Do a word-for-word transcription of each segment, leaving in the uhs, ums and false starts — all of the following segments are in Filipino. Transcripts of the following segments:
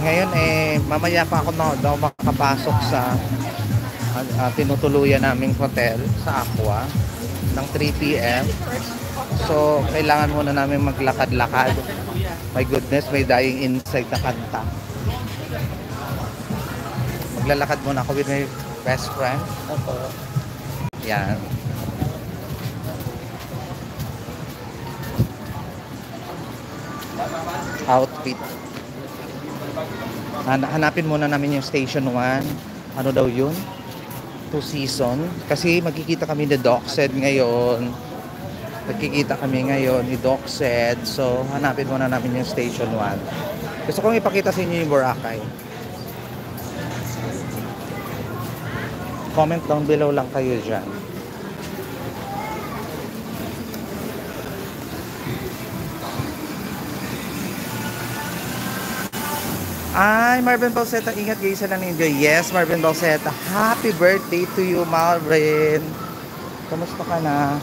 ngayon eh, mamaya pa ako na daw makapasok sa uh, tinutuluyan naming hotel sa Aqua ng three p m So, kailangan muna namin maglakad-lakad. My goodness, may dying insect na kanta. Maglalakad muna ako with my best friend. Yan. Outfit. Han hanapin muna namin yung station one. Ano daw yun? Two season. Kasi magkikita kami ni Dockshed ngayon. Magkikita kami ngayon ni Dockshed. So, hanapin muna namin yung station one. Gusto kong ipakita sa inyo yung Boracay. Comment down below lang kayo dyan. Ay, Marvin Balseta, ingat kayo sa nang-enjoy. Yes, Marvin Balseta, happy birthday to you, Marvin. Kamusta ka na?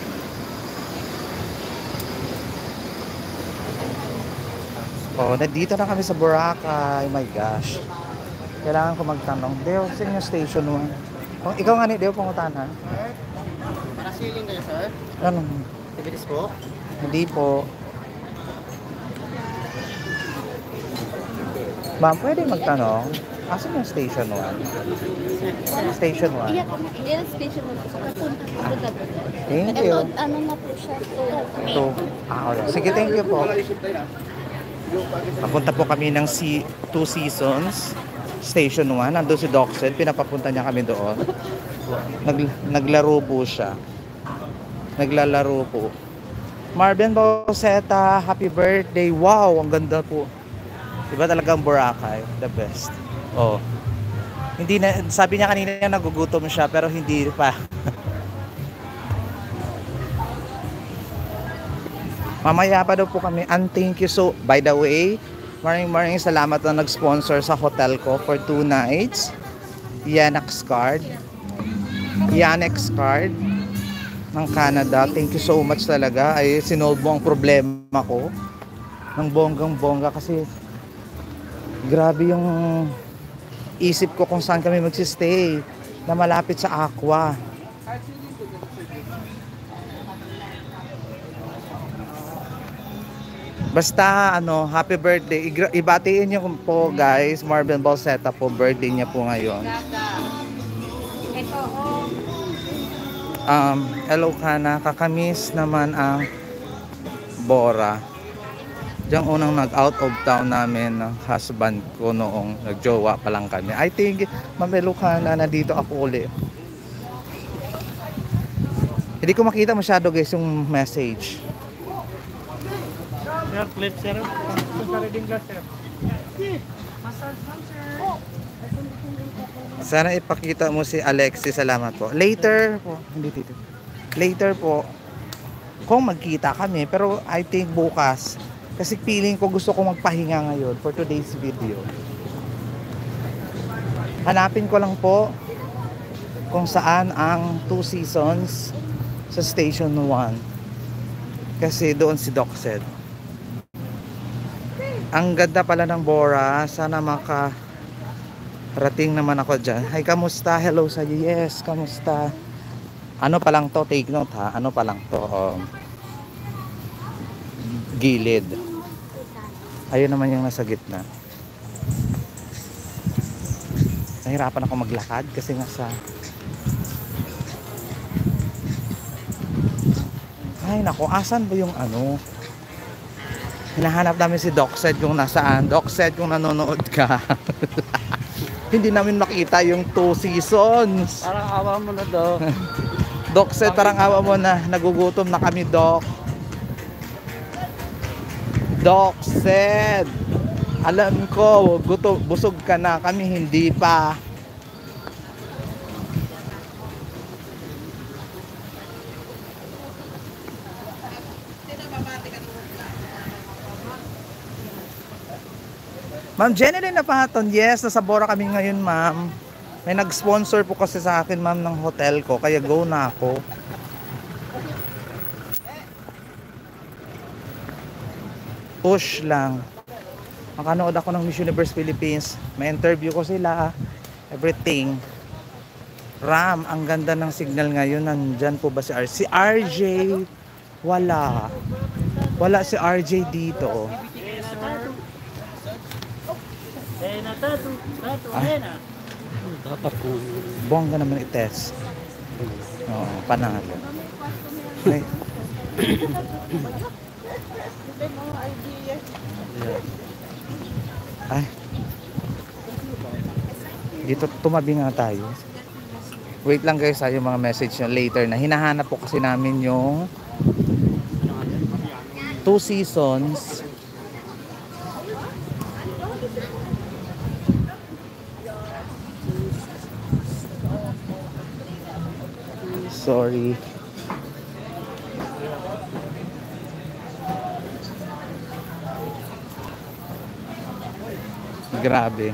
Oh, nandito na kami sa Boracay. My gosh. Kailangan ko magtanong. Deo, sa inyo station one. Kung ikaw nga ni Deo, pangutan ha? Parasiling kayo, sir? Ano? Tibilis po? Hindi po. Ma'am, pwede magtanong? Asan yung station one? Station one. Iya, iya, station one. Thank you. Ano na po siya? Ito. Ah, okay. Sige, thank you po. Papunta po kami ng si Two Seasons Station one. Nandun si Dockshed. Pinapapunta niya kami doon. Nag, naglaro po siya. Naglalaro po. Marvin Balseta, happy birthday. Wow, ang ganda po. Diba talagang Boracay? The best. Oh. Hindi na, sabi niya kanina nagugutom siya pero hindi pa. Mamaya pa daw po kami. And thank you so, by the way, maraming maraming salamat na nag-sponsor sa hotel ko for two nights. Yanex card. Yanex card ng Canada. Thank you so much talaga. Ay, sinolve mo ang problema ko. Ng bonggang-bongga kasi grabe yung isip ko kung saan kami magsistay na malapit sa Aqua. Basta ano, happy birthday. Ibatiin niyo po guys, Marvin Balseta po, birthday niya po ngayon. Um, hello Kana, kakamiss naman ang Bora. Diyan unang nag-out of town namin ng husband ko noong nagjowa pa lang kami. I think, Mamelo Kana, na dito ako ulit. Hindi ko makita masyado guys yung message. Sir, flip, sir. Sa reading glass, sir. Sana ipakita mo si Alexis. Salamat po. Later po. Hindi dito. Later po. Kung magkita kami. Pero I think bukas. Kasi feeling ko gusto ko magpahinga ngayon for today's video. Hanapin ko lang po kung saan ang Two Seasons sa Station one. Kasi doon si Dockshed. Ang ganda pala ng Bora. Sana makarating naman ako dyan. Hi, kamusta? Hello sa'yo. Yes, kamusta? Ano pa lang to? Take note ha. Ano pa lang to? Um, gilid. Ayun naman yung nasa gitna. Nahirapan ako maglakad kasi nasa... Ay nako, asan ba yung ano? Hinahanap namin si Dockshed kung nasaan. Dockshed kung nanonood ka. Hindi namin makita yung Two Seasons. Parang awa mo na daw. Dockshed, parang awa mo na. Nagugutom na kami, Doc. Dockshed. Alam ko, gutom, busog ka na. Kami hindi pa. Ma'am Jeneline Napahaton, yes, nasa Bora kami ngayon, ma'am. May nag-sponsor po kasi sa akin, ma'am, ng hotel ko, kaya go na ako. Push lang. Makanood ako ng Miss Universe Philippines. May interview ko sila. Everything. Ram, ang ganda ng signal ngayon. Nandyan po ba si R J? Si R J, wala. Wala si R J dito. Eh, na tatu. Tatu, Ah. eh na. Dapat po. Bongga naman i-test. Oo, panalo. Ay, ay. Dito tumabi nga tayo. Wait lang guys, ha, yung mga message na later na hinahanap po kasi namin yung Two Seasons. Sorry. Grabe.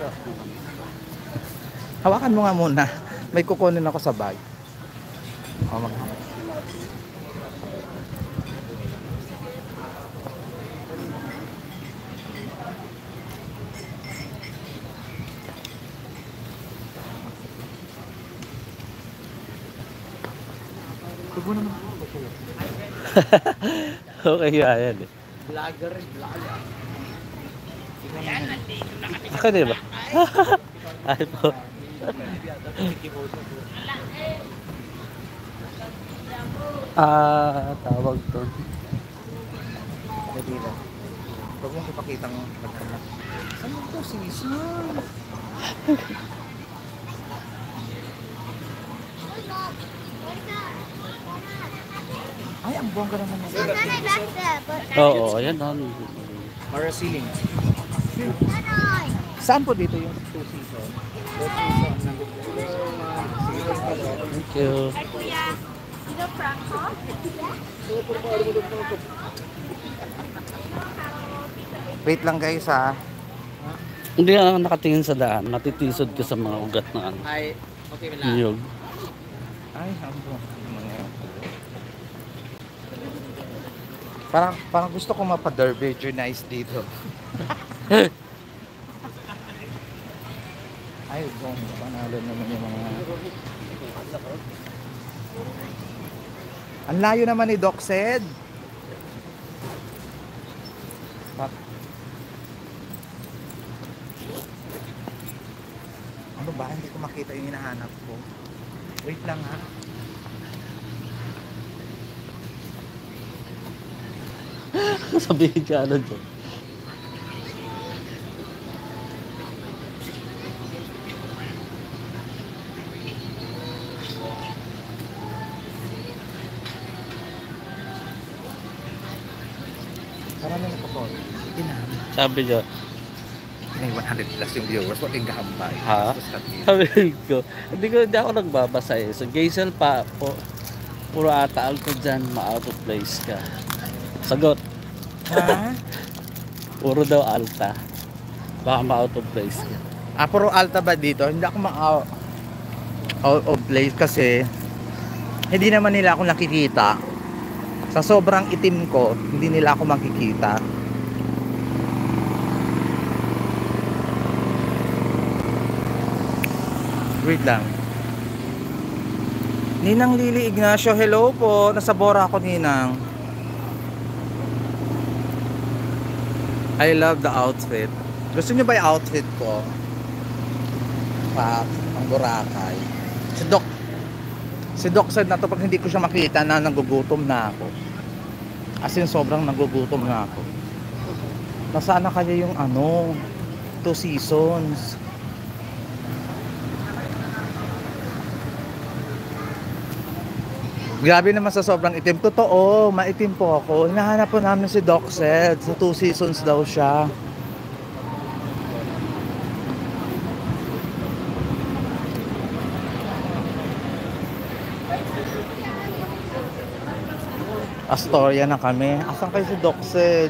Hawakan mo nga muna. May kukunin ako sa bag. O, mag- Okay, yan eh. Vlogger, vlogger. Ako di ba? Ay po. Ah, tawag to. Pwede lang. Huwag mong ipakita mo. Saan yung Two Seasons? Ay, ang bongga naman na. Oo, yan on. Mara ceiling. Saan po dito yung Two Seasons? Thank you. Wait lang guys ha. Hindi ka nakatingin sa daan. Natitisod ka sa mga ugat na ano. Ay, okay wala. Niyog. Ay, ang bongga. Parang, parang gusto ko mapa-dervigenize dito. Ay, bong, panalo naman yung mga... Ang layo naman ni Doc Sed. Pa- Ano ba? Hindi ko makita yung hinahanap ko. Wait lang ha. Sabihin ka ano dyan. Parang na po. Sabi niya, May one hundred plus yung viewers. Huwag kang gahambay. ha? Sabi ko, hindi ko, hindi ako nagbabasa eh. So, Gazel pa, po, puro ata alko dyan, ma-out of place ka. Sagot, Ha? puro daw alta. Baka ma-out of place ka. Ah, puro alta ba dito? Hindi ako ma-out out of place kasi hindi naman nila ako nakikita. Sa sobrang itim ko, hindi nila ako makikita. Wait lang. Ninang Lily Ignacio, hello po. Nasa Bora ako, Ninang. I love the outfit. Gusto niyo ba yung outfit ko? Pa, ang Boracay. Si Doc. Si Doc said na to pag hindi ko siya makita na nagugutom na ako. As in sobrang nagugutom na ako. Nasaan na kaya yung ano, Two Seasons? Grabe naman sa sobrang itim. Totoo, maitim po ako. Hinahanap po namin si Doc said. Sa Two Seasons daw siya. Astoria na kami. Asan kayo si Doc said?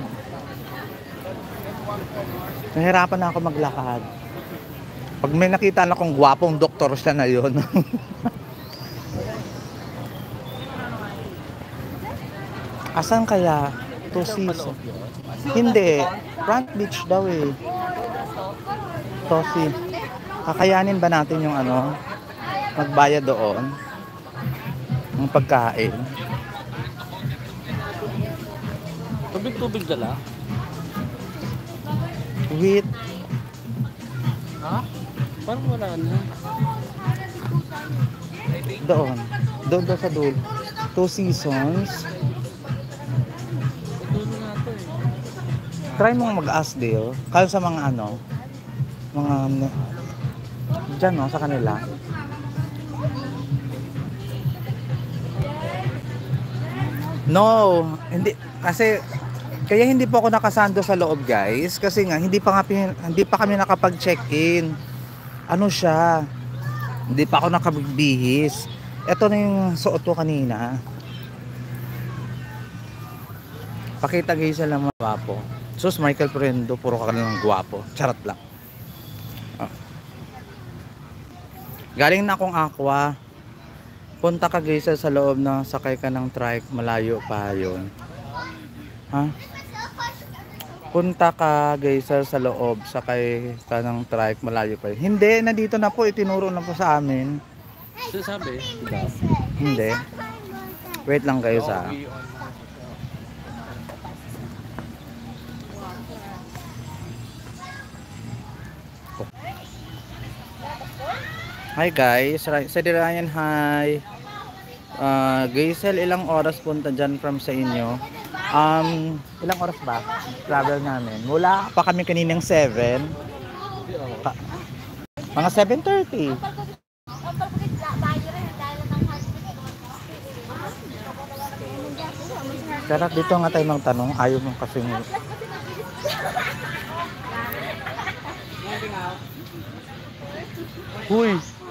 Nahirapan na ako maglakad. Pag may nakita na akong gwapong doktor, siya na yun. Asan kaya? Two Ito seasons. paloob yun. Hindi. Front beach daw eh. Tosi. Kakayanin ba natin yung ano? Magbayad doon? Yung pagkain. Tubig-tubig dala. With Ha? Parang wala na. doon. Doon daw sa dulo. Two seasons. Ito na ito eh. Try mong mag-ask deal. Kaya sa mga ano, mga dyan no, sa kanila. No, hindi kasi kaya hindi po ako nakasando sa loob, guys, kasi nga hindi pa nga pin- hindi pa kami nakapag-check-in. Ano siya? Hindi pa ako nakabigbihis. Ito na yung suot ko kanina. Pakita guys sa mga gwapo. Sus, Michael Prendo, puro ka ng gwapo. Charot lang. Ah. Galing na akong Aqua. Punta ka guys sa loob na sakay ka ng trike, malayo pa yun. Ha? Punta ka guys sa loob, sakay ka ng trike, malayo pa yun. Hindi, nandito na po, itinuro na po sa amin. Sinasabi? Diba? Hindi. Wait lang kayo sa... Hi guys, sa Ryan, hi. Uh, Gaisel, ilang oras punta dyan from sa inyo? Um, ilang oras ba? Travel namin. Mula pa kami kaninang seven. Ka mga seven thirty. Sarap dito nga tayo magtanong. Ayaw mo kasi Huy!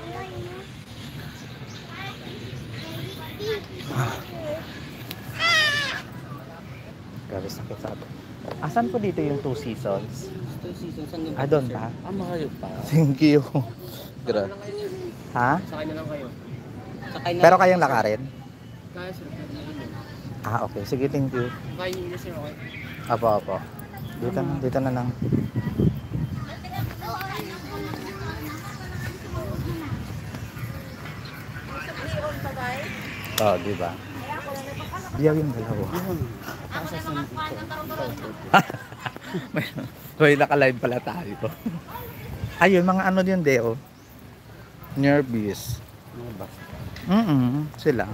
Grabe sakit sa ato. Asan po dito yung two seasons? Two seasons. Saan Ah, doon ba? Ah, malayo pa. Thank you. Grabe. Ha? Sakay na lang kayo. Sakay na. Pero kayang lakarin? Kaya sir. Ah, okay. Sige, thank you. Kaya nyo sir, okay? Apo, apo. Dito na, dito na lang. Oh, di ba? Diyaw yung dalawa. may, may naka-live pala tayo. Ayun, mga ano din, Deo. Nervous. Ano ba? Mm sila.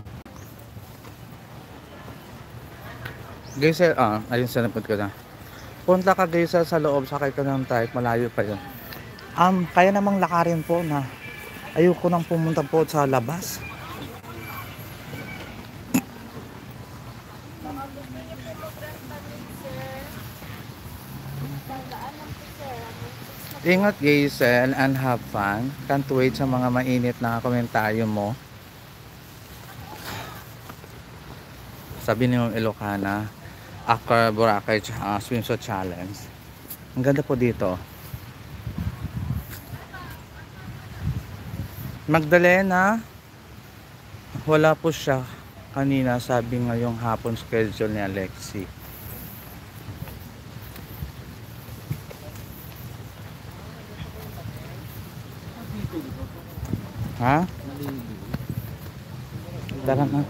Guys, eh, ah, ayun sa napod ko na. Punta ka guys sa loob, sakay ka ng trike, malayo pa yun. Um, kaya namang lakarin po na ayoko nang pumunta po sa labas. Ingat Gaisel and have fun. Can't wait sa mga mainit na komentaryo mo. Sabi ni Ilocana, Aqua Boracay uh, Swimsuit Challenge. Ang ganda po dito. Magdalena, wala po siya kanina, sabi ngayong hapon schedule ni Alexi. Ha? Tara na.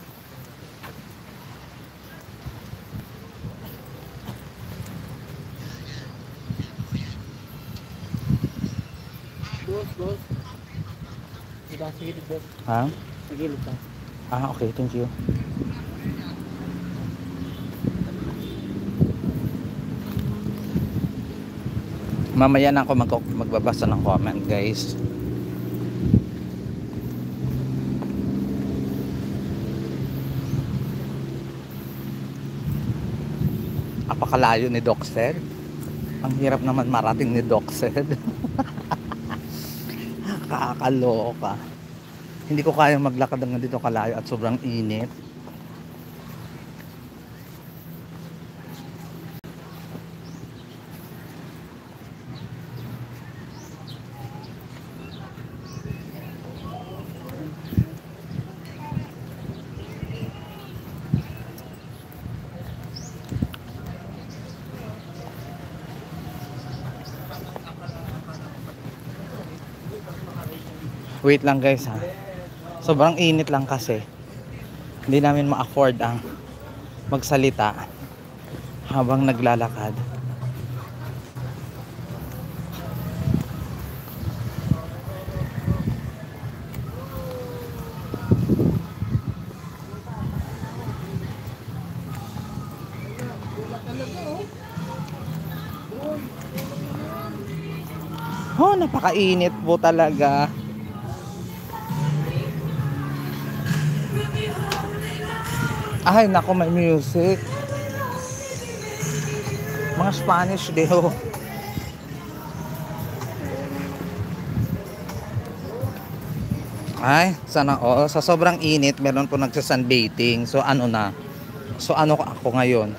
Boss, boss. Diba, sige, boss. Ha? Sige, lupa. Ah, okay, thank you. Mamaya na ako mag magbabasa ng comment, guys. Apakalayo ni Docsed. Ang hirap naman marating ni Docsed. Kakaloka. Hindi ko kayang maglakad hanggang dito kalayo at sobrang init. Wait lang guys ha. Sobrang init lang kasi. Hindi namin ma-afford ang magsalita habang naglalakad. Oh, napakainit po talaga. Ay, nako, may music. Mga Spanish deho. Ay, sana all. Sa sobrang init, meron po nagsasunbathing. So, ano na? So, ano ako ngayon?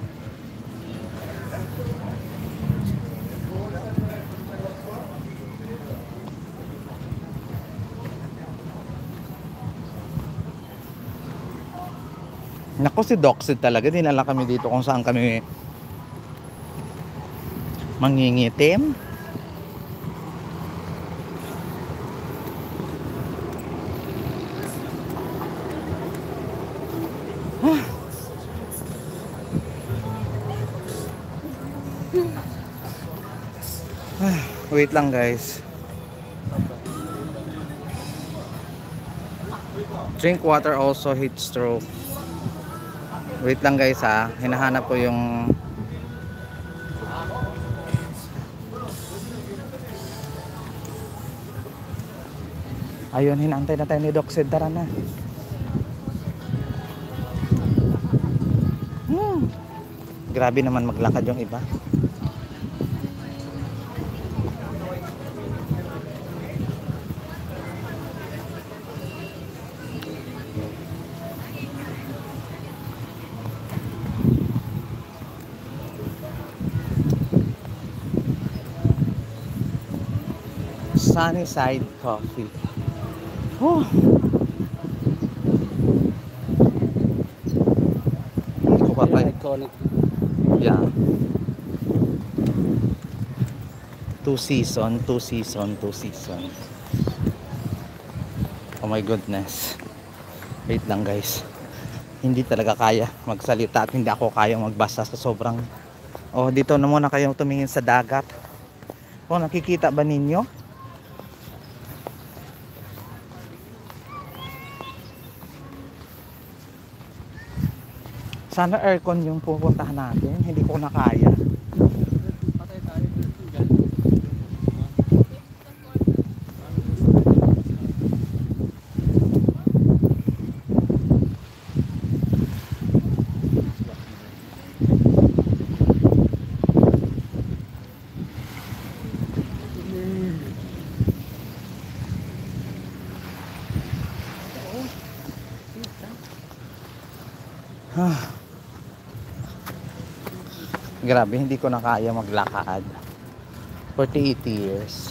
Naku, si Doxid talaga. Dinala kami dito kung saan kami mangingitim. Ah. Ah, wait lang guys. Drink water also, heat stroke. Wait lang guys ha, hinahanap ko yung ayun, hinantay na tayo ni Doc Sid. Tara na. hmm. Grabe naman maglakad yung iba. Sunnyside Coffee. Oh. Hindi ko pa pa. Iconic. Yeah. Two season, two season, two season. Oh my goodness. Wait lang guys. Hindi talaga kaya magsalita at hindi ako kaya magbasa sa sobrang. Oh, dito na muna kayong tumingin sa dagat. Oh, nakikita ba ninyo? Sana aircon yung pupuntahan natin. Hindi ko na kaya. Patay tayo dyan. Ah. Grabe, hindi ko na kaya maglakad. forty-eight years.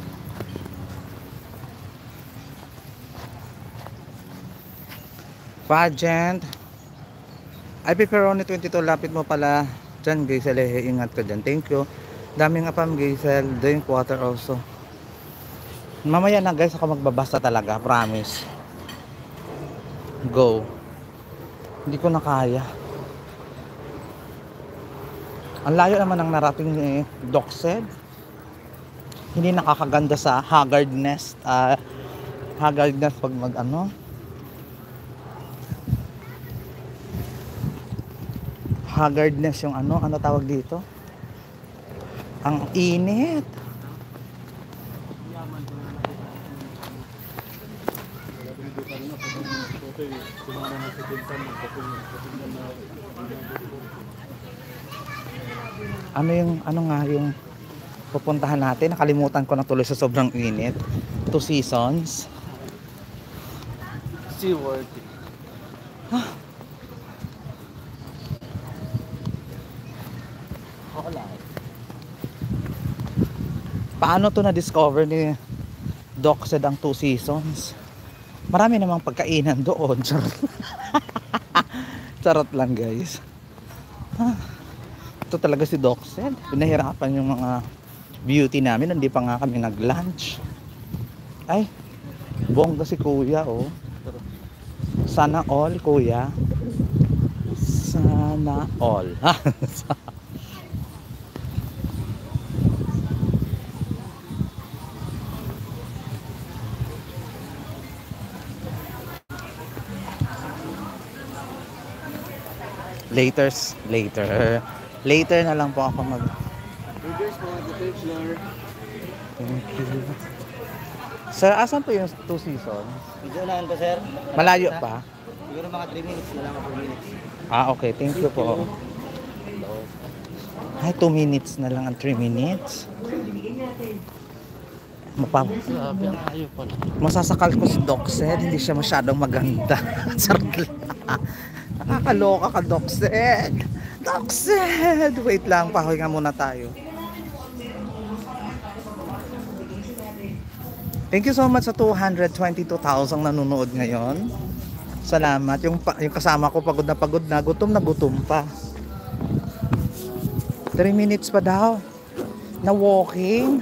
Pageant. Ay, pepperoni twenty-two. Lapit mo pala dyan, Gaisel. Eh, ingat ka dyan. Thank you. Daming apam, Gaisel. Drink water also. Mamaya na, guys. Ako magbabasa talaga. Promise. Go. Hindi ko na kaya. Ang layo naman ng narating ni Doc Sid. Hindi nakakaganda sa haggardness. Uh, haggardness pag mag ano. Haggardness yung ano. Ano tawag dito? Ang init. Ano yung ano nga yung pupuntahan natin? Nakalimutan ko na tuloy sa sobrang init. Two Seasons. SeaWorld. Ah. Paano to na-discover ni Doc Sid ang Two Seasons? Marami namang pagkainan doon. Charot. Charot lang guys. Ah. Ito talaga si Doc Sid. Pinahirapan yung mga beauty namin. Hindi pa nga kami nag-lunch. Ay, Bongga si kuya, oh. Sana all, kuya. Sana all. Later, later. Later na lang po ako mag... Burgers po, the third floor. Thank you. Sir, asan po yung two seasons? Medyo unahan pa, sir. Malayo pa? Siguro mga three minutes na lang, four minutes. Ah, okay. Thank you po. Ay, two minutes na lang ang three minutes. Mapam Sabi ang ayaw pala. Masasakal ko si Doxed. Hindi siya masyadong maganda. Sargla. Nakakaloka ka, Doxed. Doxed! Wait lang, pahinga muna tayo. Thank you so much sa two hundred twenty-two thousand nanonood ngayon. Salamat. Yung, pa- yung kasama ko pagod na pagod na, gutom na gutom pa. three minutes pa daw na walking.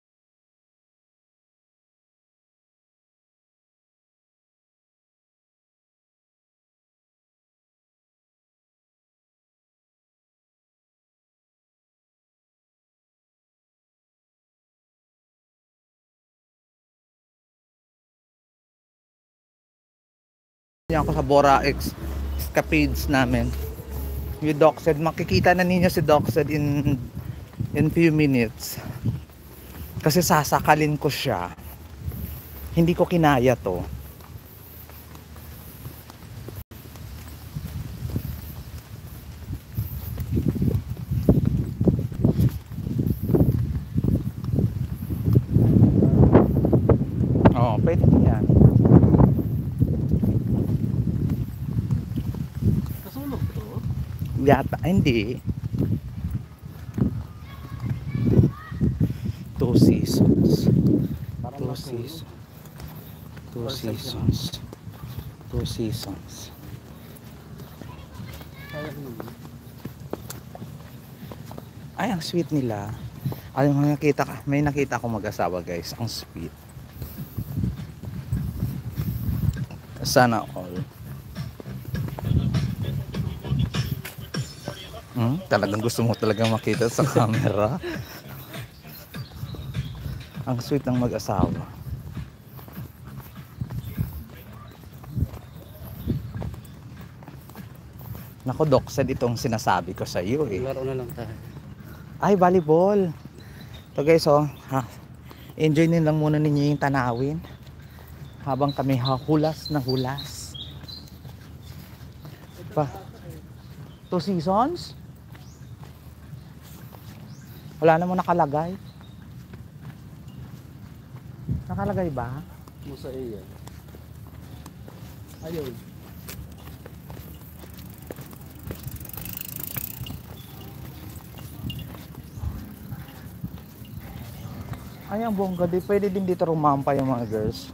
Yan ako sa Bora X escapades namin. Yung Doxed, makikita na ninyo si Doxed in in few minutes. Kasi sasakalin ko siya. Hindi ko kinaya to. Oh, pwede na yan. Kasulog to. Yata, hindi. Two seasons. Two seasons. Two seasons. Two seasons. Ay, ang sweet nila. Ay, may nakita ka, may nakita ko mag-asawa, guys. Ang sweet. Sana all. Hmm? Talagang gusto mo talagang makita sa camera. Ang sweet ng mag-asawa. Nako, Doxed, itong sinasabi ko sa iyo eh. Laro na lang tayo. Ay, volleyball. So guys, oh, ha, enjoy din lang muna ninyo yung tanawin habang kami hulas na hulas. Pa. Two seasons? Wala namang nakalagay. Nakalagay ba? Musa iya. Ayun. Ay, ang bongga. Di, pwede din dito rumampa yung mga girls.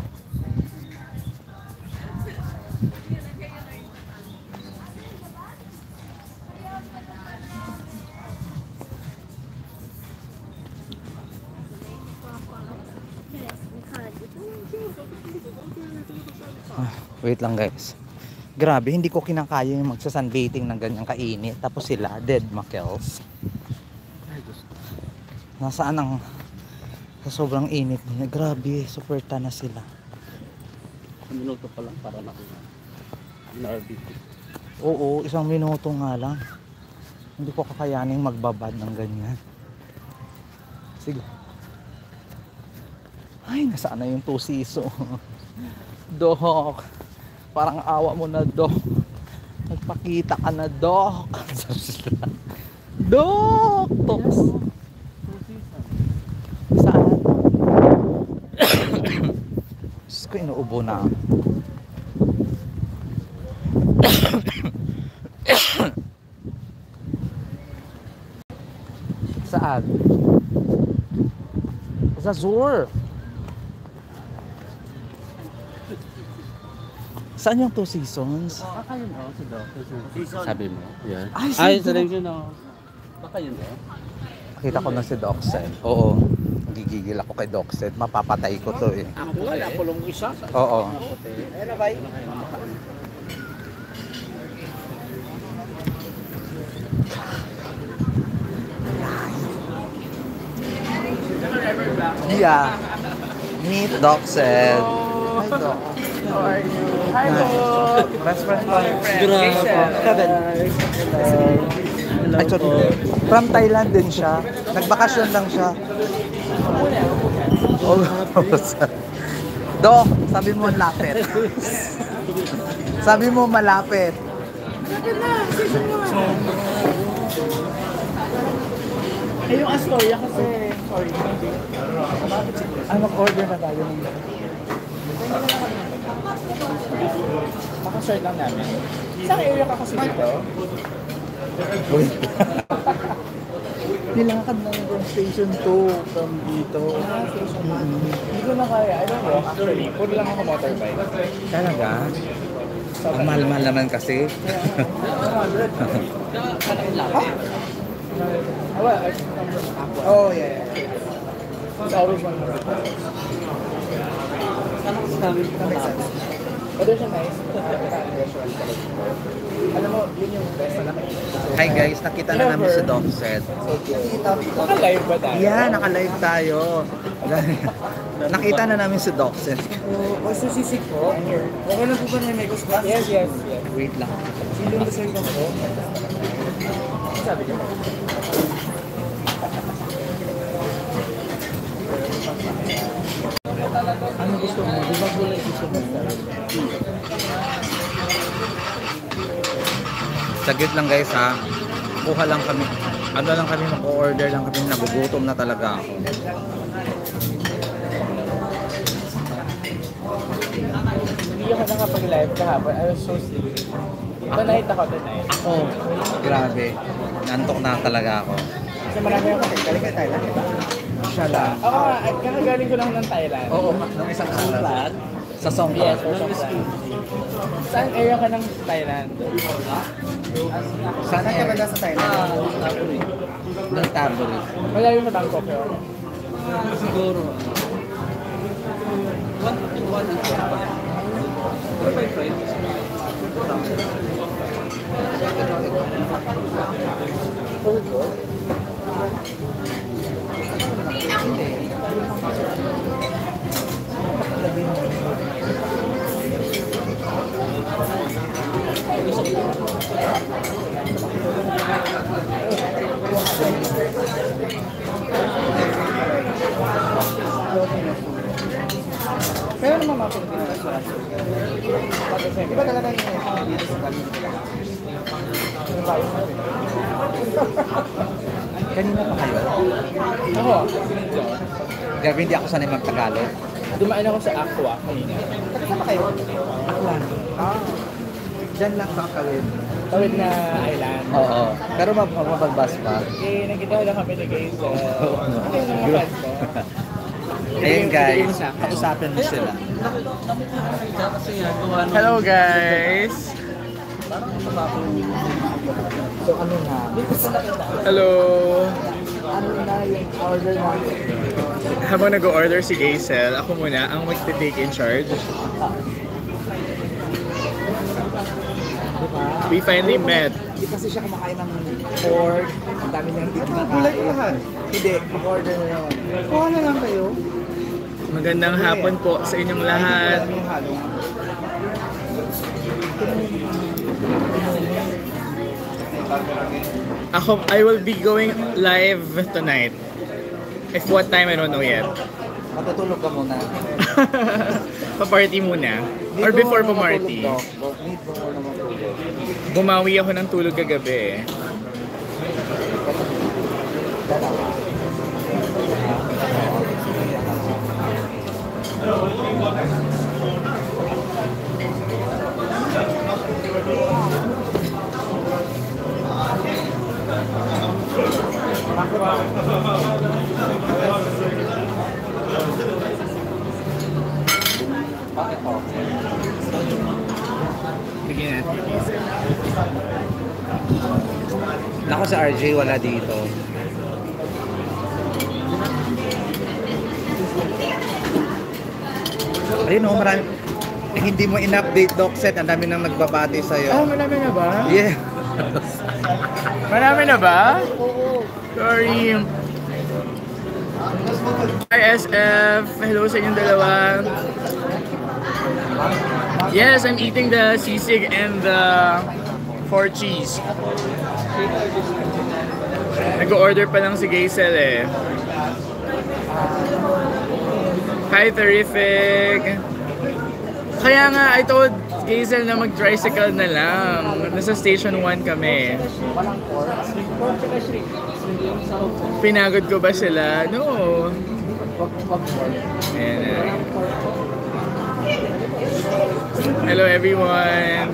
Ah, wait lang guys. Grabe, hindi ko kinakaya yung magsa-sunbathing ng ganyang kainit. Tapos sila, dead makels. Nasaan ang sa sobrang init niya. Grabe, super na sila. Isang minuto pa lang para nakuha. N R B. Oo, isang minuto nga lang. Hindi ko kakayaning magbabad ng ganyan. Sige. Ay, nasaan na yung tusiso. Dok, parang awa mo na, Dok. Nagpakita ka na, Dok. Dok! Toks. Saan? Diyos ko, inuubo na. Saan? Sa Zur. Saan yung two seasons? Baka yun o, si Doc. Season. Sabi mo. Yan. Ay, si Ay, Doc. sa rin yun o. Baka yun o. Nakita ko na si Doxed. Oo. nagigigil ako kay Doxed. Mapapatay ko to eh. Ako nga, napulong isa. Oo. Ano ba? Yeah. Meet Doxed. Hi, Doc. How are you? Hi po! Best friend ko. Grabe. Kevin. Ay, sorry. From Thailand din siya. Nagbakasyon lang siya. Oh, Doc, sabi mo malapit. Sabi mo malapit. Eh, yung Astoria kasi, sorry. Ano, order na tayo ng Maka-short lang namin. Saan area ka kasi dito? Nilakad na yung station two from dito. Hindi ko na kaya. I don't know. Actually, puro lang ako motorbike. Talaga? Ang mahal-mahal naman kasi. Ah, well, I just remember Aqua. Oh, yeah, yeah. It's always one hundred. That makes sense. But there's a nice restaurant. Alam mo, yun yung best na nakikita. Hi guys, nakita na namin si Doxed. Naka-live ba tayo? Yeah, naka-live tayo. Nakita na namin si Doxed. Oh, oh, susisig po. Okay na po ba na may gusto? Yes, yes, yes. Wait lang. Sino yung deserve ko po? Sabi niyo? Ano gusto mo? Di ba gulay gusto mo? Saglit lang guys ha. Kuha lang kami. Ano lang kami, mag-order lang kami. Nagugutom na talaga ako. Hindi ako nakapag-live kahapon. I was so sleepy. Tonight ako, tonight. Oh, grabe. Nantok na talaga ako. Kasi marami ako galing ka Thailand, di ba? Siya lang. Oo, uh, kakagaling ko lang ng Thailand. Oo, ng isang sulat. Sa Songkran. Yes, for Songkran. Saan area ka ng Thailand? Saan ka ba na sa Thailand? Ng Taborit. Malayo sa Bangkok yun. Siguro. One, one, one by five. Pero naman mga Pilipino restaurant. Iba talaga yung dito sa Bali. Kanina pa kayo? Ako, Grabe, hindi ako sanay mag-Tagalog. dumaan ako sa Aqua kanina. Kasama kayo? Aklan. Ah. Diyan lang sa Kawin. Tawid na island. Oo. Pero mabag-bus pa. Eh, nagkita lang kami ni Gaze. Ano yung mga friends ko? Ayun guys, kausapin mo sila. Hello guys! So ano na? Hello! Ano na yung order natin? Habang nag-order si Gazel, ako muna ang mag-take in charge. We finally met. Hindi kasi siya kumakain ng pork. Ang dami niya hindi kumakain. Hindi, mag-order na naman. Kuha na lang kayo. Magandang hapon po sa inyong lahat. Ako, I will be going live tonight. If what time, I don't know yet. Matutulog ka muna. Pa-party muna. Or before pa-party. Need mo muna matulog. Bumawi ako ng tulog kagabi eh. Bakit po? Bigyan natin. Nako sa R J, wala dito. Ayun o, marami. Eh, hindi mo in-update, Doc Set. Ang dami nang nagbabati Ah, sa'yo. marami na ba? Yeah. Marami na ba? Sorry. R S F, hello sa inyong dalawa. Yes, I'm eating the sisig and the four cheese. Nag-order pa lang si Gaisel eh. Hi, terrific! Kaya nga, I told Gaisel na mag-tricycle na lang. Nasa station one kami. Pinagod ko ba sila? No. Ayan na. Hello everyone.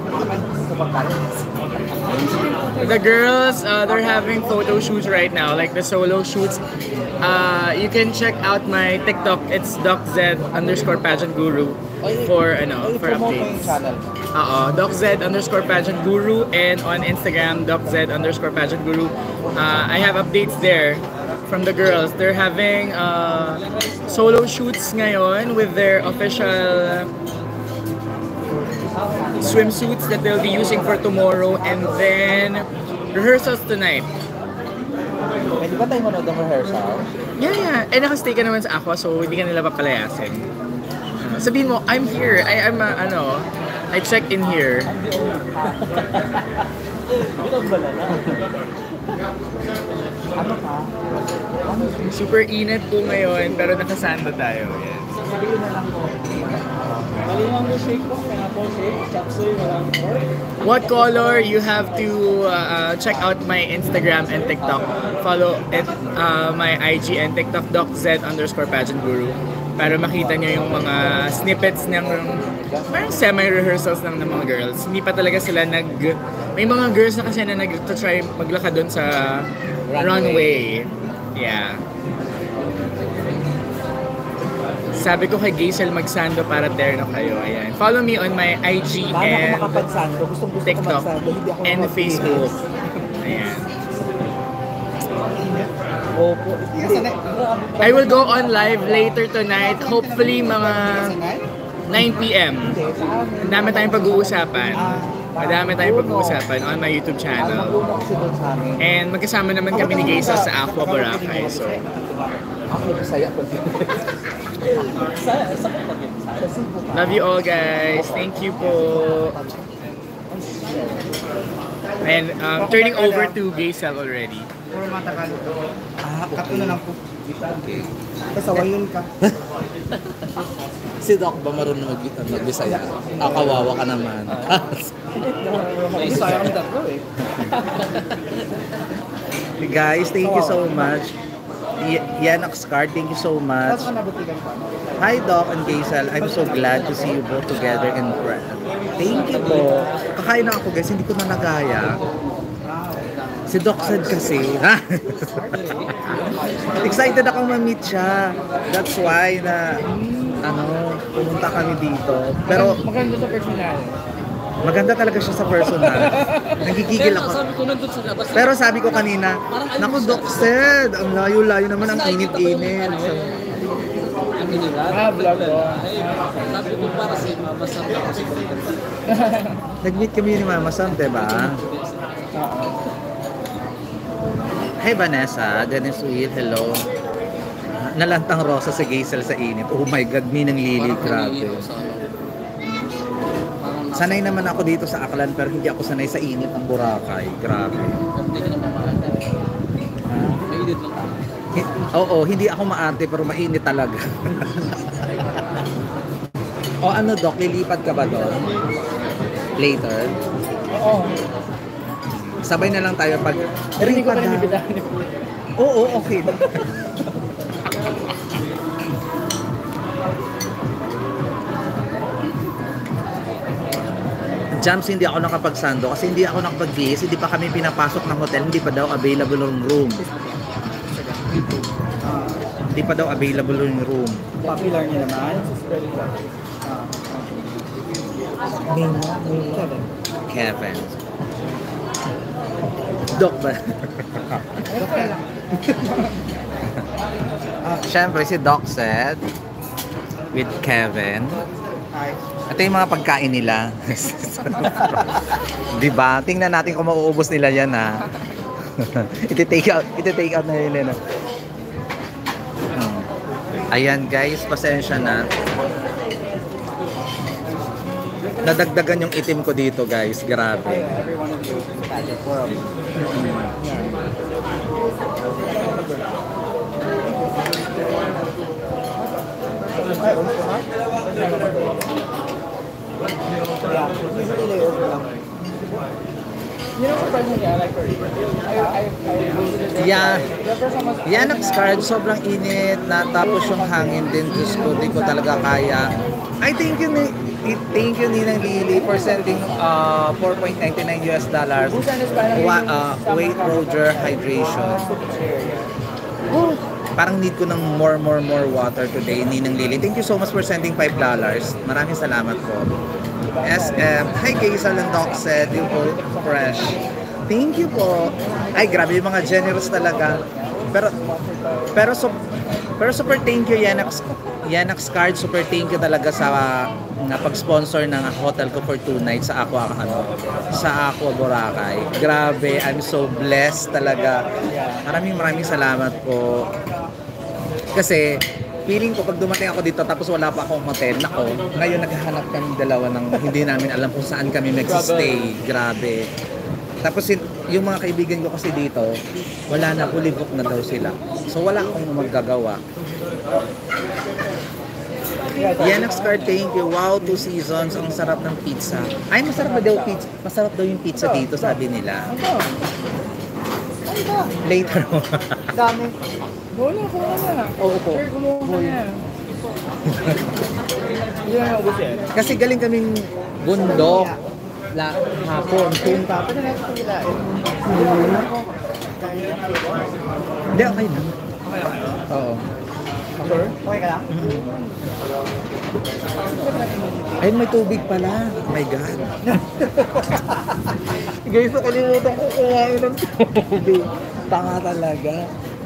The girls, uh, they're having photo shoots right now, like the solo shoots. Uh, you can check out my TikTok. It's DocZ underscore pageant guru for ano for updates. Uh, DocZ underscore pageant guru, and on Instagram DocZ underscore pageant guru. Uh, I have updates there from the girls. They're having uh, solo shoots ngayon with their official swimsuits that they'll be using for tomorrow, and then rehearsals tonight. Pwede ba tayo manood ng rehearsal? Yeah, yeah. Eh, nakastay ka naman sa Aqua, so hindi ka nila papalayasin. Uh, sabihin mo, I'm here. I am, uh, ano, I checked in here. Super init po ngayon, pero nakasando tayo. Yan. What color? You have to uh, check out my Instagram and TikTok. Follow it, uh, my I G and TikTok, DocZ underscore pageant guru. Para makita nyo yung mga snippets ng parang semi-rehearsals lang ng mga girls. Hindi pa talaga sila nag... May mga girls na kasi na nag-try maglakad doon sa runway. Yeah. Sabi ko kay Gaisel magsando para terno kayo. Ayan. Follow me on my I G and TikTok and Facebook. Ayan. I will go on live later tonight. Hopefully mga nine p m Ang dami tayong pag-uusapan. Madami tayong pag-uusapan on my YouTube channel. And magkasama naman kami ni Gaisel sa Aqua Boracay. So, love you all guys. Thank you po. And um, turning over to Gaisel already. Puro matagal. Ah, kato na lang po. Kasawayon ka. Si Doc ba marunong mag magbisaya? Ah, kawawa ka naman. Hindi tayo kami tatlo eh. Guys, thank you so much. Y- Yanox Card, thank you so much. Saan ka nabutigan pa? Hi Doc and Gaisel, I'm so glad to see you both together in Prague. Thank you po. Kakain na ako guys, hindi ko na nagaya. Si Doc said kasi. Excited akong ma-meet siya. That's why na ano, pumunta kami dito. Pero Maganda sa personal. maganda talaga siya sa personal. Nagigigil ako. Pero sabi ko kanina, naku Doc said, ang layo-layo naman, ang init-init. So, Ah, vlog ko. Sabi ko para si Mama Sam. nag-meet kami ni Mama Sam, diba? Hey Vanessa, Dennis Will, hello. Nalantang rosa si Gaisel sa init. Oh my God, Minang Lily, grabe. Sanay naman ako dito sa Aklan pero hindi ako sanay sa init ng Boracay. Grabe. Hindi ka naman maarte. Mainit lang. Hi- Oo, hindi ako maarte pero mainit talaga. O ano Doc, lilipat ka ba doon? Later? Oo. Sabay na lang tayo pag... Pero hindi ko pa rin na. bibitawan. Oo, okay. Jams, hindi ako nakapagsando kasi hindi ako nakapag-V S, hindi pa kami pinapasok ng hotel, hindi pa daw available yung room. Hindi pa daw available yung room. Popular niya naman. Kevin. Doc ba? Siyempre si Doc said, with Kevin. Ito yung mga pagkain nila. Diba? Tingnan natin kung mauubos nila yan ha. Iti-take out, iti-take out na nila. No? Hmm. Ayan guys, pasensya na. Nadagdagan yung itim ko dito guys, grabe. You know, personally, I like her. I, I, I, Yeah. Yan ang scarred, sobrang init na tapos yung hangin din, Diyos ko, di ko talaga kaya. I thank you, ni thank you Ninang Lily for sending uh, four point nine nine U S dollars Wa uh, Weight Roger Hydration. Parang need ko ng more, more, more water today, Ninang Lily. Thank you so much for sending five dollars. Maraming salamat po. S M, hi Kaysal and Doc said, yung po, fresh. Thank you po. Ay, grabe yung mga generous talaga. Pero, pero, so, pero super thank you, Yanax, Yanax Card. Super thank you talaga sa na pag-sponsor ng hotel ko for two nights sa Aqua, ano, sa Aqua Boracay. Grabe, I'm so blessed talaga. Maraming maraming salamat po. Kasi, feeling ko pag dumating ako dito tapos wala pa akong hotel, nako, ngayon naghahanap kami dalawa ng hindi namin alam kung saan kami mag-stay. Grabe. Tapos yung mga kaibigan ko kasi dito, wala na, fully booked na daw sila. So wala akong magagawa. Yanax Card, thank you. Wow, two seasons. Ang sarap ng pizza. Ay, masarap daw pizza. Masarap daw yung pizza dito, sabi nila. Later. dami. Bola, kuha na. Oo po. Sure, kumuha na. Hindi na naubos yan. Kasi galing kaming bundok. La, hapon. Punta. Pwede na ito nila. Hindi, okay na. Oo. Sure? Okay ka lang? Ayun, may tubig pala. Oh my God. Guys, nakalimutan ko kumain ng tubig. Tanga talaga.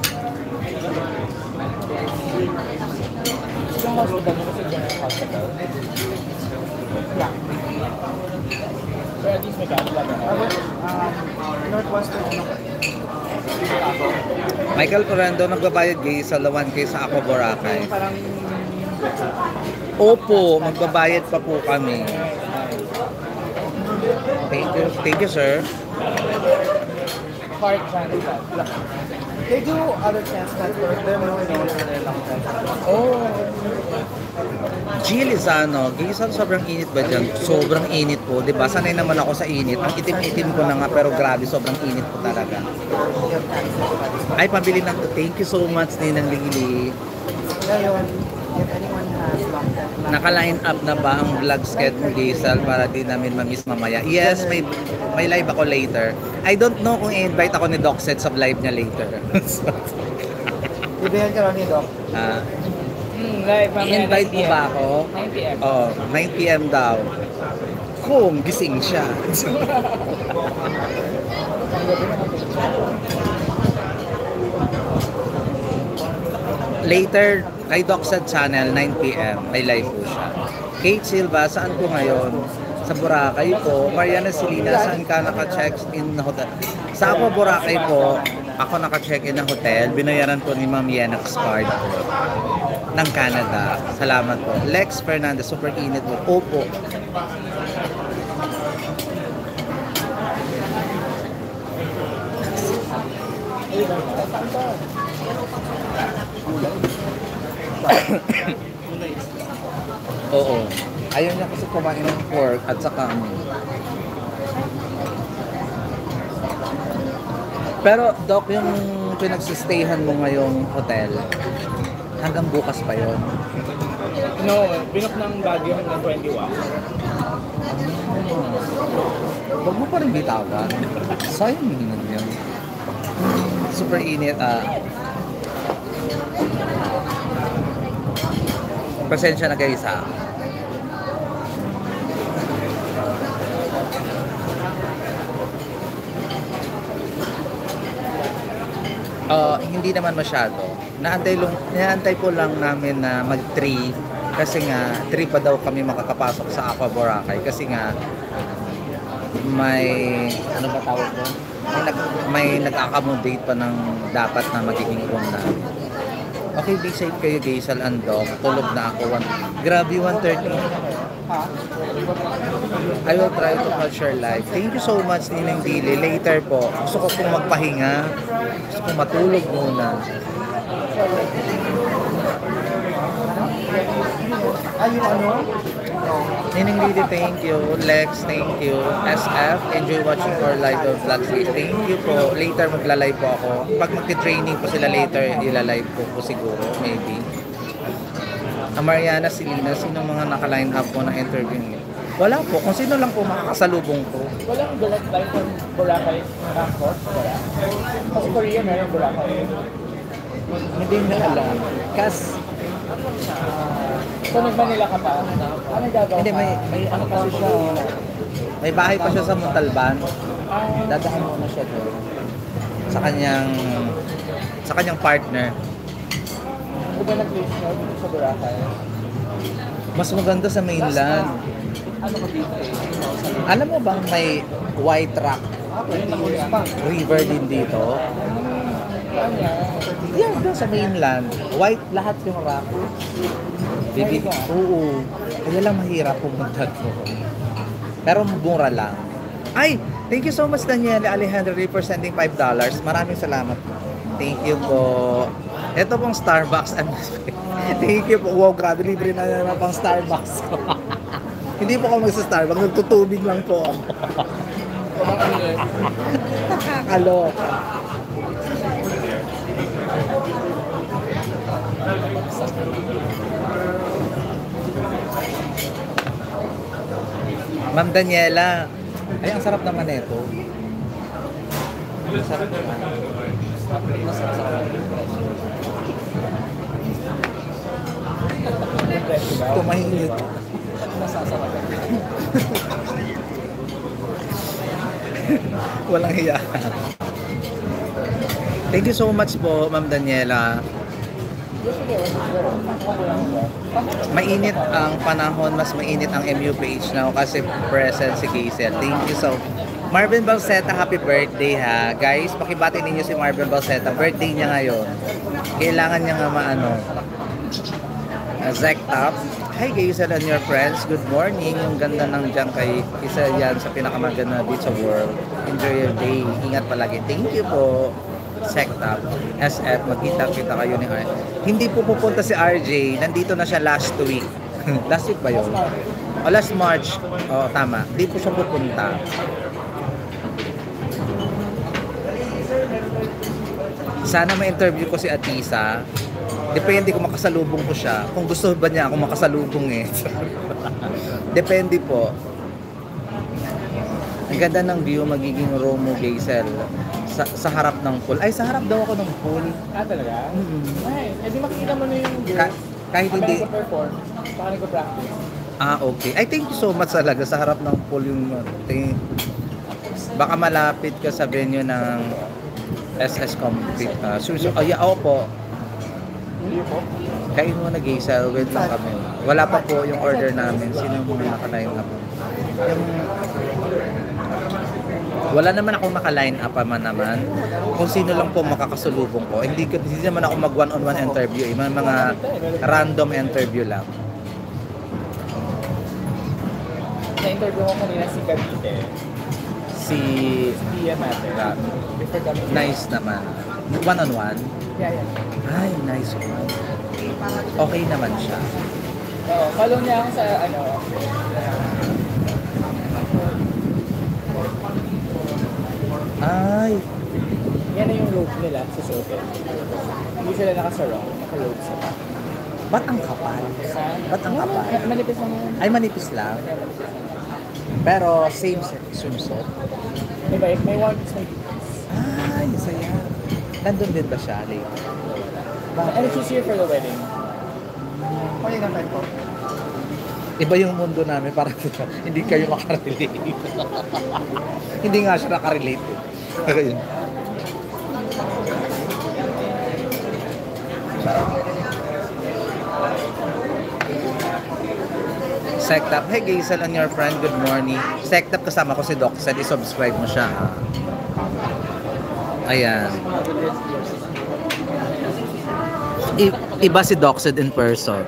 Yung hospital mo kasi dyan ang hospital. Yeah. Pero at least may kapila na. Um, Northwestern ano? Michael Corando, nagbabayad guys sa one K sa Aqua Boracay. Parang Opo, magbabayad pa po kami. Thank you, thank you sir. heart transplant. They do other transplants, but they're more known for their lung transplant. Oh. G. Lizano, Gisal, sobrang init ba dyan? Sobrang init po, di ba? Sanay naman ako sa init. Ang itim-itim ko na nga, pero grabe, sobrang init po talaga. Ay, pabili ng to. Thank you so much, Ninang Lili. Ngayon, if anyone has lung transplant, Naka-line up na ba ang vlog schedule, Gisal, para di namin ma-miss mamaya? Yes, may may live ako later. I don't know kung i-invite ako ni Doc Seth sa live niya later. ibihan ka lang ni Doc. Ah, Hmm, live i-invite mo ba ako? nine p m Oh, nine p m daw. Kung gising siya. Later, kay Doc sa channel, nine p m may live po siya. Kate Silva, saan po ngayon? Sa Boracay po. Mariana Silina, saan ka naka-check in na hotel? Sa ako Boracay po, ako naka-check in ng hotel. Binayaran po ni Ma'am Yenax card po ng Canada. Salamat po. Lex Fernandez, super init po. Opo. Oo. Ayaw niya kasi kumain ng pork at saka ano. Pero Doc, yung pinagsistayhan mo ngayong hotel, hanggang bukas pa yon. No, binook ng Baguio hanggang twenty-one. Huwag mo pa rin bitawan. Sayang yun yun. Super init ah. Pasensya na guys ha. Uh, hindi naman masyado. Naantay, lang, naantay ko lang namin na mag three Kasi nga, three pa daw kami makakapasok sa Aqua Boracay. Kasi nga, may, ano ba tawag doon? May, nag, may nag-accommodate pa ng dapat na magiging room na. Okay, be safe kayo, Gaisel and Doc. Tulog na ako. One, grabe, one thirty. I will try to catch your live. Thank you so much, Ninang Dili. Later po. Gusto ko pong magpahinga. Gusto kong matulog muna. Ayun ano? Ninang Dili, thank you. Lex, thank you. S F, enjoy watching our live of vlogs. Thank you po. Later magla-live po ako. Pag magti-training po sila later, ila-live po po siguro. Maybe. Ah, Mariana, Silina, sino mga naka-line up po na interview niyo? Wala po. Kung sino lang po makakasalubong ko. Walang direct line from Boracay Bangkok? Wala. Kasi Korea meron Boracay. Hindi na alam. Kas, So nag-Manila ka pa? Ano gagawin? hindi, may, may ano kasi siya. May bahay pa siya sa Montalban. Dadaan muna siya doon. Sa kanyang, sa kanyang partner. Ano ba nag-place nyo sa Boracay? Mas maganda sa mainland. Ano ko dito eh? Alam mo bang may white rock river din dito? Yeah, doon sa mainland. White lahat yung rock. Baby, oo. Kaya lang mahirap pumunta doon. Pero mura lang. Ay, thank you so much Daniela Alejandro for sending five dollars. Maraming salamat. Thank you po. Ito pong Starbucks. Thank you po. Wow, grabe. Libre na naman pang Starbucks. Hindi po ako magsa-Starbucks. Nagtutubig lang po ako. Nakakaloka. Ma'am Daniela. Ay, ang sarap naman ito. Ang sarap naman. Tumahingit. Walang hiya. Thank you so much po, Ma'am Daniela. Mainit ang panahon, mas mainit ang M U P H now kasi present si Gaisel. Thank you so Marvin Balseta, happy birthday ha. Guys, pakibati ninyo si Marvin Balseta. Birthday niya ngayon. Kailangan niya nga maano. Uh, Zek Top. Hi Gaisel and your friends. Good morning. Yung ganda ng dyan kay isa yan sa pinakamaganda beach sa world. Enjoy your day. Ingat palagi. Thank you po. Sectap, S F, magkita-kita kayo ni R J. Hindi po pupunta si R J, nandito na siya last week. Last week ba yun? O last March, o tama, hindi po siya pupunta. Sana ma-interview ko si Atisa. Depende kung makasalubong ko siya. Kung gusto ba niya ako makasalubong eh. Depende po. Ang ganda ng view, magiging Romo Gaisel. Sa, sa harap ng pool. Ay, sa harap daw ako ng pool. Ah, talaga? Mm-hmm. Ay, edi makikita mo na yung girls. Ka- kahit hindi. Habang nag-perform, baka nag-practice. Ah, okay. I thank you so much talaga sa harap ng pool yung thing. Baka malapit ka sa venue ng S S Complete. Uh, suso. Oh, yeah, opo. Hindi po. Kain mo na Gaisel. Wait lang kami. Wala pa po yung order namin. Sino yung mga naka-line up? Yung... Wala naman ako naka-line up man naman. Kung sino lang po makakasulubong ko. Hindi, hindi naman ako mag one-on-one interview. Yung mga random interview lang. Na-interview ko kanina si Cavite. Si... Si Pia Mate. Before Cavite. Nice naman. One-on-one? Yeah, yeah. Ay, nice one. Okay naman siya. Oo, follow niya ako sa ano. Ay, Yan na yung robe nila sa suotin. Hindi sila nakasarong, naka-robe sila. ba't ang kapal? Sa... Ba't ang kapal? Ma- Manipis lang yun. Ay, manipis lang. Pero same swimsuit. May ba, may one piece, may two piece. Ay, saya. Nandun din ba siya later? And she's here for the wedding. Okay na tayo po. Iba yung mundo namin para hindi kayo makarelate. Hindi nga siya nakarelate. Pero yun. Sectap. Hey Gazel and your friend, good morning. Sectap kasama ko si Doc. Said i-subscribe mo siya. Ha? Ayan. I- iba si Doxed in person.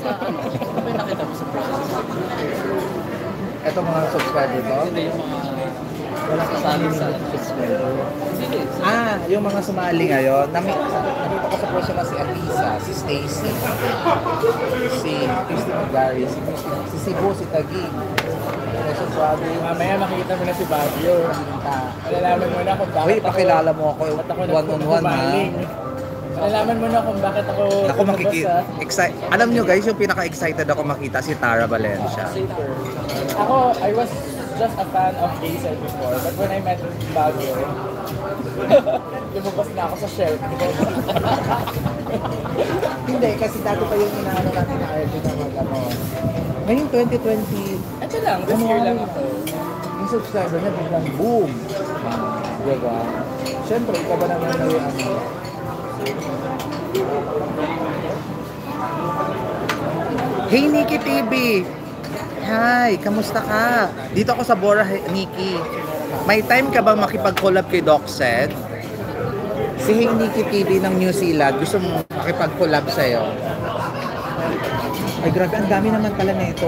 Ito mga subscriber ko? Wala kasali sa subscriber. Ah, yung mga sumali ngayon, nami, nakita ko sa personal si Alisa, si Stacy, si Christy Magari, si, si Cebu, si Taguig. So, sabi, Mamaya makikita mo na si Baguio. Malalaman mo na kung bakit uy, pakilala mo ako ba't ako one on one ha. nagpumaling. Malalaman mo na kung bakit ako Ako lumabas makikita. sa- Exci- Alam nyo guys, yung pinaka-excited ako makita si Tara Valencia. Ako, I was just a fan of Gazel before, but when I met Baguio, lumabas na ako sa shelf. Hindi, kasi dati pa yung inaano natin na R D na mag ano. Ngayon twenty twenty, Ito lang, this year lang ako. yung subscriber niya biglang boom. Ah, diba? Siyempre, ikaw ba naman na yung ano? Hey Nikki T V! Hi, kamusta ka? Dito ako sa Bora, hey, Nikki. May time ka bang makipag-collab kay Doxed? Si Hey Nikki T V ng New Zealand, gusto mo makipag-collab sa'yo? Ay, grabe, ang dami naman pala nito.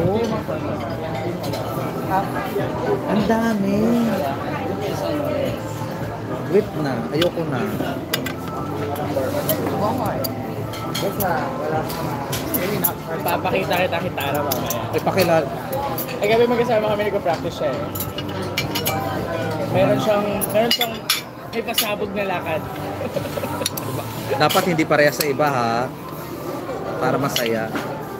Ah, ang dami. Wait na, ayoko na. Wait na, wala ka na. Papakita kita kay Tara mamaya. Ay, pakilala. Ay, gabi magkasama kami nag-practice siya eh. Meron siyang, meron siyang, may pasabog na lakad. Dapat hindi pareha sa iba ha. Para masaya.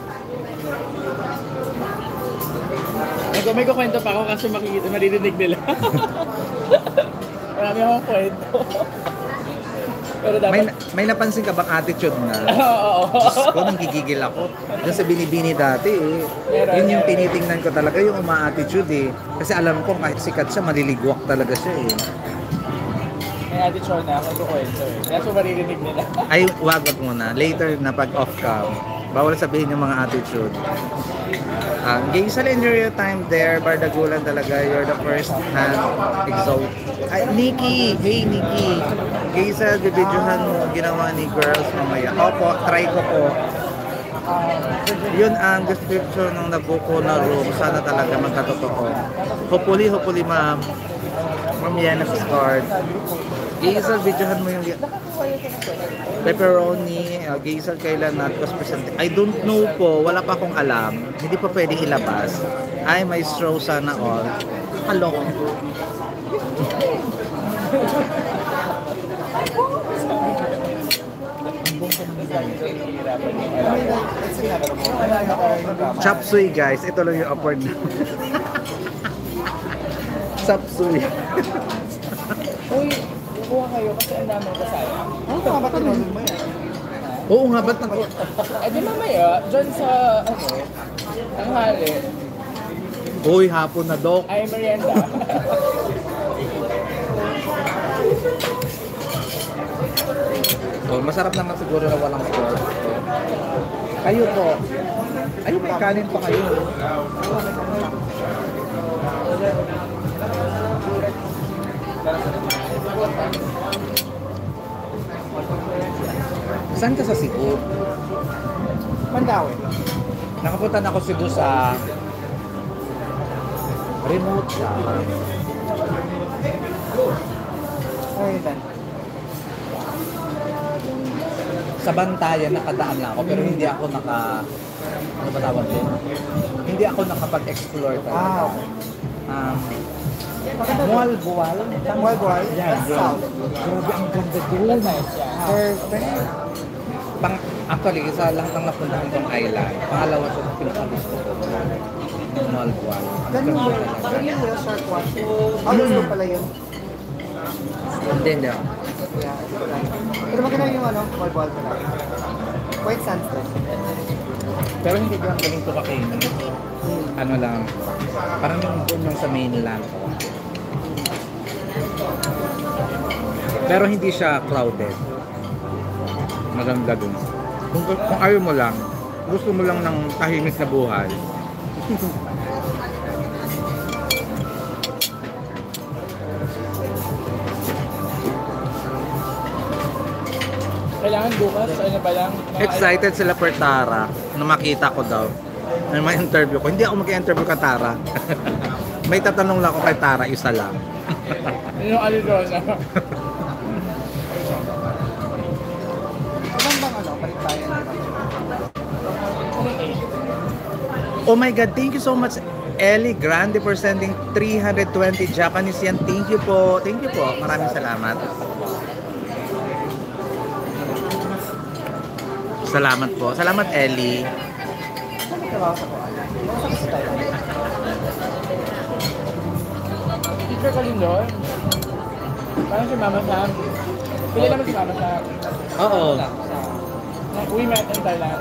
May, may kukwento pa ako kasi makikita, maririnig nila. Marami akong kwento. Pero dapat... May, may napansin ka bang attitude na? Oo, oo. Diyos ko, nang gigigil ako. Doon sa binibini dati eh. Meron, Yun yung meron. tinitingnan ko talaga, yung uma-attitude eh. Kasi alam ko kahit sikat siya, maliligwak talaga siya eh. May attitude na ako kukwento eh. Kaya so maririnig nila. Ay, wag wag muna. Later na pag off cam, bawal sabihin yung mga attitude. Uh, Gazel, enjoy your time there. Bardagulan talaga. You're the first hand exalt. Ay, Nikki! Hey, Nikki! Gazel, bibidyohan mo ginawa ni girls mamaya. Opo, try ko po. Yun ang description ng nabuko na room. Sana talaga magkatotoo. Hopefully, hopefully, ma'am. Ma'am Yana Scard. Gazel, videohan mo yung pepperoni. Uh, Gazel, kailan not was presented? I don't know po. Wala pa akong alam. Hindi pa pwedeng ilabas. Ay, may straw sana all. Hello. Chop suey guys. Ito lang yung upward na. Chop suey. Uy, kuha kayo kasi ang dami ko sa'yo. Ano ka ba tinulog mo yan? Oo nga, ba't nag... Eh di mamaya, dyan sa, ano, tanghali, Uy, hapon na, Dok. ay merienda. Oh, masarap naman siguro na walang pork. Kayo po. Ayun, may kanin pa kayo. Saan ka sa Cebu? Mandawi. Nakapunta na ako Cebu sa remote siya. Ay, dan. Sa Bantayan nakadaan lang ako pero hindi ako naka ano ba tawag doon? Hindi ako nakapag-explore talaga. Ah, okay. Um, Mual Buwal. Mual Buwal? Yan, That's yun. south. Grabe, ang ganda doon. Perfect. Pang, actually, isa lang ang napuntahan kong island. Pangalawa siya sa pinakagusto ko. Mual Buwal. Dan yung whale, dan yung whale shark watch. Ah, gusto ko pala yun. Hindi, hindi ako. Yeah. Pero maganda yung ano, ball-ball pala. White sandstone. Pero hindi ko ang galing tumakin. Ano lang, parang yung doon yung sa mainland. Pero hindi siya crowded. Maganda dun. Kung, kung ayaw mo lang, gusto mo lang ng tahimik na buhay, Kailangan bukas, ano pa lang? mga- Excited sila per Tara na makita ko daw. Na may interview ko. Hindi ako mag-interview ka Tara. May tatanong lang ako kay Tara, isa lang. Ano yung Arizona? Ilan bang ano, palit tayo na Oh my God, thank you so much Ellie Grande for sending three hundred twenty Japanese yen. Thank you po. Thank you po. Maraming salamat. Salamat po. Salamat Ellie. Ano trabaho sa Kuala? Sa kasi tayo. Teacher ka rin doon? Parang si Mama Sam. Pili naman si Mama Sam. Oo. We met in Thailand.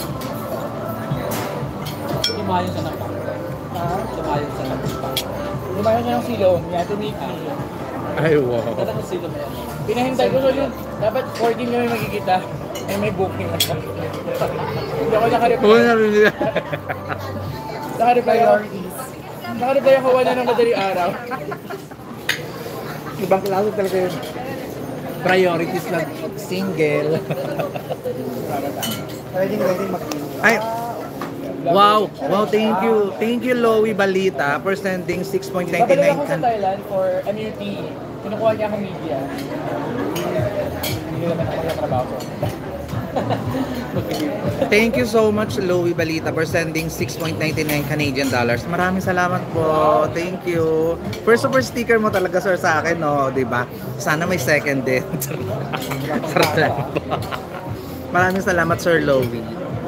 Lumayo sa napak. Ha? Lumayo sa napak. Lumayan siya ng silong. Yeah, to meet me. Ay, wow. Kaya kung sino ba yan? Pinahintay ko so yung dapat fourteen kami magkikita. Eh may booking ako. Hindi ako nakareply. Oo, narinig. Nakareply ako. Nakareply ako wala ng madaling araw. Ibang klase talaga yun. Priorities lang. Single. Ready, ready mag-inom. Ay, wow. Wow, thank you. Thank you, Lowy Balita, for sending six point nine Babalik nine ako sa kan. Thailand for M U T. Kinukuha niya akong media. Hindi naman ako nagtatrabaho ko. Thank you so much, Lowy Balita, for sending six point nine nine Canadian dollars. Maraming salamat po. Thank you. First super sticker mo talaga, sir, sa akin, no? Diba? Sana may second din. Sarap lang po. Maraming salamat, Sir Lowy.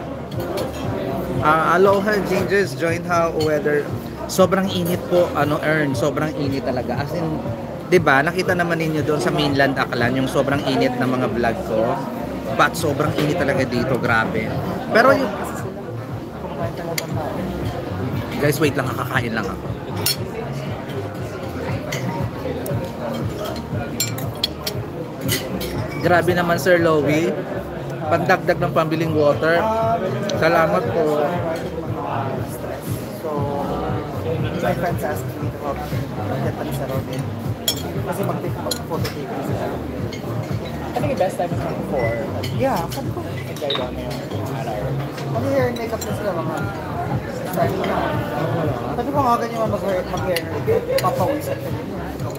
Uh, aloha, Gingers. Join how weather. Sobrang init po, ano, Earn. Sobrang init talaga. As in, diba? Nakita naman ninyo doon sa mainland Aklan, yung sobrang init ng mga vlog ko. But sobrang init talaga dito, grabe. Pero yung... Guys, wait lang, kakakain lang ako. Grabe naman, Sir Lowy. Pandagdag ng pambiling water. Salamat po. So, my friends asked me to help get pa sa Robin. Kasi mag-take photo tape ko sa I think the best time is mga four. Yeah, sabi ko, Enjoy doon na yung araw. ano hair and makeup na sila mga start na. Sabi ko nga ganyan mag- mag-hair mag-hair na rin. Papawisan ka din.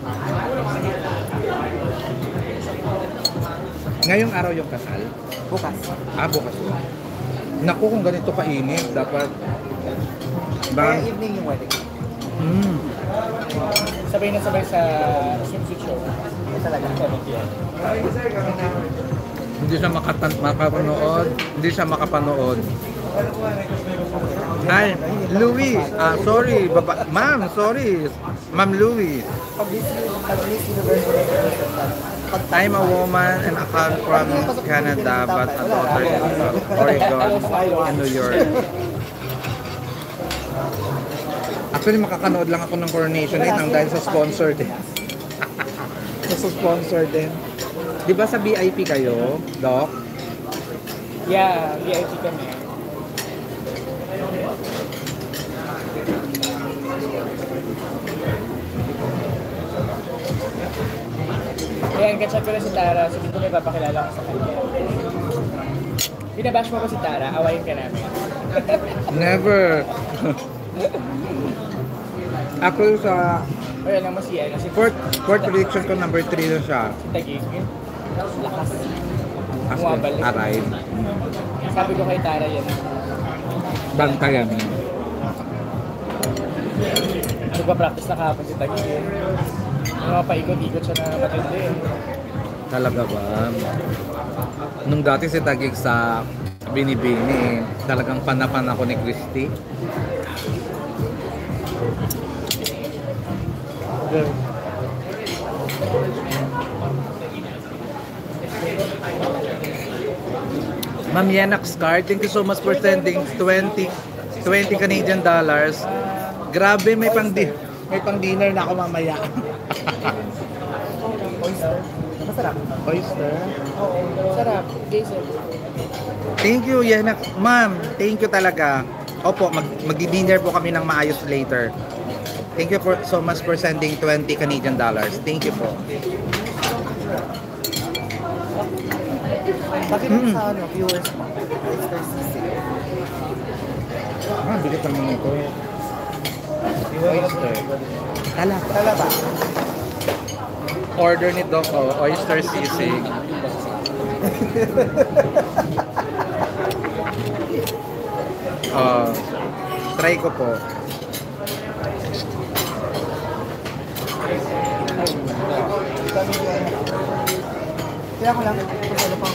Ngayong araw yung kasal. Bukas. Ah, bukas. Naku, kung ganito kainit, dapat... Kaya Ba? evening yung wedding. Mm. Sabay na sabay sa swimsuit show. Ito talaga. Hindi siya makatan makapanood. Hindi siya makapanood. Ay, Louie. Ah, sorry. Baba Ma'am, sorry. Ma'am Louie. Pag Miss pag Miss Universe representation, pag I'm a woman and I come from Canada but a daughter in Oregon and New York. Actually, makakanood lang ako ng Coronation Night nang dahil sa sponsor din. sa sponsor din. Di ba sa V I P kayo, Doc? Yeah, V I P kami. Ayan, kachat ko na si Tara. Sabi ko may papakilala ko sa kanya. Binabash mo ko si Tara, awayin ka namin. Never. Ako sa O yan lang mo si ano, si fourth, fourth prediction ko, number three na siya. Tagig. Lakas. As in, Bumabalik. arrive. Sabi ko kay Tara yan. Bantayan. Nagpa-practice na kahapon si Tagig. Yung mga paikot-ikot siya na matindi. Talaga ba? Nung dati si Tagig sa Binibini, talagang panapan ako ni Christy. Ma'am Yenax card, thank you so much for sending twenty Canadian dollars. Grabe, may pang di may pang dinner na ako mamaya. oyster. Masarap. Oyster. Sarap. Jason. Thank you, Yenax. Ma'am, thank you talaga. Opo, mag magdi-dinner po kami ng maayos later. Thank you for so much for sending twenty Canadian dollars. Thank you po. Bakit Mm. sa ano, viewers mo? Oyster sisig. Ah, bigat naman ito. Oyster. Tala. Tala ba? Order ni Doc, oh, oyster sisig. Ah, try ko po. Kaya ko lang, kung ano pang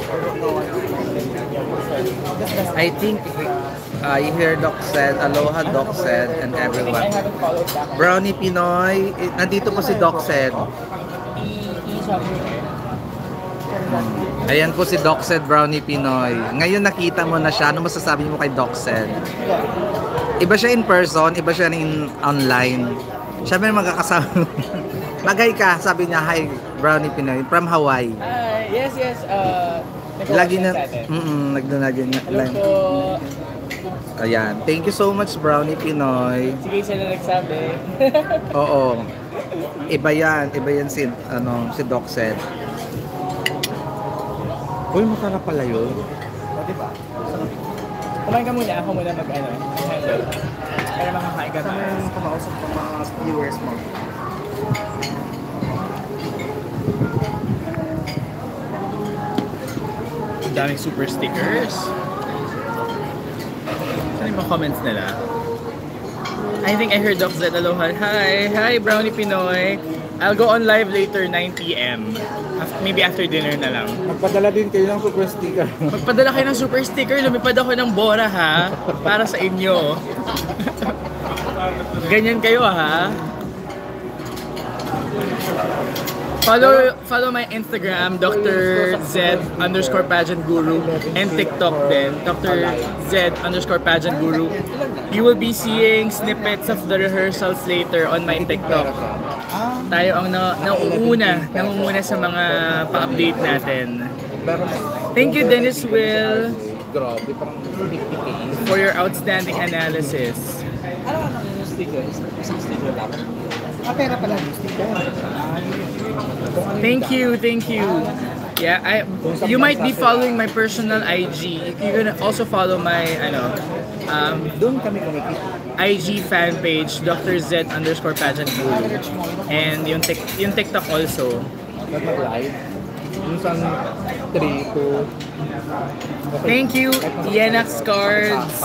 I think I hear Doc said, aloha Doc said, and everyone. Brownie Pinoy, eh, nandito po si Doc said. Ayan po si Doc said, Brownie Pinoy. Ngayon nakita mo na siya, ano masasabi mo kay Doc said? Iba siya in person, iba siya in online. Siya may magkakasama. Magay ka, sabi niya, hi Brownie Pinoy, from Hawaii. Ah, yes, yes. Uh, Lagi na, mm nagdunagin na. Hello po. Ayan, thank you so much Brownie Pinoy. Sige, siya na nagsabi. Oo. Iba yan, iba yan si, ano, si Doc said. Uy, masarap pala yun. O, diba? Kumain ka muna, ako muna mag-ano. Mag-handle. Para makakain ka Kasama na. yung kumausap ng mga viewers mo. Ang daming super stickers. Ano yung mga comments nila? I think I heard Doc Zed Aloha. Hi! Hi, Brownie Pinoy! I'll go on live later, nine p m Af- Maybe after dinner na lang. Magpadala din kayo ng super sticker. Magpadala kayo ng super sticker, lumipad ako ng Bora ha, para sa inyo. Ganyan kayo ha. Follow follow my Instagram, Doctor Z underscore pageant guru, and TikTok din, Doctor Z underscore pageant guru. You will be seeing snippets of the rehearsals later on my TikTok. Tayo ang na nauuna, nangunguna sa mga pa-update natin. Thank you, Dennis Will, for your outstanding analysis. Ano ka yung sticker? Isang sticker lang? Ah, pera pala yung sticker. Thank you, thank you. Yeah, I you might be following my personal I G. You can also follow my ano um, Doon kami kumikita. I G fan page, Doctor Z underscore pageant guru. And yung, tic, yung TikTok also. Ba't mag-live? Minsan three to... Thank you, Yenax Cards.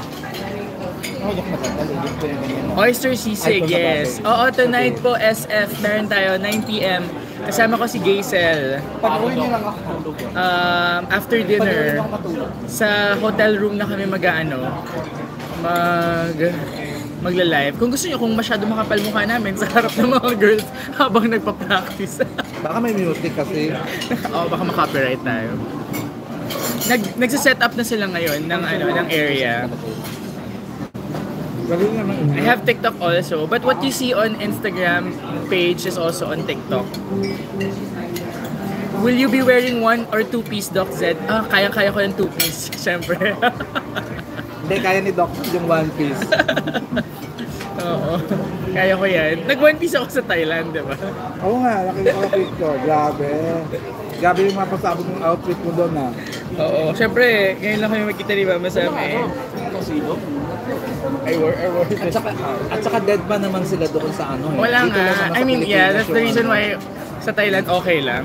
Oyster Sisig, yes. Oo, tonight po, S F, meron tayo, nine p m Kasama ko si Gaisel. Pag-uwi niyo lang ako. Um, after dinner, sa hotel room na kami mag-ano, mag magla-live. Kung gusto niyo, kung masyado makapal mukha namin sa harap ng mga girls habang nagpa-practice. Baka may music kasi. Oo, baka makopyright tayo. Nag nagse-set up na sila ngayon ng ano ng area. Galing naman. I have TikTok also, but what you see on Instagram page is also on TikTok. Will you be wearing one or two piece, Doc Z? Ah, kaya-kaya ko yung two piece, syempre. Hindi, kaya ni Doc yung one piece. Oo, kaya ko yan. Nag-one piece ako sa Thailand, di ba? Oo nga, nakita ko picture. Grabe. Grabe yung mga pasabog ng outfit mo doon ah. Oo, syempre, ngayon lang kayo magkita ni Mama sa amin. I work, I work. At saka, at saka dead pa naman sila doon sa ano eh. Wala Dito lang nga. naman I sa mean, Pilipinas yeah, that's the yung reason ano. why sa Thailand okay lang.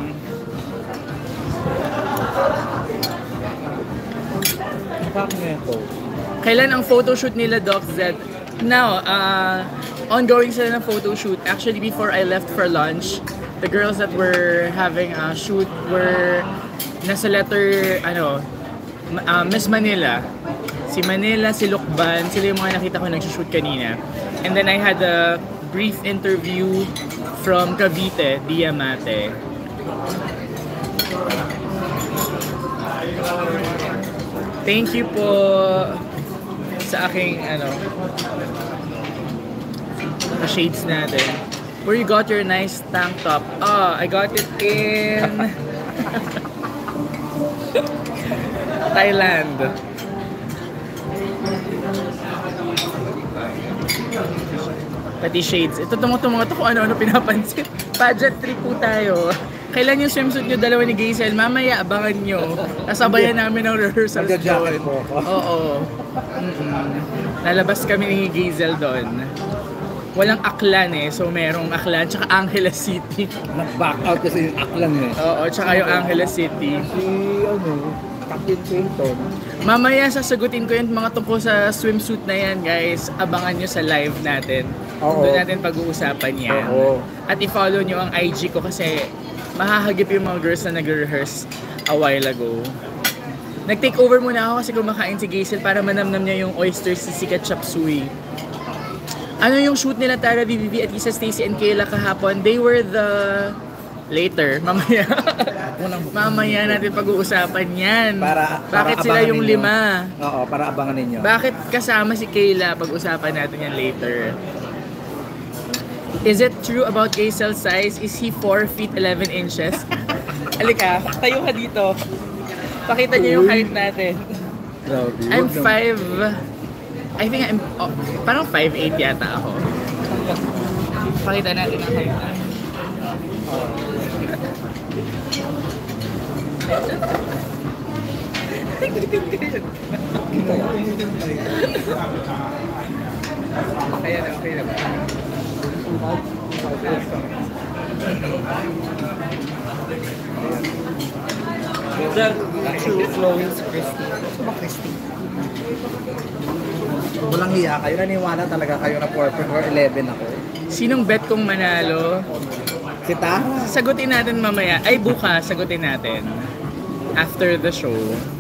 Bakit nga ito? Kailan ang photoshoot nila, Doc Z? Now, uh, ongoing sila ng photoshoot. Actually, before I left for lunch, the girls that were having a shoot were nasa letter, ano, uh, Miss Manila. Si Manila, si Lukban, sila yung mga nakita ko nag-shoot kanina. And then I had a brief interview from Cavite, Diamante. Thank you po sa aking ano sa shades natin. Where you got your nice tank top? Oh, I got it in Thailand. pati shades. Ito tumutungo to kung ano-ano pinapansin. Pageantry po tayo. Kailan yung swimsuit nyo dalawa ni Gazel? Mamaya, abangan nyo. Kasabayan namin ng rehearsals Magja-jacket doon. po ako. Oo. Mm-mm. Lalabas kami ni Gazel doon. Walang Aklan eh. So merong Aklan, tsaka Angeles City. Nag-back out kasi yung aklan eh. Oo, tsaka yung Angeles City. Si ano, Captain Clinton. Mamaya sasagutin ko yung mga tungkol sa swimsuit na yan, guys. Abangan nyo sa live natin. Oo. Doon natin pag-uusapan yan. Oo. At i-follow nyo ang I G ko kasi mahahagip yung mga girls na nag-rehearse a while ago. Nag-take over muna ako kasi kumakain si Gazel para manamnam niya yung oysters si Sikat Chop Suey. Ano yung shoot nila Tara, V V V at Lisa Stacy and Kayla kahapon? They were the... Later, mamaya. Mamaya natin pag-uusapan yan. Para, para Bakit sila abangan yung ninyo. lima? Oo, para abangan ninyo. Bakit kasama si Kayla? Pag-usapan natin yan later. Is it true about Gazel's size? Is he four feet eleven inches? Halika, tayo ka dito. Pakita niyo yung height natin. Grabe. I'm five... I think I'm... Oh, parang five eight yata ako. Pakita natin ang height natin. Kaya na, okay na ba? True flowing si Christy. Gusto ba Christy? Walang hiya kayo. Naniwala talaga kayo na four foot eleven ako. Sinong bet kong manalo? Si Tara. Sagutin natin mamaya. Ay, bukas, sagutin natin. After the show.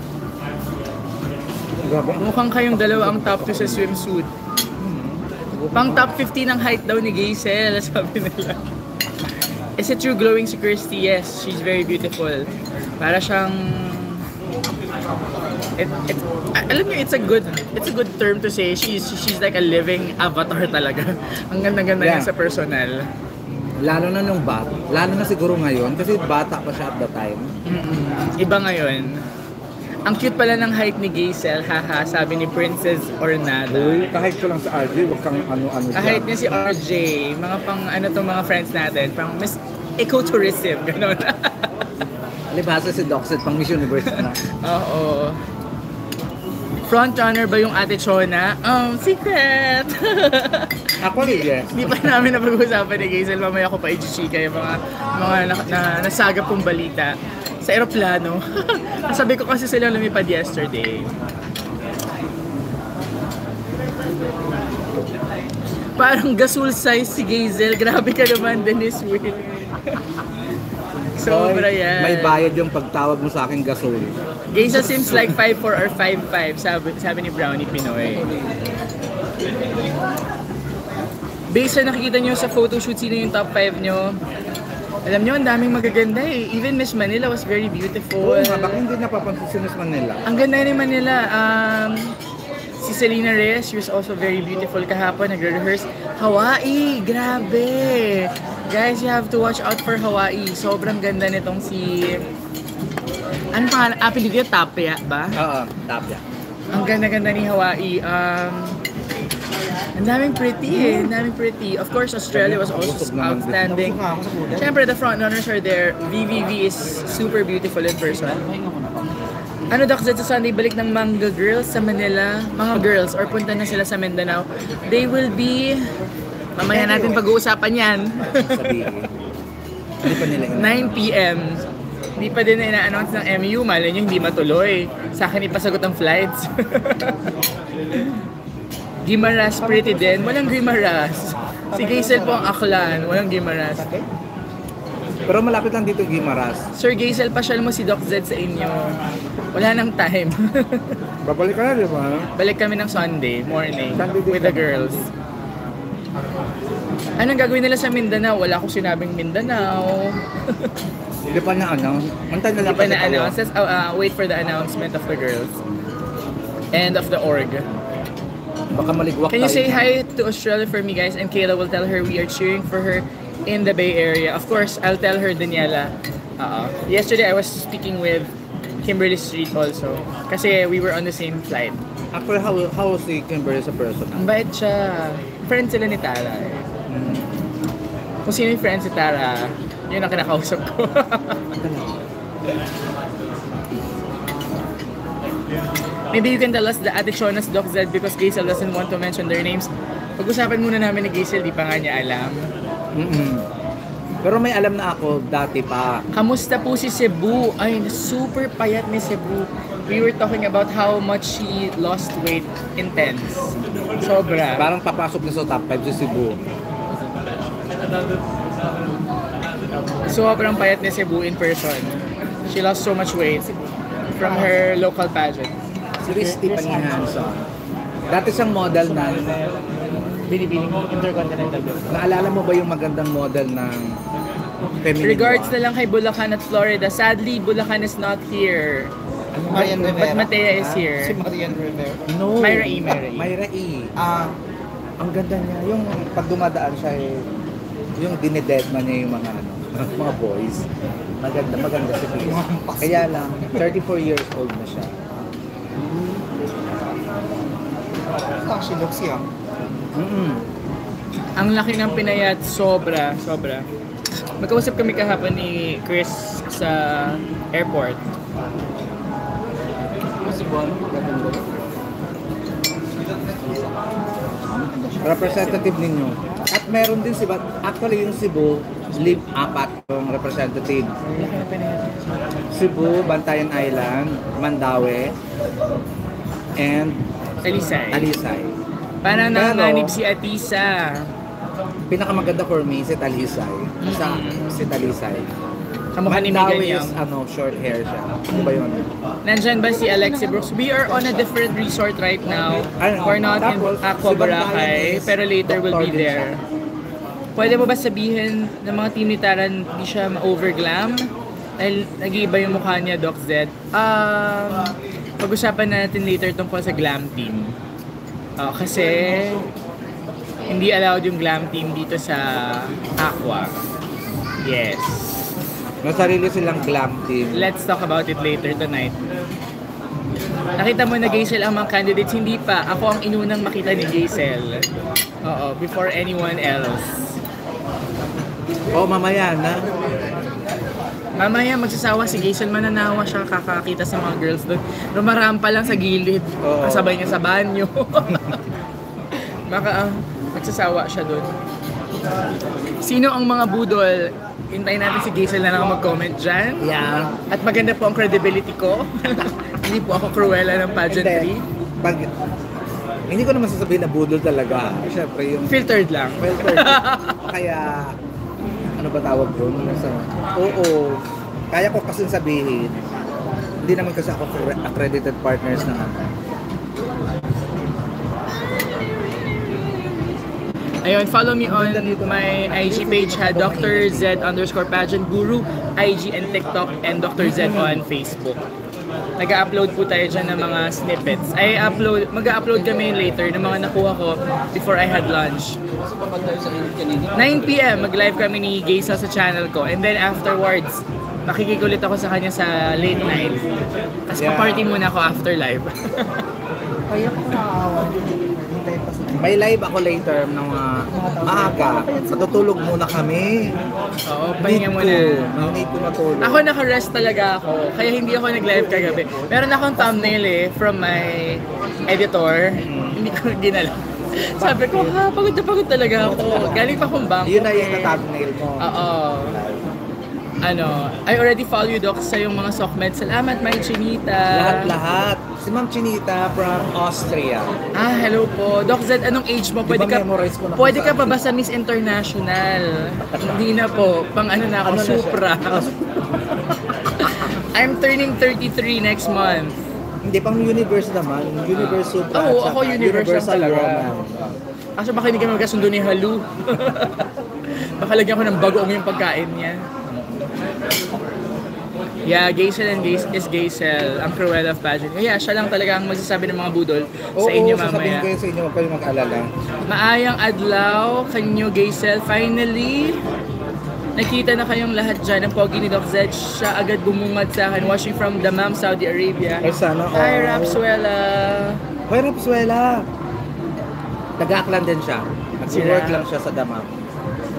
Grabe. Mukhang kayong dalawa ang top two sa swimsuit. Pang top fifteen ang height daw ni Gazel, sabi nila. Is it true glowing si Christy? Yes, she's very beautiful. Para siyang... It, it, alam niyo, it's a good it's a good term to say. She's she's like a living avatar talaga. Ang ganda-ganda Yeah. niya sa personal. Lalo na nung bata. Lalo na siguro ngayon kasi bata pa siya at the time. Mm-mm. Iba ngayon. Ang cute pala ng height ni Gazel, haha, sabi ni Princess Ornada. Uy, kahit ko lang sa R J, wag kang ano-ano Ang height niya si R J, mga pang ano tong mga friends natin, pang miss ecotourism, gano'n. Alibasa si Doxet pang Miss Universe na. Oo. Frontrunner ba yung Ate Chona? Um, secret! Ako rin, yes. Hindi pa namin napag-uusapan ni Gazel. Mamaya ko pa i-chika yung mga, mga na, na, nasagap kong balita sa aeroplano. Sabi ko kasi sila lumipad yesterday. Parang gasol size si Gazel. Grabe ka naman, Dennis Will. Sobra yan. May bayad yung pagtawag mo sa akin gasol. Gazel seems like five four or five five, sabi, sabi ni Brownie Pinoy. Based sa nakikita nyo sa photoshoot, sino yung top five nyo? Alam nyo, ang daming magaganda eh. Even Miss Manila was very beautiful. Oo nga, bakit hindi napapansin si Miss Manila? Ang ganda ni Manila. Um, si Selena Reyes, she was also very beautiful kahapon. Nagre-rehearse. Hawaii! Grabe! Guys, you have to watch out for Hawaii. Sobrang ganda nitong si... Ano pangalan? Ah, pinigil Tapia ba? Oo, tapya. Ang ganda-ganda ni Hawaii. Um, ang daming pretty eh. Ang daming pretty. Of course, Australia was also outstanding. Siyempre, the frontrunners are there. V V V is super beautiful in person. Ano, Doc Zed, sa Sunday, balik ng Manga Girls sa Manila? Mga girls, or punta na sila sa Mindanao. They will be... Mamaya natin pag-uusapan yan. Sabihin. Hindi pa nila nine p m Hindi pa din na ina-announce ng M U. Malay nyo, hindi matuloy. Sa akin, ipasagot ang flights. Gimaras pretty din. Walang Gimaras. Si Gazel po ang aklan. Walang Gimaras. Pero malapit lang dito Gimaras. Sir Gazel, pasyal mo si Doc Zed sa inyo. Wala nang time. Babalik ka na, di ba? Balik kami ng Sunday morning Sunday din with the kami. girls. Anong gagawin nila sa Mindanao? Wala akong sinabing Mindanao. Hindi pa na-announce. Antay na Hindi lang pa kasi kayo. na-announce. Let's, uh, uh, wait for the announcement of the girls. And of the org. Baka maligwak Can you tayo. say hi to Australia for me, guys? And Kayla will tell her we are cheering for her in the Bay Area. Of course, I'll tell her, Daniela. Uh, yesterday, I was speaking with Kimberly Street also. Kasi we were on the same flight. Actually, how, how si Kimberly sa person? Ang bait siya. Friend sila ni Tara. eh. Kung sino yung friend si Tara, yun ang kinakausap ko. Maybe you can tell us the Ate Shona's Doc Z because Gaisel doesn't want to mention their names. Pag-usapan muna namin ni Gaisel, di pa nga niya alam. Mm-mm. Pero may alam na ako dati pa. Kamusta po si Cebu? Ay, super payat ni Cebu. We were talking about how much she lost weight. Intense. Sobra. Parang papasok na sa top five si Cebu. Sobrang payat ni Cebu in person. She lost so much weight from her local pageant. Si Christy Panihanson. Dati siyang model na, Binibining Intercontinental. naalala mo ba yung magandang model ng feminine? Regards na lang kay Bulacan at Florida. Sadly, Bulacan is not here. Marian But Rivera. Matea is Si here. Marian Rivera. No. Myra E. Myra E. Myra E. Ah, Ang ganda niya. Yung pag dumadaan siya, eh, yung dinededma niya yung mga ano, mga boys. Maganda, maganda si Chris. Kaya lang, thirty-four years old na siya. oh, she looks young. Mm-mm. Ang laki ng pinayat, sobra, sobra. Magkausap kami kahapon ni Chris sa airport. Representative ninyo. At meron din si actually yung Cebu, live apat yung representative. Laki ng pinayat. Cebu, Bantayan Island, Mandaue, and Talisay. Talisay. Parang Pero- nanganib si Atisa. Pinakamaganda for me si Talisay. Sa si Talisay. Kamukha ni Mandaue Megan is Young. ano, short hair siya. Ano ba yun? Nandyan ba si Alexi Brooks? We are on a different resort right now. Ay, We're not in tapos, Aqua si Bantayan Boracay, is pero later we'll be doktor din there. Pwede mo ba sabihin ng mga team ni Taran hindi siya ma-overglam? Dahil nag-iiba yung mukha niya, Doc Z. Um, pag-usapan natin later tungkol sa glam team. Ah, kasi hindi allowed yung glam team dito sa Aqua. Yes. May sarili silang glam team. Let's talk about it later tonight. Nakita mo na Gaisel ang mga candidates, hindi pa. Ako ang inunang makita ni Gaisel. Oo, before anyone else. Oh, mamaya na. Mamaya magsasawa si Gaisel, mananawa siya kakakita sa mga girls doon. Rumarampa lang sa gilid, Oo. kasabay niya sa banyo. Baka ah, magsasawa siya doon. Sino ang mga budol? Hintayin natin si Gaisel na lang mag-comment dyan. Yeah. At maganda po ang credibility ko. Hindi po ako Cruella ng pageantry. Hindi. Pag, hindi ko naman sasabihin na budol talaga. Siyempre yung Filtered lang. filter. Kaya, ano ba tawag doon? Sa, oo. Kaya ko kasi sabihin, hindi naman kasi ako accredited partners ng ano. Ayun, follow me on my I G page ha, Doctor Z underscore pageant guru, I G and TikTok, and Doctor Z on Facebook. Nag-upload po tayo dyan ng mga snippets. I upload, mag-upload kami later ng mga nakuha ko before I had lunch. nine p m mag-live kami ni Geisa sa channel ko, and then afterwards, makikikulit ako sa kanya sa late night. Tapos Yeah. pa-party muna ako after live. Kaya ko nakaawa. Hintay pa sa May live ako later ng mga maaga. Matutulog muna kami. Oo, pahinga Need muna. ko. Need ko matulog. Ako naka-rest talaga ako, kaya hindi ako nag-live kagabi. Meron akong thumbnail eh, from my editor. Hindi ko ginala. Sabi ko, ha, pagod na pagod talaga ako. Galing pa akong bank. Yun na yung thumbnail mo. Oo. Ano, I already follow you, Doc, sa yung mga sockmed. Salamat, my Chinita. Lahat-lahat. Si Ma'am Chinita from Austria. Ah, hello po. Doc Z, anong age mo? Di Pwede ba ka, memorize ko na pwede kung ka pa saan? ba sa Miss International? Hindi na po. Pang ano na ako, Ano na siya? Supra. I'm turning thirty-three next month. Hindi, pang universe naman. Universe Supra. Oo, at ako saka universe lang Universal talaga. Roman. Kaso baka hindi kami magkasundo ni Halu. Baka lagyan ko ng bagoong yung pagkain niya. Yeah, Gaisel and Gais is Gaisel, ang Cruella of pageant. Yeah, siya lang talaga ang magsasabi ng mga budol Oo, sa inyo sasabihin mamaya. ko yun sa inyo. Huwag kayong mag-alala. Maayang adlaw, kanyo Gaisel. Finally, nakita na kayong lahat dyan. Ang pogi ni Doc Z, siya agad bumungad sa akin. Watching from Dammam, Saudi Arabia. Ay, sana all. Hi, Rapsuela. Hoy, Rapsuela! Taga-Aklan din siya. Nag-work Sila. lang siya sa Damam.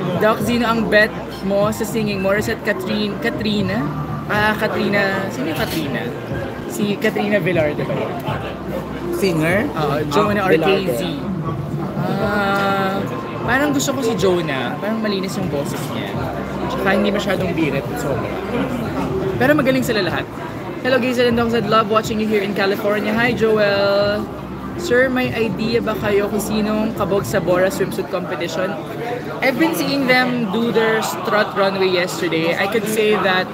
Doc Zino, ang bet mo sa singing mo is at Catherine, Katrina? Ah, Katrina, sino yung Katrina? Si Katrina Velarde ba yun? Singer? Oo, Jonah Ah, or Velarde. K Z. Ah, parang gusto ko si Jonah. Parang malinis yung boses niya. Tsaka hindi masyadong birit. Sobra. Pero magaling sila lahat. Hello guys, and Doc said, love watching you here in California. Hi Joel! Sir, may idea ba kayo kung sinong kabog sa Bora swimsuit competition? I've been seeing them do their strut runway yesterday. I could say that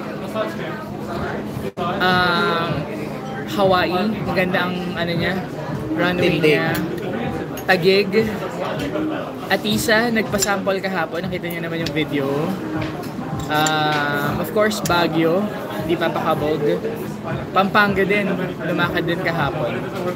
um, Hawaii, maganda ang ano niya, runway Tindig. niya. Tagig. Atisa, nagpasample kahapon. Nakita niyo naman yung video. Um, of course, Baguio. Hindi pa pakabog. Pampanga din. Lumakad din kahapon.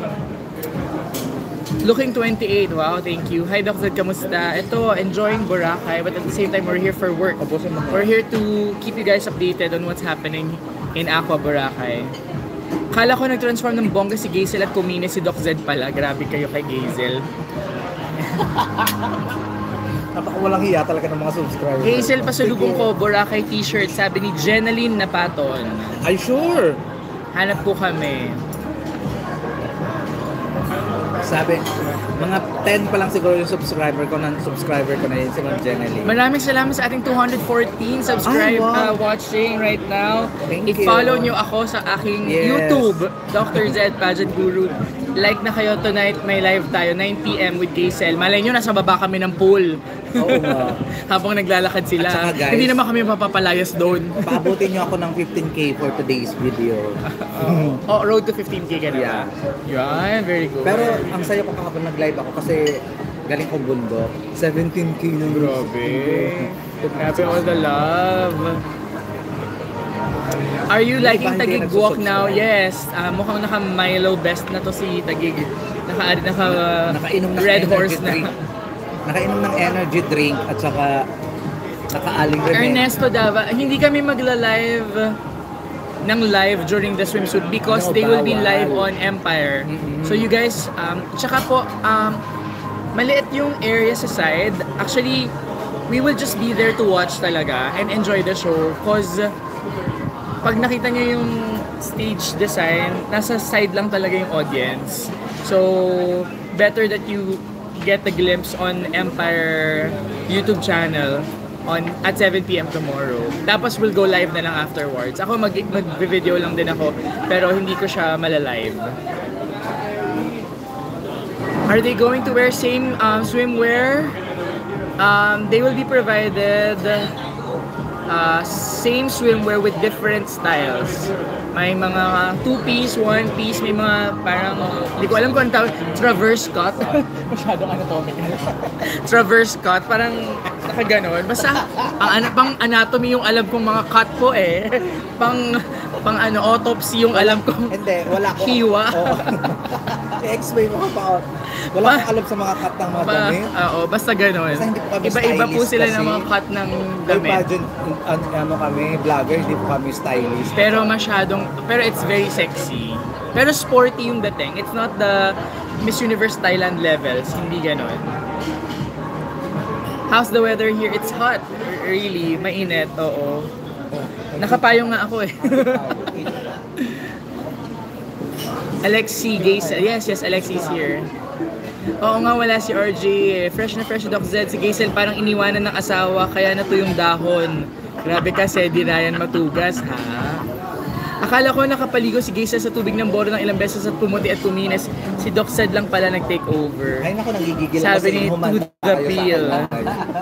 Looking twenty-eight. Wow, thank you. Hi, Doc Zed. Kamusta? Ito, enjoying Boracay. But at the same time, we're here for work. We're here to keep you guys updated on what's happening in Aqua Boracay. Kala ko nag-transform ng bongga si Gazel at kumine si Doc Zed pala. Grabe kayo kay Gazel. Napakawalang hiya talaga ng mga subscribers. Hazel, pasalubong ko, Boracay t-shirt, sabi ni Jenaline Napaton. Ay, sure! Hanap po kami. Sabi, mga ten pa lang siguro yung subscriber ko, non-subscriber ko na yun, si Ma'am Jeneline. Maraming salamat sa ating two hundred fourteen subscribe Ay, wow. uh, watching right now. Thank I-follow you. nyo ako sa aking Yes. YouTube, Doctor Zed Pageant Guru. Like na kayo tonight, may live tayo, nine p m with Gazel. Malay nyo, nasa baba kami ng pool. Oo nga. Habang naglalakad sila. At saka, guys, Hindi naman kami mapapalayas doon. Paabutin nyo ako ng fifteen K for today's video. Oh, road to fifteen K ka na ba? Yan, very good. Pero ang sayo ko kahapon nag-live ako kasi galing kong bundok. seventeen K na Grabe. Grabe all the love. Are you liking Iba, hindi Tagig Walk nagsusubscribe. now? Yes. Uh, mukhang naka-Milo best na to si Tagig. Naka, naka, Nakainom ng Red energy Horse drink. na. Nakainom ng energy drink at saka nakaaling rin. Ernesto Dava, hindi kami magla-live ng live during the swimsuit because No, they will be bawal. live on Empire. So you guys, um, tsaka po, um, maliit yung area sa side. Actually, we will just be there to watch talaga and enjoy the show cause pag nakita nyo yung stage design, nasa side lang talaga yung audience. So, better that you get a glimpse on Empire YouTube channel on at seven p m tomorrow. Tapos we'll go live na lang afterwards. Ako mag mag-video lang din ako, pero hindi ko siya malalive. Are they going to wear same um, swimwear? Um, they will be provided uh, same swimwear with different styles. May mga two-piece, one-piece, may mga parang, hindi ko alam kung ang tawag, traverse cut. Masyadong anatomical. Traverse cut, parang nakaganon. Basta, ang ano, pang anatomy yung alam kong mga cut po eh. Pang, pang ano, autopsy yung alam kong Hindi, wala ko. hiwa. Oo. I-explain mo ka pa. Wala Ba- akong alam sa mga cut ng mga Ba, damit. oo, basta ganon. Basta hindi po kami Iba-iba po stylist sila kasi. ng mga cut ng May damit. pageant, an, ano kami, vlogger, hindi po kami stylist. Pero masyadong, pero it's very sexy. Pero sporty yung dating. It's not the Miss Universe Thailand levels. Hindi ganon. How's the weather here? It's hot. Really, mainit. Oo. Nakapayong nga ako eh. Alexi Gazel. Yes, yes, Alexi's here. Oo nga, wala si R J eh. Fresh na fresh Doc Zed. Si Gazel parang iniwanan ng asawa, kaya natuyong dahon. Grabe kasi, di na yan matugas, ha? Akala ko nakapaligo si Gazel sa tubig ng Boro ng ilang beses at pumuti at kuminis. Si Doc Zed lang pala nag-take over. Ay naku, nagigigil ako Sabi kasi ni humanda To the kayo sa Peel. akin.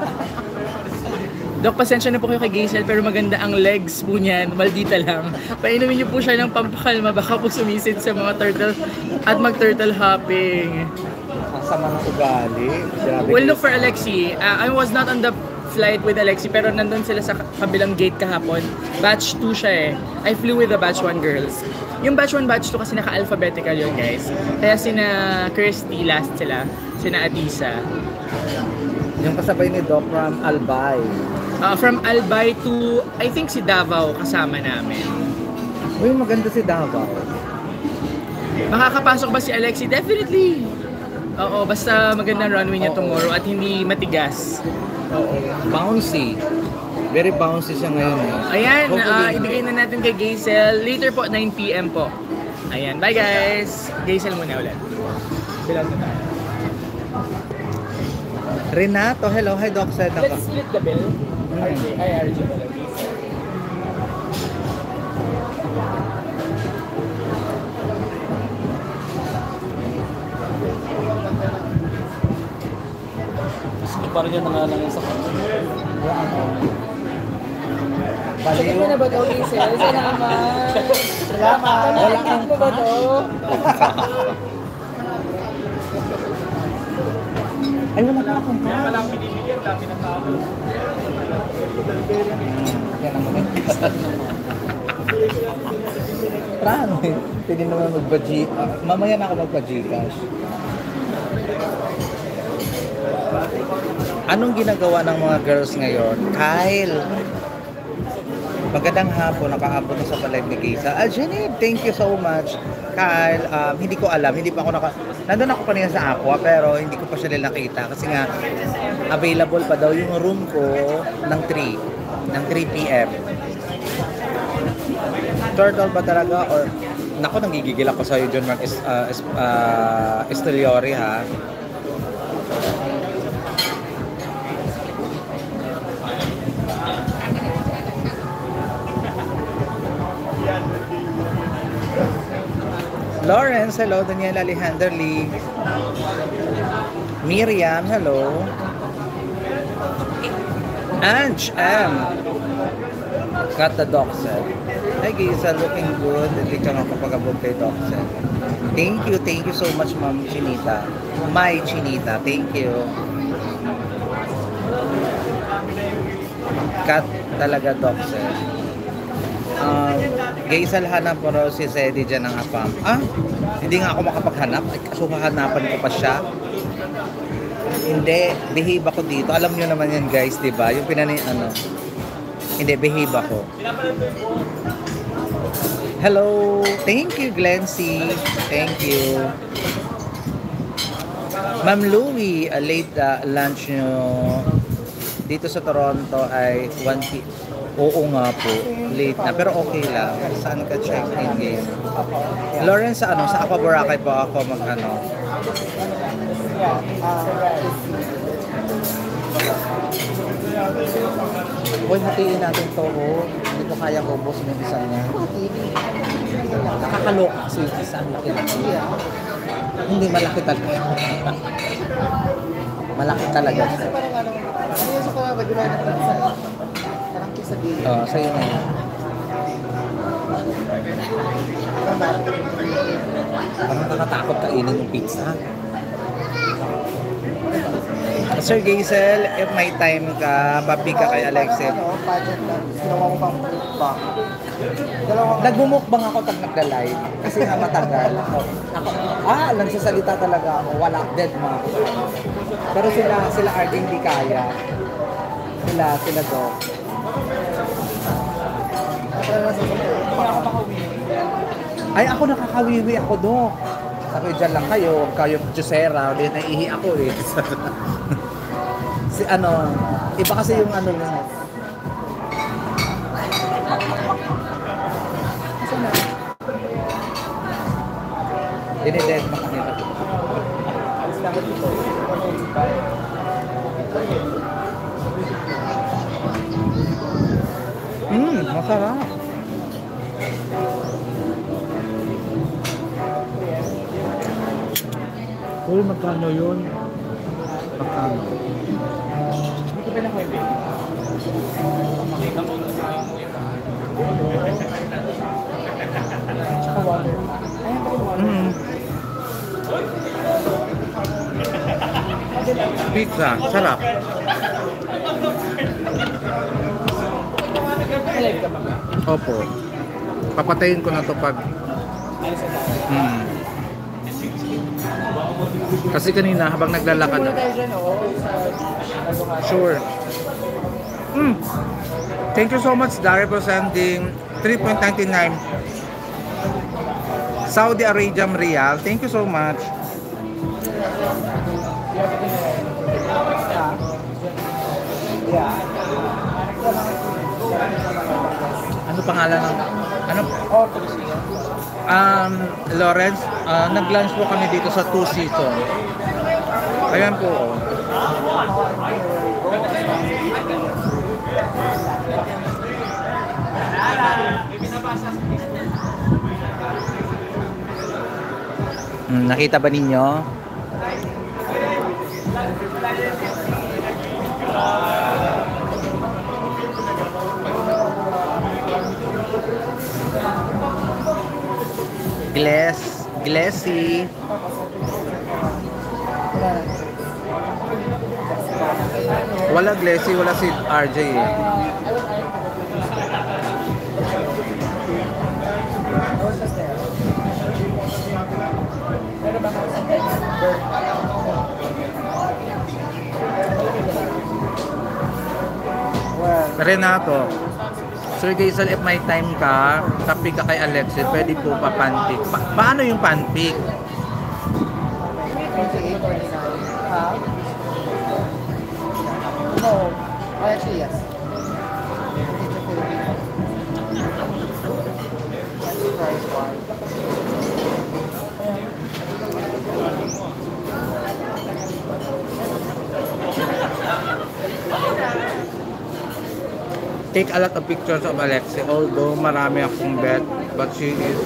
Doc, pasensya na po kayo kay Gazel pero maganda ang legs po niyan. Maldita lang. Painumin niyo po siya ng pampakalma. Baka po sumisid sa mga turtle at mag-turtle hopping. Sa mga ugali. Grabe We'll kayo. look for Alexi. Uh, I was not on the flight with Alexi pero nandun sila sa kabilang gate kahapon. Batch two siya eh. I flew with the batch one girls. Yung batch one, batch two kasi naka-alphabetical yun guys. Kaya sina Christy last sila. Sina Atisa. Yung kasabay ni Doc from Albay. Uh, from Albay to, I think si Davao kasama namin. Uy, maganda si Davao. Makakapasok ba si Alexi? Definitely! Oo, basta magandang runway niya Oo. tomorrow at hindi matigas. Oo. Bouncy. Very bouncy siya ngayon eh. Ayan, Hopefully, ah, ibigay na natin kay Gazel. Later po, nine p m po. Ayan, bye guys! Gazel muna ulit. Bilang na tayo. Renato, hello. Hi, Doc Zed. Let's split the bill. R J, ay R J pala. Gusto pa rin yan nangalangan sa kanya. Sakit mo na ba ito, Gazel? Salamat! Salamat! Salamat mo ba ito? Ay, wala ka akong pa. Wala akong pinibigyan, dami ng tao. Yan ang mga. Prano eh. Pwede naman magpa-G. Uh, mamaya na ako magpa-Gcash. Anong ginagawa ng mga girls ngayon? Kyle! Magandang hapon, nakaabot na sa palive ni Kaysa. Ah, Jenny, thank you so much. Kyle, um, hindi ko alam, hindi pa ako naka... Nandun ako kanina sa Aqua, pero hindi ko pa siya nakita. Kasi nga, available pa daw yung room ko ng three. Ng three p m Turtle ba talaga? Or... Naku, nanggigigil ako sa'yo, John Mark es, uh, es, uh, Esteliori, ha? Lawrence, hello. Daniel Alejandro Lee. Miriam, hello. Ange M. Got the Doc said. Hi Giza, looking good. Hindi ka makapag-abog kay Doc said. Thank you, thank you so much, Ma'am Chinita. My Chinita, thank you. Cut talaga, Doc said. Um, Gaysal, hanap po raw si Zeddy dyan ng apam. Ah, hindi nga ako makapaghanap. Ay, kaso hahanapan ko pa siya. Hindi, behave ako dito. Alam nyo naman yan guys, di ba? Yung pinani, ano. Hindi, behave ako. Hello. Thank you, Glency. Thank you. Ma'am Louie, a late uh, lunch nyo dito sa Toronto ay one p m Oo nga po, late na. Pero okay lang. Saan ka check-in game? Lawrence, sa ano? Sa Aqua Boracay po ako mag-ano. Hoy, hatiin natin to. Oh. Hindi ko kayang ubos ng isa niya. Nakakaloka kasi yung isa ang laki lang. Hindi, malaki talaga. Malaki talaga siya. Ano yung sa mga bagulan na pizza? Parang quesadilla. Oo, sa'yo na yun. Parang nakakatakot kainin yung pizza. Sir Gazel, if may time ka, papi ka kay Alexis. Ano, budget lang. Ginawa ko pang mukbang. Dalawang... Nagmumukbang ako tag nagda-live kasi nga matagal. Ako, ah, nagsasalita talaga ako. Wala, dead ma. Pero sila, sila Ardy hindi kaya. Sila, sila Doc. Ay, ako nakakawiwi ako, Doc. Sabi, dyan lang kayo. Kayo, Jusera. Hindi, naihi ako eh. Si ano, iba kasi yung ano na. Kasi na. Dinided mo kanila. Alis lang dito. Mmm, masarap. Uy, magkano yun? Magkano? Dito pa na ko yung Tsaka water. Ayan pa yung water. Mm. Pizza, sarap. Alive ka ba? Opo. Papatayin ko na to pag... Mm. Kasi kanina habang naglalakad Muna ako. tayo dyan, oo. Sa... Sure. Mm. Thank you so much, Dari, for sending three point nine nine Saudi Arabian Riyal. Thank you so much. pangalan ng, ano? Um, Lawrence, ah, nag-lunch po kami dito sa Two Seasons. Ayan po. Oh. Hmm, nakita ba ninyo? Glass, glassy. Wala glassy, wala si R J eh. Renato, Sir Gaisel, if may time ka, tapi ka kay Alexis, pwede po pa panpick. Pa paano yung panpick? twenty-eight, twenty-nine. Ah? No. Oh, actually, yes. That's the price one. Take a lot of pictures of Alexis, although marami akong bet, but she is,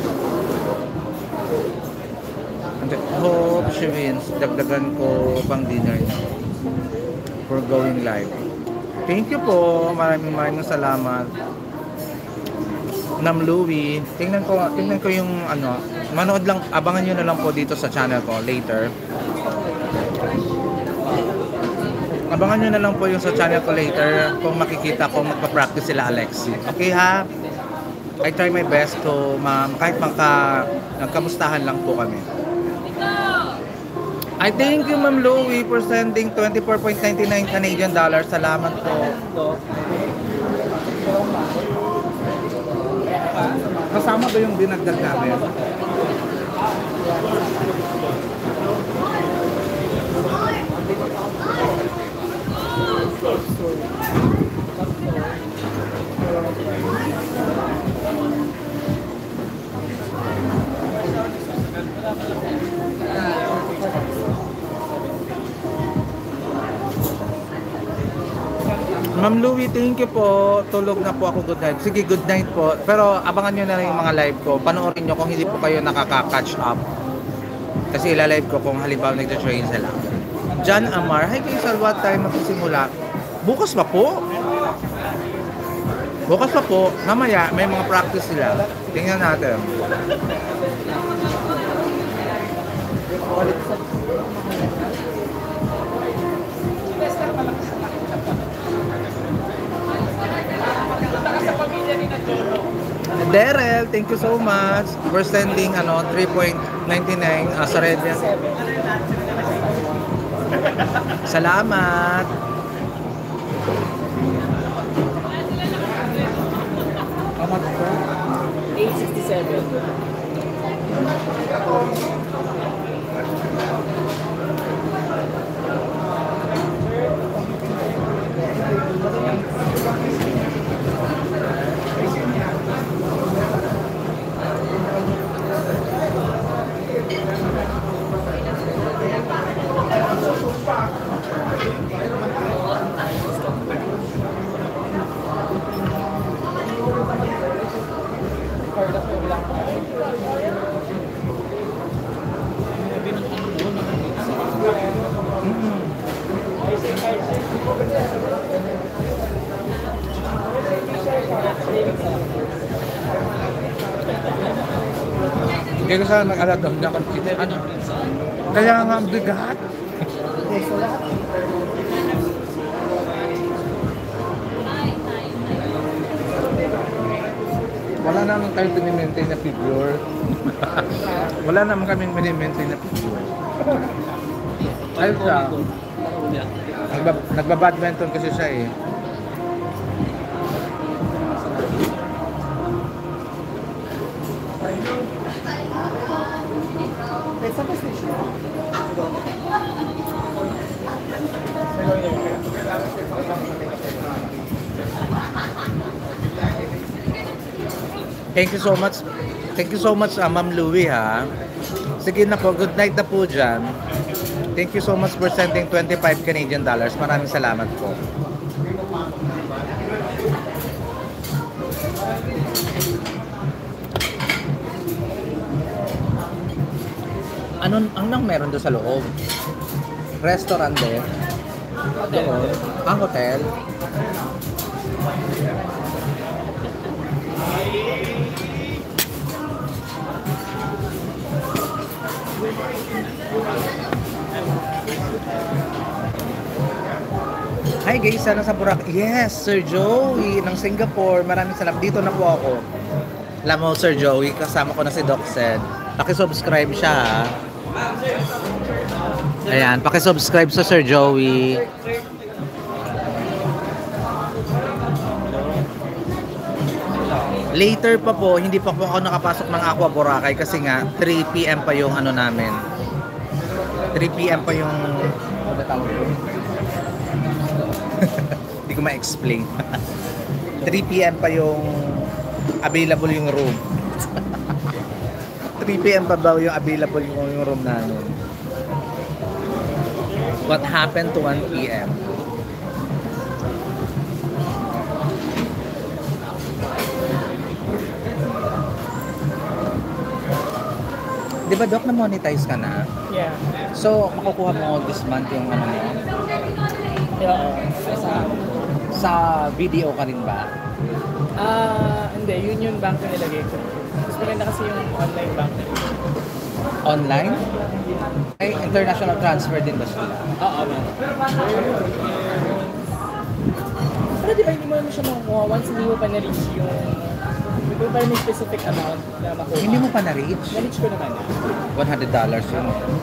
and I hope she wins. Dagdagan ko pang dinner niya for going live. Thank you po, maraming maraming salamat. Nam Louie, tingnan ko, tingnan ko yung ano, manood lang, abangan nyo na lang po dito sa channel ko later. Abangan nyo na lang po yung sa channel ko later kung makikita ko magpa-practice sila Alexi. Okay ha? I try my best to ma kahit maka nagkamustahan lang po kami. I thank you Ma'am Louie for sending twenty-four ninety-nine Canadian dollars. Salamat po. Kasama ba yung dinagdag namin? Ma'am Louie, thank you po. Tulog na po ako. Good night. Sige, good night po. Pero abangan nyo na rin yung mga live ko. Panoorin nyo kung hindi po kayo nakaka-catch up. Kasi ila-live ko kung halimbawa nag-train sila. John Amar, hi Gaisel, what time magsisimula? Bukas pa po. Bukas pa po. Mamaya, may mga practice sila. Tingnan natin. Daryl, thank you so much for sending ano three ninety-nine uh, sa red. Salamat. eight sixty-seven. Hindi ko sana mag-alat doon. Ano? Kaya nga ang bigat. Wala naman kayo pinimaintain na figure. Wala naman kaming pinimaintain na figure. Ayun siya. Nagba- Nagba-badminton kasi siya eh. Thank you so much. Thank you so much, uh, Ma'am Louie, ha. Sige na po, good night na po dyan. Thank you so much for sending twenty-five Canadian dollars. Maraming salamat po. Ano anong meron doon sa loob? Restaurant din? Hotel. Ah, hotel? Hi guys, sana sa Burak. Yes, Sir Joey ng Singapore. Maraming salamat. Dito na po ako. Alam mo, Sir Joey, kasama ko na si Doc Zed. Paki-subscribe siya, ha. Ayan, paki-subscribe sa Sir Joey. Later pa po, hindi pa po ako nakapasok ng Aqua Boracay kasi nga three p m pa yung ano namin. three p m pa yung ano tawag ko? Hindi ko ma-explain. three p m pa yung available yung room. three p m pa daw yung available yung, yung room namin. What happened to one p m? Di ba, Doc, na-monetize ka na? Yeah. So, makukuha mo this month yung ano mo? Yeah. Sa, Sa video ka rin ba? ah, hindi. Yun yung bank na nilagay ko. Mas maganda kasi yung online bank. Online? Ay, international transfer din ba sila? Oo, man. Pero di ba hindi mo naman siya makukuha once hindi mo pa na-reach yung... Hindi mo pa may specific amount na makuha. Hindi mo pa na-reach? Na-reach ko naman na. one hundred dollars yun.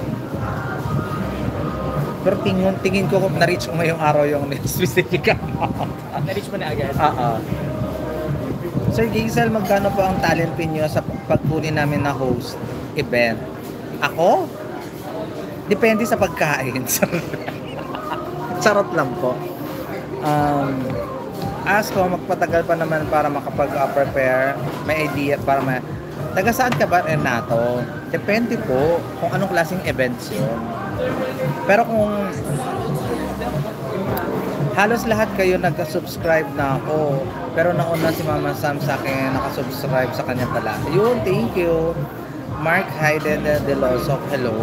Pero tingin, tingin ko kung na-reach ko ngayong araw yung specific amount. Na-reach mo na agad. Oo. Sir Giselle, magkano po ang talent pin nyo sa pagpuli namin na host event? Ako? Depende sa pagkain. Charot lang po. Um, as ko, magpatagal pa naman para makapag-prepare. May idea para ma... Taga saan ka ba, Renato? Depende po kung anong klaseng events yun. Pero kung halos lahat kayo nagka-subscribe na ako, pero nauna si Mama Sam sa akin nakasubscribe sa kanya pala. Yun, thank you. Mark Hayden de Losok, hello.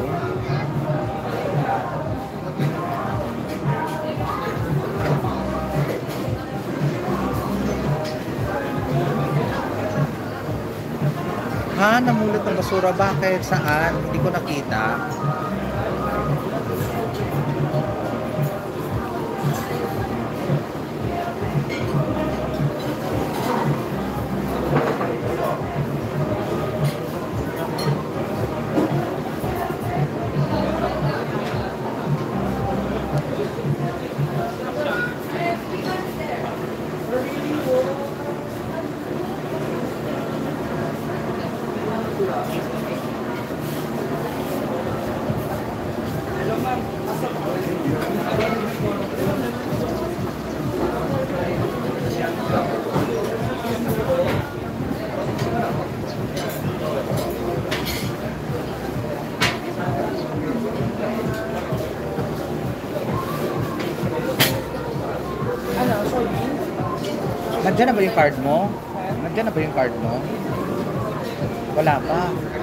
Ha? Namulot ng basura? Bakit? Saan? Hindi ko nakita. Nandiyan na ba yung card mo? Nandiyan na ba yung card mo? Wala pa.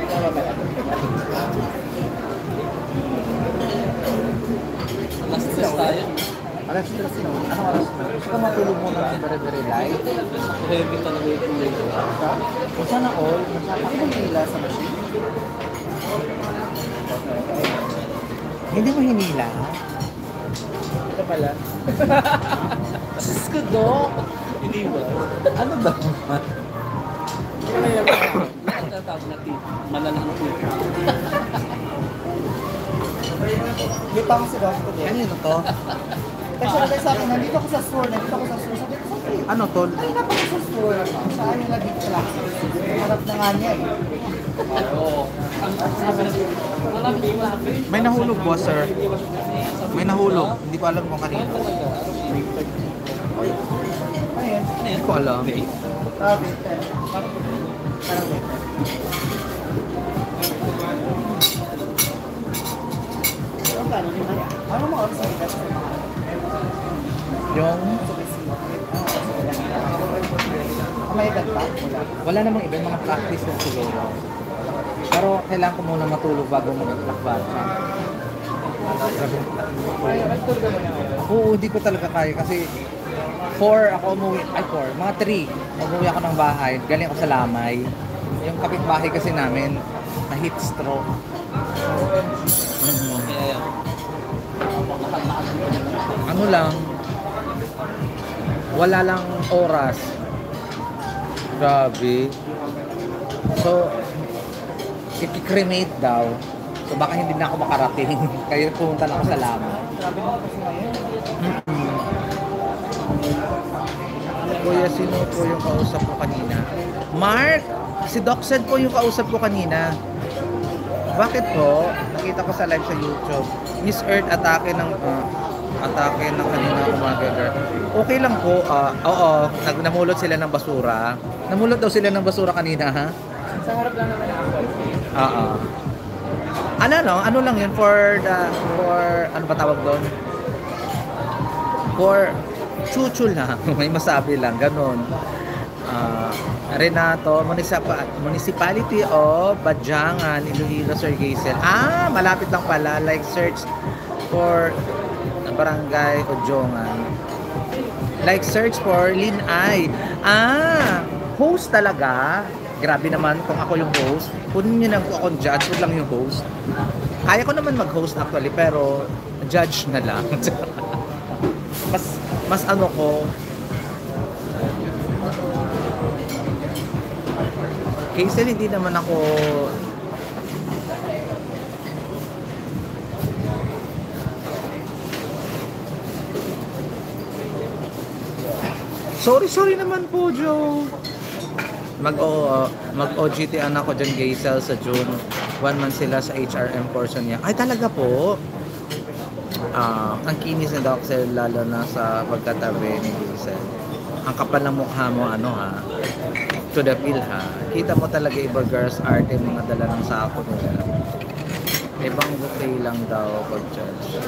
Alas tres tayo. Alas tres na. Anong oras na? Gusto ka matulog mo na ng very very light? Heavy talaga yung kulay ko. Kung sana all, nakapakilala sa machine. Hindi mo hinila? Ito pala. Sus ko, Dok! Hindi ba? Ano ba naman? Ang tatawag na tip. Malalang tip. Hindi pa ako si Dok. Kanino to? Kasi sabi sa akin, nandito ako sa store, nandito ako sa store. Sabi ko, sabi ko, Ano to? ay na ako sa store. Saan yung lagi ko lang? Harap na nga niya eh. Oo. Ang sabi na malamig yung lapit. May nahulog po, sir. May nahulog. Hindi ko alam kung kanino. Ano yun? Hindi ko alam. Grabe. Parang ganito. Ang gano'n yung kaya? Ano mo oras ay kasi mga Yung may edad pa? Wala. wala namang iba, mga practice lang siguro. Pero kailangan ko muna matulog bago mag-lakbat. Oo, di ko talaga kaya kasi four ako umuwi, ay four, mga three. Umuwi ako ng bahay, galing ako sa Lamay. Yung kapitbahay kasi namin, na heat stroke. Ano lang, wala lang oras. Grabe. So, i-cremate daw. So baka hindi na ako makarating. Kaya pumunta lang ako sa Lamay. Grabe naman kasi ngayon. Kuya, sino po yung kausap ko kanina? Mark! Si Doc Zed po yung kausap ko kanina. Bakit po? Nakita ko sa live sa YouTube. Miss Earth, atake ng... ah, atake ng kanina umaga. girl. Okay lang po. ah, oo, nag namulot sila ng basura. Namulot daw sila ng basura kanina, ha? Sa harap lang naman ako. Oo. Ano no? Ano lang yun for the... For... Ano ba tawag doon? For... Chuchul na. May masabi lang. Ganon. Ah, Renato, Municip- Municipality of Badyangan, Iloilo, Sir Gaisel. Ah, malapit lang pala. Like search for Barangay Ojongan. Like search for Linay. Ah, host talaga. Grabe naman kung ako yung host. Kunin nyo lang kung akong judge, huwag lang yung host. Kaya ko naman mag-host actually, pero judge na lang. mas, mas ano ko, Hazel, hindi naman ako sorry, sorry naman po, Joe. Mag o mag O G T anak ko dyan, Gaisel, sa June. One month sila sa H R M portion niya. Ay, talaga po. Ah, ang kinis ni Doxel, lalo na sa pagkatabi ni Gaisel. Ang kapal ng mukha mo, ano ha? To the feel ha. Kita mo talaga iba girls art yung mga dala ng sako nila. Ibang buffet lang daw pag judge.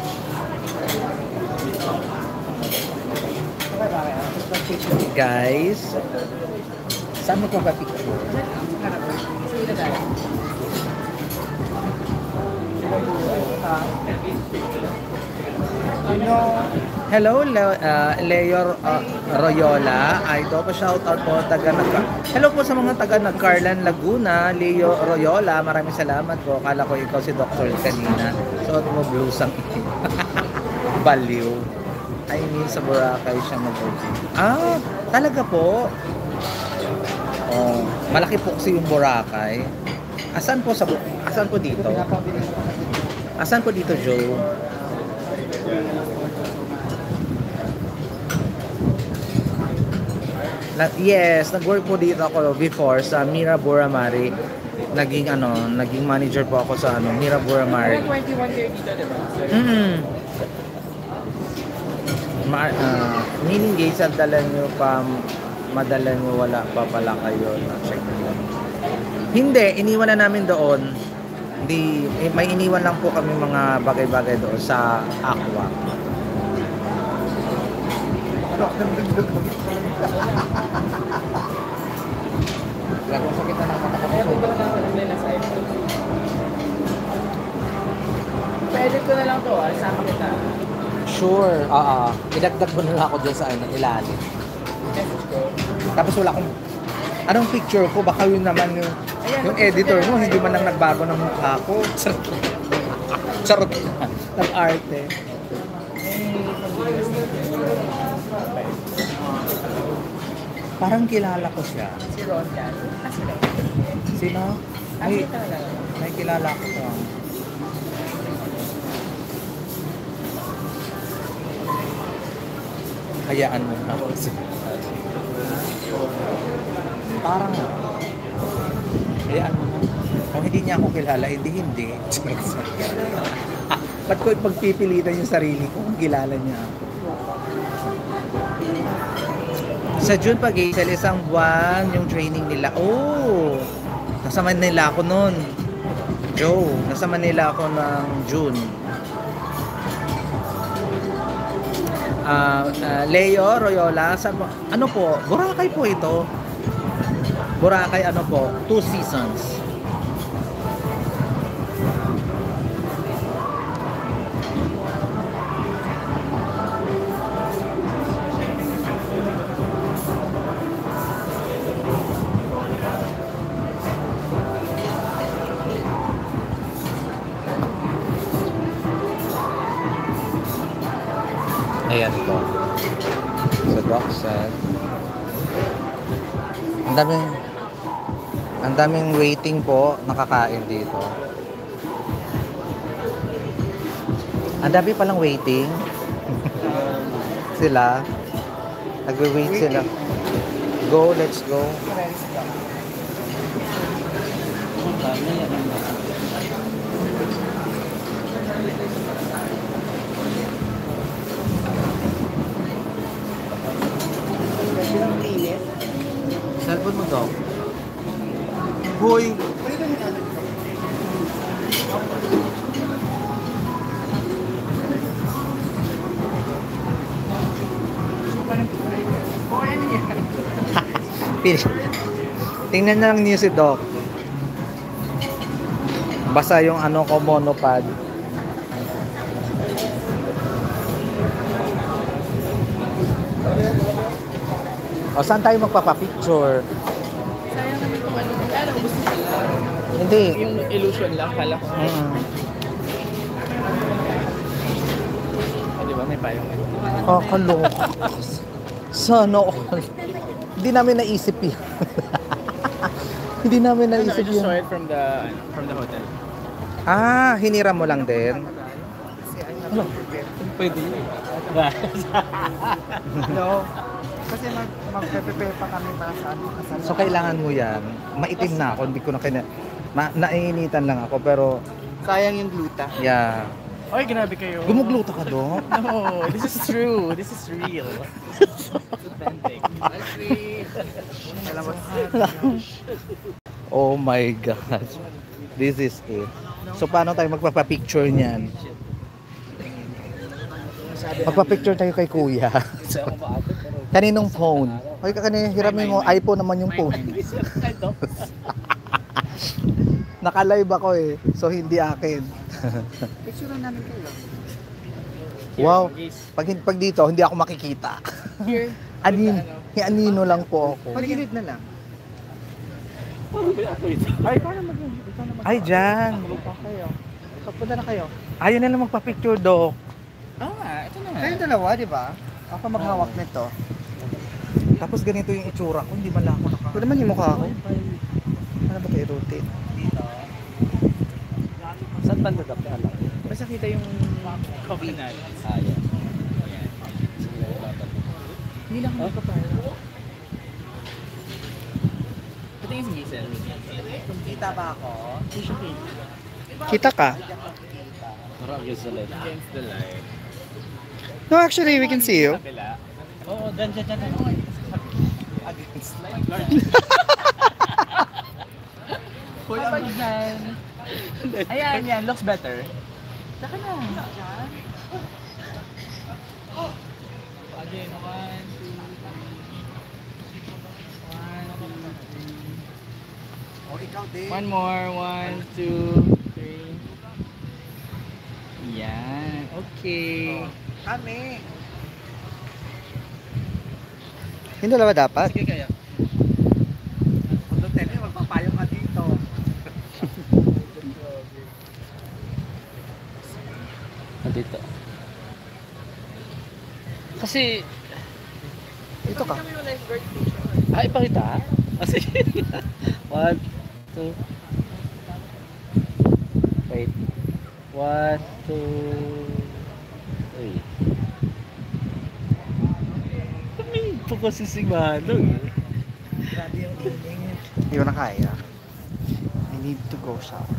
Guys, saan mo ko ba picture? Hello, Le- uh, Leo uh, Royola. Ay, do pa shout out po taga nag Hello po sa mga taga Nagcarlan, Laguna. Leo Royola, maraming salamat po. Kala ko ikaw si Doctor kanina. Suot mo blues ang itim. Baliw. I mean, sa Boracay siya mag-O G. Ah, talaga po. Oh, malaki po kasi yung Boracay. Asan po sa Asan po dito? Asan po dito, Joe? Na, yes, nag-work po dito ako before sa Mira Boramari. Naging ano, naging manager po ako sa ano, Mira Boramari. twenty-one year dito, diba? Mm. Ma uh, meaning guys, at dala nyo pa, madala nyo, wala pa pala kayo na check nyo. Hindi, iniwan na namin doon. Di, eh, may iniwan lang po kami mga bagay-bagay doon sa Aqua. Lagong sakit na ng mata ko. Pwede ko na lang to, ah. Sama kita. Sure, oo. Idagdag mo na lang ako dyan sa ano, ilalim. Tapos wala akong... Anong picture ko? Baka yun naman yung... Yung editor mo, hindi man lang nagbago ng mukha ko. Charot. Charot. Nag-arte. Parang kilala ko siya. Si Ron yan. Ah, si Ron. Sino? May, may kilala ko siya. Hayaan mo na. Parang hayaan mo na. Kung hindi niya ako kilala, hindi hindi. Ba't ko pagpipilitan yung sarili ko kung kilala niya ako? Sa June pag Hazel, isang buwan yung training nila. Oh! Nasa Manila ako noon. Joe, nasa Manila ako ng June. Ah, ah, Leo, Royola, sa, ano po? Boracay po ito. Boracay ano po? Two seasons. Ayan po. Sa Dockside. Ang daming ang daming waiting po nakakain dito. Ang dami palang waiting. Sila. Nagwe-wait sila. Go, let's go. Cellphone mo daw. Hoy! Tingnan na lang niyo si Doc. Basa yung ano ko, monopod. O, saan tayo magpapapicture? Sayang naman kung ano. Ano, gusto nila. Hindi. Yung illusion lang, kala ko. Mm. Oh, di ba? May payong. Kakaloka. Sana all. Hindi namin naisip yun. Hindi namin No, no, I naisip just saw yun. it from the, from the hotel. Ah, hinira mo lang din. Ano? Pwede yun. No. Kasi mag mag-prepare pa kami para sa ano kasal. So kailangan mo yan. Maitim na ako, hindi ko na kina... Ma naiinitan lang ako, pero Sayang yung gluta. yeah. Oy, grabe kayo. Gumugluto ka do? No, this is true. This is real. Authentic. Alam mo, Oh my God. This is it. So paano tayo magpapapicture niyan? Magpapicture tayo kay kuya. Kaninong phone? Hoy, kanina hiramin mo, iPhone naman yung phone. Naka-live ako eh. So hindi akin. picture namin kayo. Wow. Pag, pag dito, hindi ako makikita. Here. Anin, anino lang po ako. Pagilid na lang. Ay, ikaw na mag ikaw na mag Ay, dyan. Magpa kayo. Pagpunta na kayo. Ayaw na lang magpa-picture, Dok. Oo nga, ito na nga. Kayong dalawa, di ba? Ako maghawak nito. Tapos ganito yung itsura ko, hindi man lang ako naka... Ito naman yung mukha ko. Ano ba ito rotate? Saan banda ka pala? Basta kita yung coconut. Ah, yan. Hindi lang ako kaparo. Patingin si Giselle. Kung kita ba ako? Hindi siya kita. Kita ka? Parang against the light. Against the light. No, actually, we can see you. Kapila. Oo, dyan, dyan, dyan. Against light. Pull up dyan. Ayan, yan. Looks better. Saka na. Again, one, two, three. One, two, three. O, ikaw din. One more. One, two, three. Yan. Okay. Kami. Hindi dalawa dapat? Sige kaya. Kung doon tayo, magpapayong ka dito. Nandito. Kasi, Ito ka. ah, ipakita? Ah, sige. One, two. Wait. One, two, three. Ito kasi si Manong eh. Grabe yung init. Hindi ko na kaya. I need to go shower.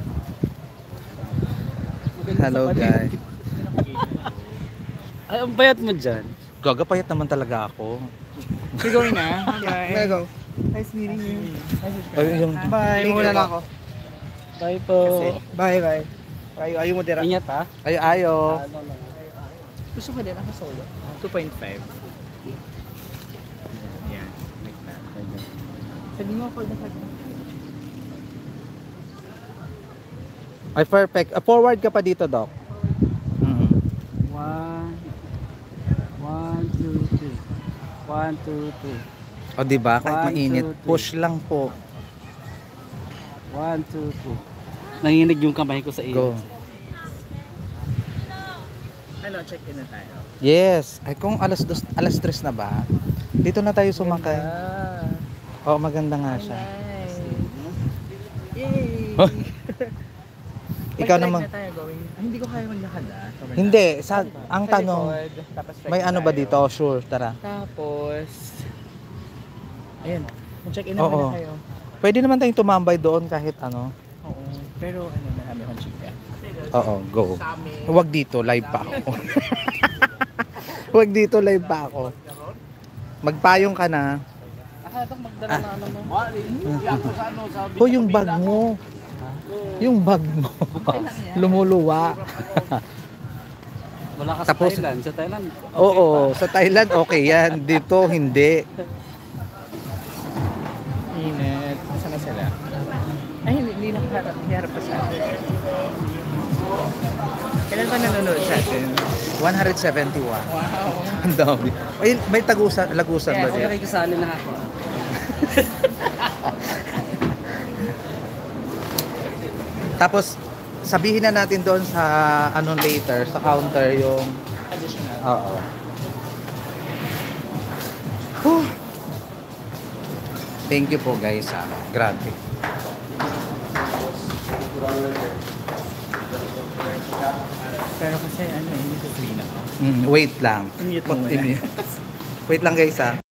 Hello, guys. Ay, ang bayat mo dyan. Gagapayat naman talaga ako. We're going na. There you Bye. go. Nice meeting you. Ay, yung... Bye. Muna lang ako. Bye po. Bye, bye. Ayaw, ayaw mo dira. Ingat ha. Ay, ayo. Gusto ko din ako solo. two point five. Yan. Like that. Sabi mo ako na Ay, perfect. Uh, forward ka pa dito, Doc. Mm. One, one, two, three. One, two, two. O, di ba? Kahit One, mainit, two, three. push lang po. One, two, two. Nanginig yung kamay ko sa iyo. Go. Ano, check-in na tayo. Yes. Ay, kung alas dos, alas tres na ba? Dito na tayo sumakay. Ah, Oo, maganda nga siya. nice. Yay! Ikaw Mag-drive naman. na tayo going. Ah, hindi ko kaya maglakad ah. Sobrang Hindi, sa, ang Sa tanong, likod, tapos may check-in ano ba tayo. dito? Sure, tara. Tapos, ayun, check-in na Oo. muna kayo. Pwede naman tayong tumambay doon kahit ano. Oo. Pero ano, marami akong chika. Oo, go. Huwag dito, live pa ako. Huwag dito, live pa ako. Magpayong ka na. Akadang magdala na ano mo. Ho, yung bag mo. Yung bag mo. Lumuluwa. Wala ka sa Tapos- Thailand. Sa Thailand. Oo, sa Thailand okay yan. Dito hindi. Init. Nasaan na sila? Ay, hindi, hindi nakaharap. Hiharap pa sa atin. Kailan ba nanonood sa atin? one seventy-one. Wow. Ang dami. Ay, may tagusan, lagusan ba Yes, dyan? okay, kasali na ako. Tapos, sabihin na natin doon sa ano later, sa counter yung... Additional. Oo. Whew. Thank you po guys ah. Grabe. Pero kasi ano, hindi ko clean ako. Mm, wait lang. Mute mo muna. I-mute. Wait lang guys ah.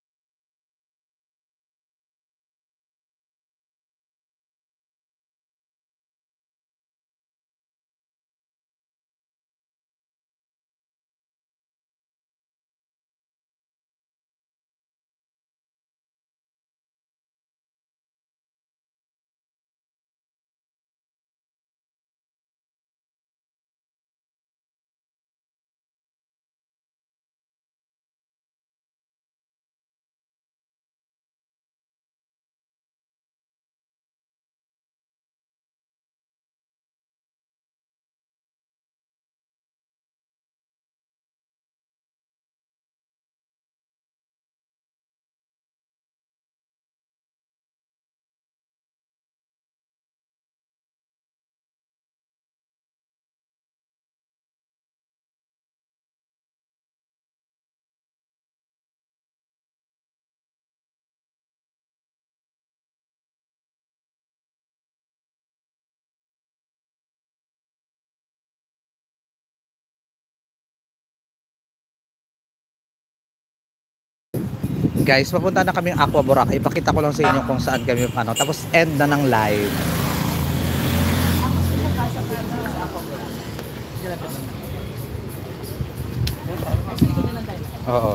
Guys, papunta na kami Aqua Boracay. Ipakita ko lang sa inyo kung saan kami ano. Tapos end na ng live. Oo.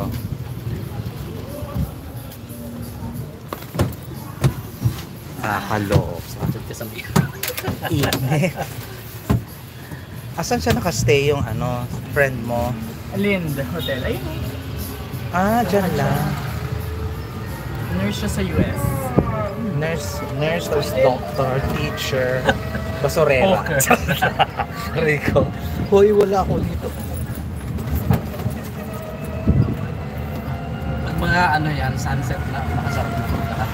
Nakakaloob. Bakit ka sabi? Init. Asan siya nakastay yung ano, friend mo? Lind Hotel. Ayun. Ah, dyan lang. Nurse siya sa U S. Nurse, nurse, tapos doctor, teacher, basurera. Rico. Hoy, wala ako dito. Pag mga ano yan, sunset na, nakasarap na po lahat.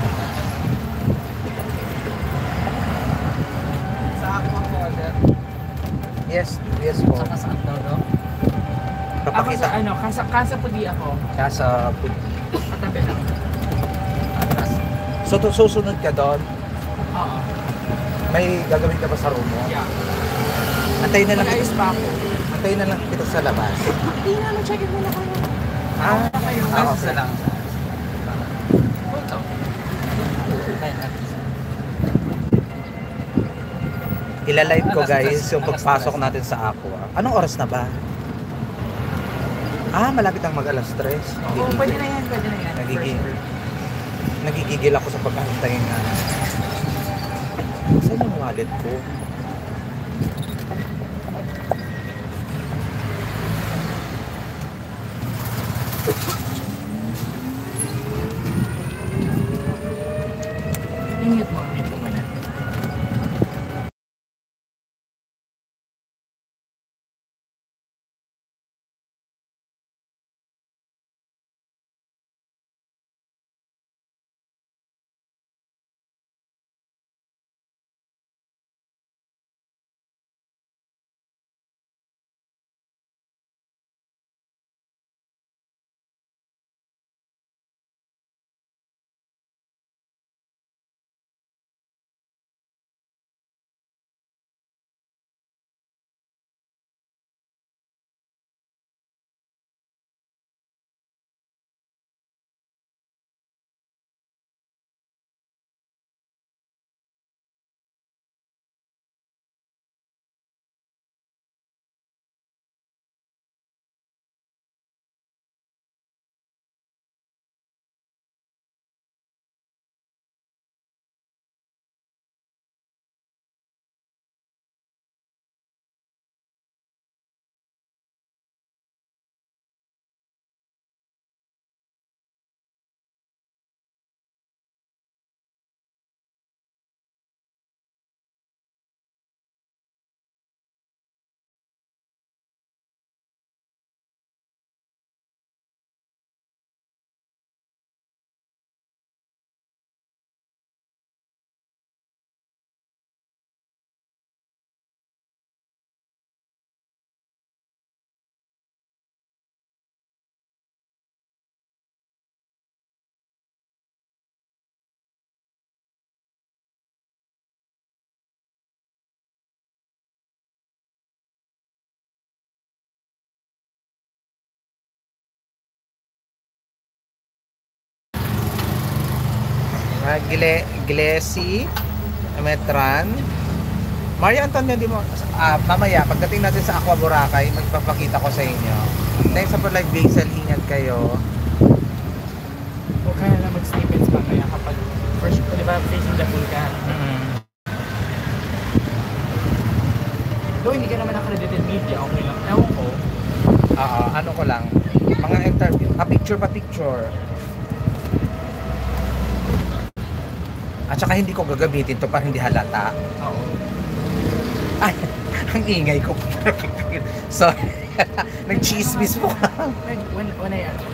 Sa Aqua Hotel. Yes, yes po. Saka saan daw daw? Ako sa Papakita. ano, kasa, kasa pudi ako. Kaya sa... Katabi lang. So, to, susunod ka doon, Oo. may gagawin ka ba sa room mo? Yeah. Antayin na lang kita, Mag-ayos pa ako. antayin na lang kita sa labas. Hindi na, mag-check in muna kayo. Ah, Kayo. ako Basta lang. Ito. Ilalive ko guys yung pagpasok natin sa Aqua. Anong oras na ba? Ah, malapit ang mag-alas tres. Oo, pwede na yan, pwede na yan. Nagiging, nagigigil ako sa pagkakantay nga. Saan yung wallet ko? Ingit mo, ingit mo muna. Ah, Gile, Glesi, Metran. Maria Antonio, di mo, ah, mamaya, pagdating natin sa Aqua Boracay, magpapakita ko sa inyo. Next up, like Basil, ingat kayo. Huwag ka na lang mag-snippets mamaya kapag first, di ba, facing the pool ka. Mm. Though hindi ka naman accredited media, okay lang. Ewan ko. Oo, ano ko lang, mga interview, ah, picture pa picture. At saka hindi ko gagamitin to para hindi halata. Oo. Ay, ang ingay ko. Sorry. Nag-chismis po. When, when, when I,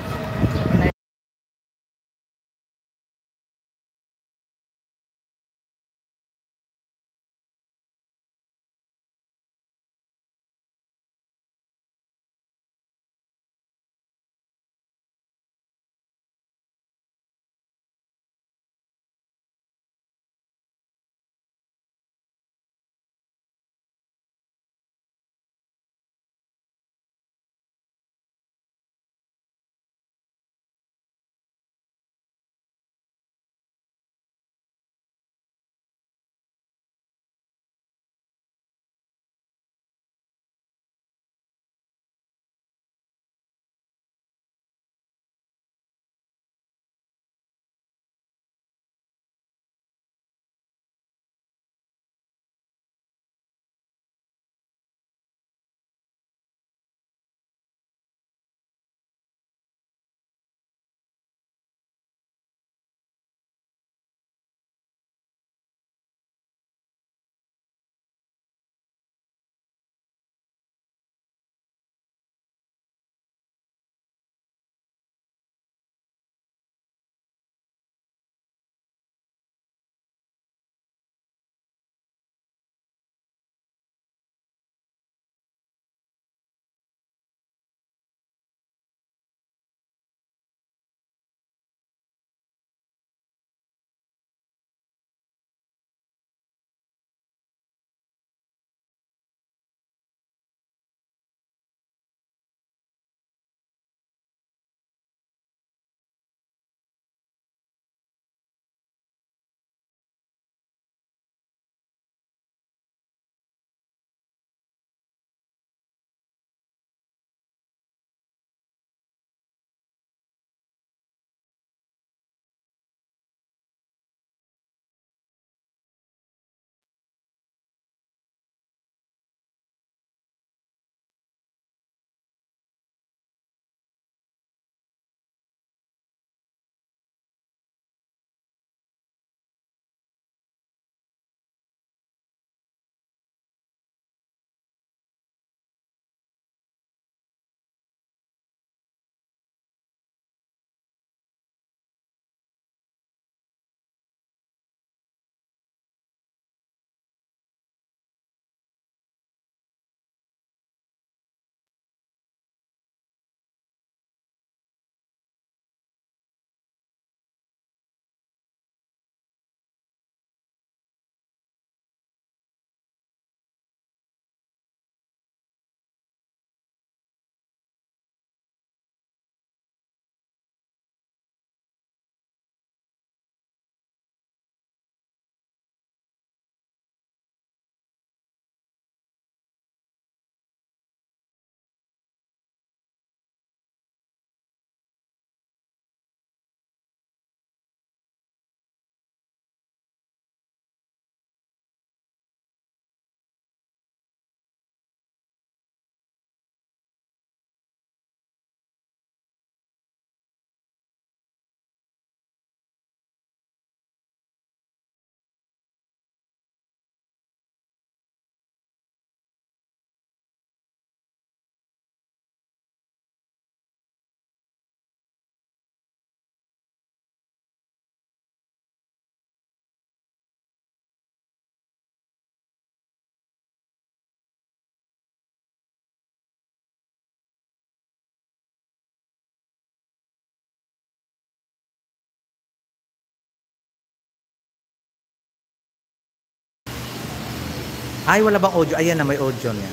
Ay, wala bang audio? Ayan na, may audio niya.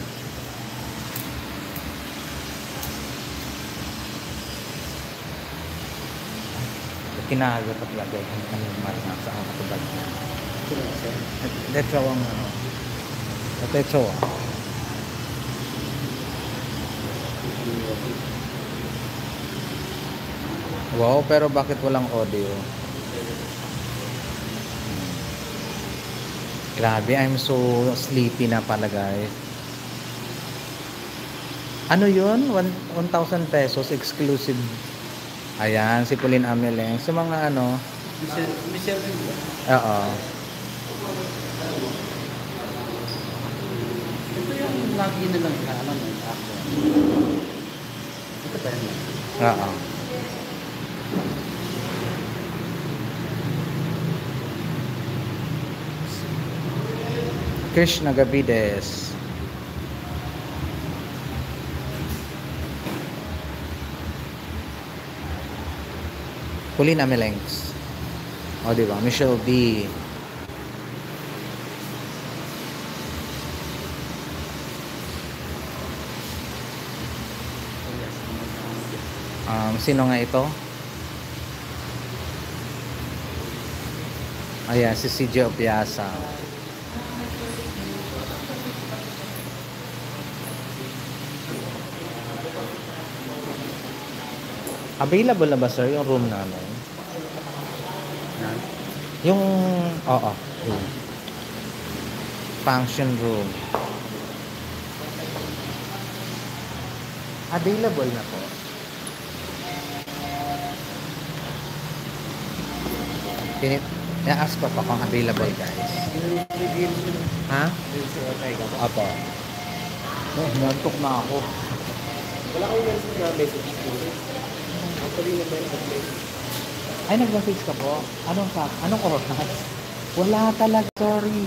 Kinahagot at lagay kung anong marina sa ang katubag niya. Let's show ang ano. Let's show. Wow, pero bakit walang audio? Grabe, I'm so sleepy na pala guys. Ano yun? one thousand pesos exclusive. Ayan, si Pauline Ameleng. Sa mga ano? Michelle, Michelle rin ba? Oo. Ito yung lagi nilang alam mo, ako. Ito ba yun? Oo. Krishna Gavides. Pauline Amelengs. O, diba? Michelle B. Um, sino nga ito? Ayan, si C J Opiasa. Available na ba sir yung room namin? Yung, oo, room. Function room. Available na po. Pinit, na-ask ko pa kung available guys. Ha? Apo. Oh, nantok na ako. Wala kang message na message. Actually, nag-message. Ay, nag-message ka po? Anong sa anong oras? Wala talaga, sorry.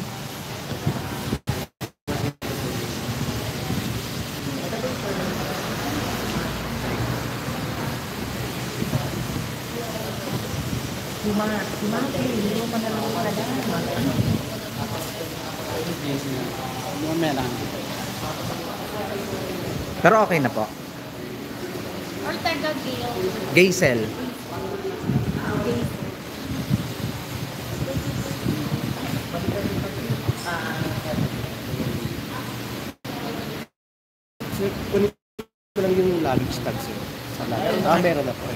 Si Ma, si Maki, hindi mo pa nalang malaman. Mamaya lang. Pero okay na po. Or taga-Gale. Gaysel. So, kunin ko lang yung luggage tags yun. Sa luggage. Ah, meron na po.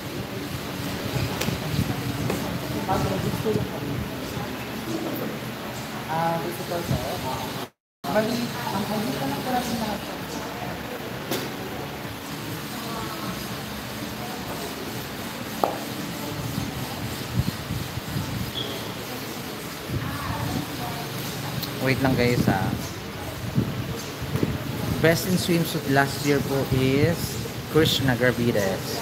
Ah, gusto ko sa Bali, ang hali ka lang pala sa lahat. Wait lang guys ah. Best in swimsuit last year po is Krishna Garvides.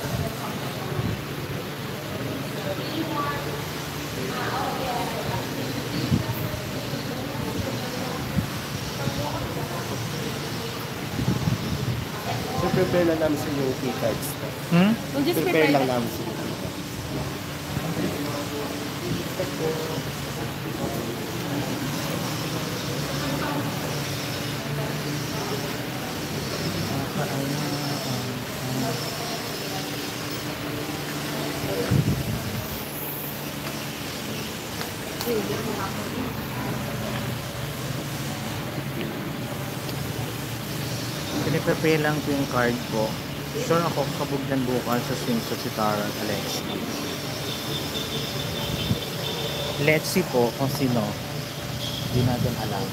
So, prepare lang namin sa yung key cards. Hmm? We'll just Prepare prepare lang that. namin sa yung key cards. Piniprepare lang ko yung card ko. Sure ako kabugdan bukas sa swimsuit si Tara at Alexi. Let's see po kung sino. Hindi natin alam.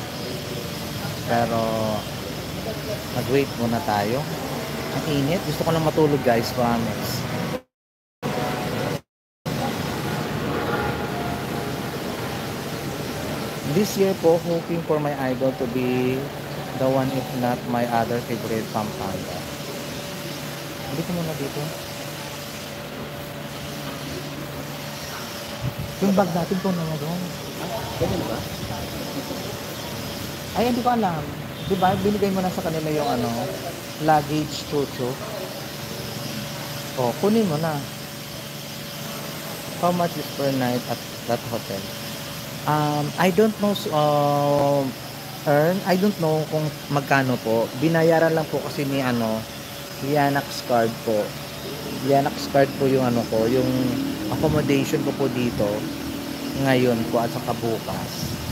Pero mag-wait muna tayo. Ang init. Gusto ko lang matulog guys, promise. This year po, hoping for my idol to be the one if not my other favorite Pampanga. Hindi ko muna dito. Yung bag natin po na doon. Ganyan ba? Ay, hindi ko alam. Di ba? Binigay mo na sa kanila yung ano, luggage chucho. O, kunin mo na. How much is per night at that hotel? Um, I don't know. Um, earn. I don't know kung magkano po. Binayaran lang po kasi ni ano, Yanax card po. Yanax card po yung ano ko, yung accommodation ko po dito ngayon po at saka bukas.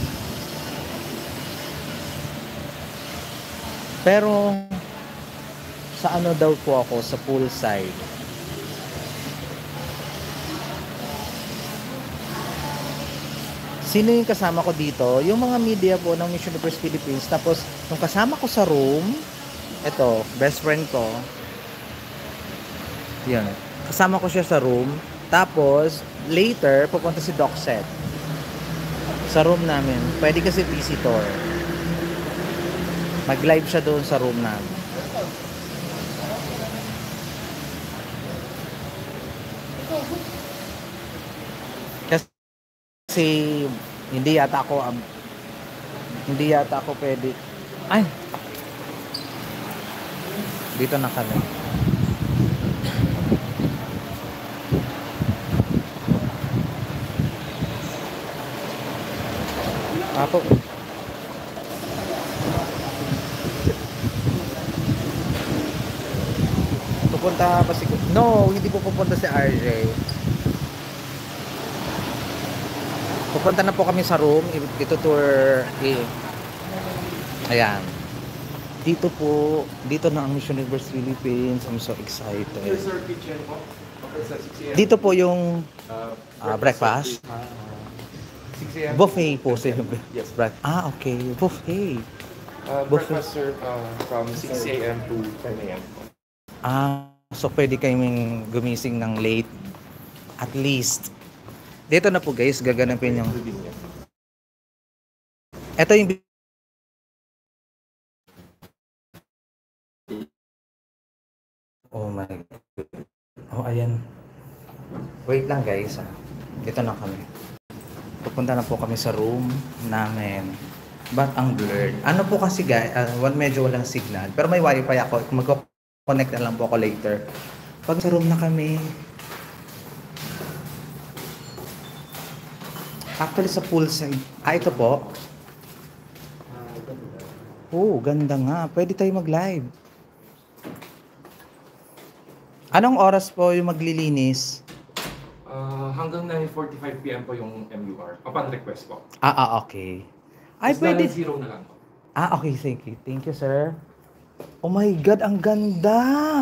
Pero sa ano daw po ako, sa poolside. Sino yung kasama ko dito? Yung mga media po ng Miss Universe Philippines. Tapos, yung kasama ko sa room, eto, best friend ko. Yan. Kasama ko siya sa room. Tapos, later, pupunta si Doc Seth. Sa room namin. Pwede kasi visitor. Mag-live siya doon sa room namin. Kasi hindi yata ako um, hindi yata ako pwede. Ay. Dito na kami. Ako. Pupunta pa si... No, hindi po pupunta si R J. Pupunta na po kami sa room. Ito tour. Eh. Ayan. Dito po. Dito na ang Miss Universe Philippines. I'm so excited. Dito po yung uh, breakfast. Buffet po. Yes. Ah, okay. Buffet. Uh, Buffet. breakfast served uh, from six a.m. to ten a.m. Ah, so pwede kayong gumising ng late. At least. Dito na po guys, gaganapin yung... Ito yung... Oh my God. Oh, ayan. Wait lang guys. Ah. Dito na kami. Pupunta na po kami sa room namin. But ang blurred. Ano po kasi guys, uh, one medyo walang signal. Pero may wifi ako. Mag-connect na lang po ako later. Pag sa room na kami, actually sa poolside. Ah, ito po. Oh, ganda nga. Pwede tayo mag-live. Anong oras po yung maglilinis? Uh, hanggang nine forty-five p.m. po yung M U R. Upon request po. Ah, ah, okay. Ay, Mas pwede. dahil zero na lang po. Ah, okay. Thank you. Thank you, sir. Oh my God, ang ganda.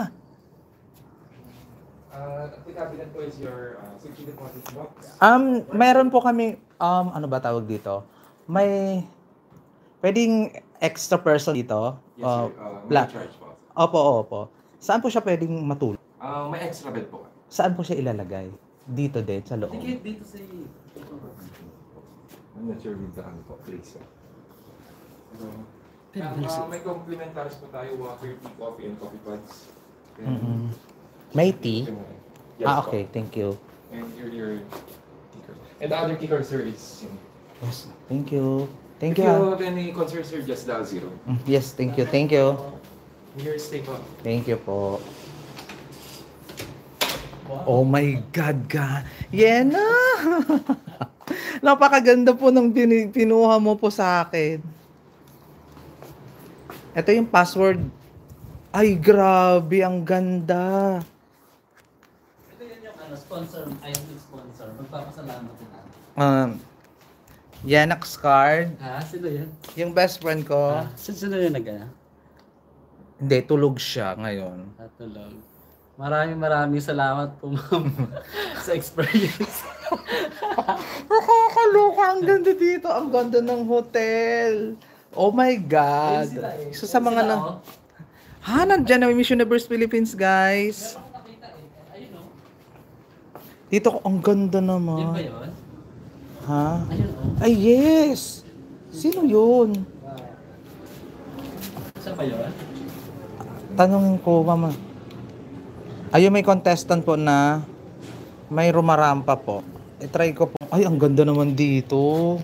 Uh, the cabinet po is your uh, safety deposit box. Um, meron po kami, um, ano ba tawag dito? May, pwedeng extra person dito. Yes, Uh, sir. Uh, black. may charge po. Opo, opo. Saan po siya pwedeng matulog? Uh, may extra bed po. Saan po siya ilalagay? Dito din, sa loob. dito sa... I'm not sure with the ano po, place. So, uh, may complementaries po tayo, water, tea, coffee, and coffee pods. And, Mm-mm. May tea? Yes, Ah, po. okay. Thank you. And your, your kicker. And the other kicker, sir, is... Yes, thank you. Thank if you. you ah. have any concerns, sir, just dial zero. Mm, Yes, thank you. Thank you. Here, stay po. Thank you po. Oh my God, God. Yena! Napakaganda po ng pini- pinuha mo po sa akin. Ito yung password. Ay, grabe. Ang ganda. Ito yun yung ano, sponsor, I-N sponsor. Magpapasalamat din natin. Um, Yanax card. Ha? Sino yan? Yung best friend ko. Ah, sino, sino yung nag Hindi, tulog siya ngayon. Natulog. Maraming maraming salamat po, ma'am, sa experience. Nakakaloka. Ang ganda dito. Ang ganda ng hotel. Oh my God. Ayun sila eh. Isa sa Ayun mga sila, nang... oh. Ha, nandiyan na may Miss Universe Philippines, guys. Meron akong nakita eh. Ayun oh. Dito ko, ang ganda Yun ba naman. yun? Ha? Ayun oh. Ay, yes! Sino yun? Siya ba yun? Tanongin ko, mama. Ayun, may contestant po na may rumarampa po. I-try ko po. Ay, ang ganda naman dito.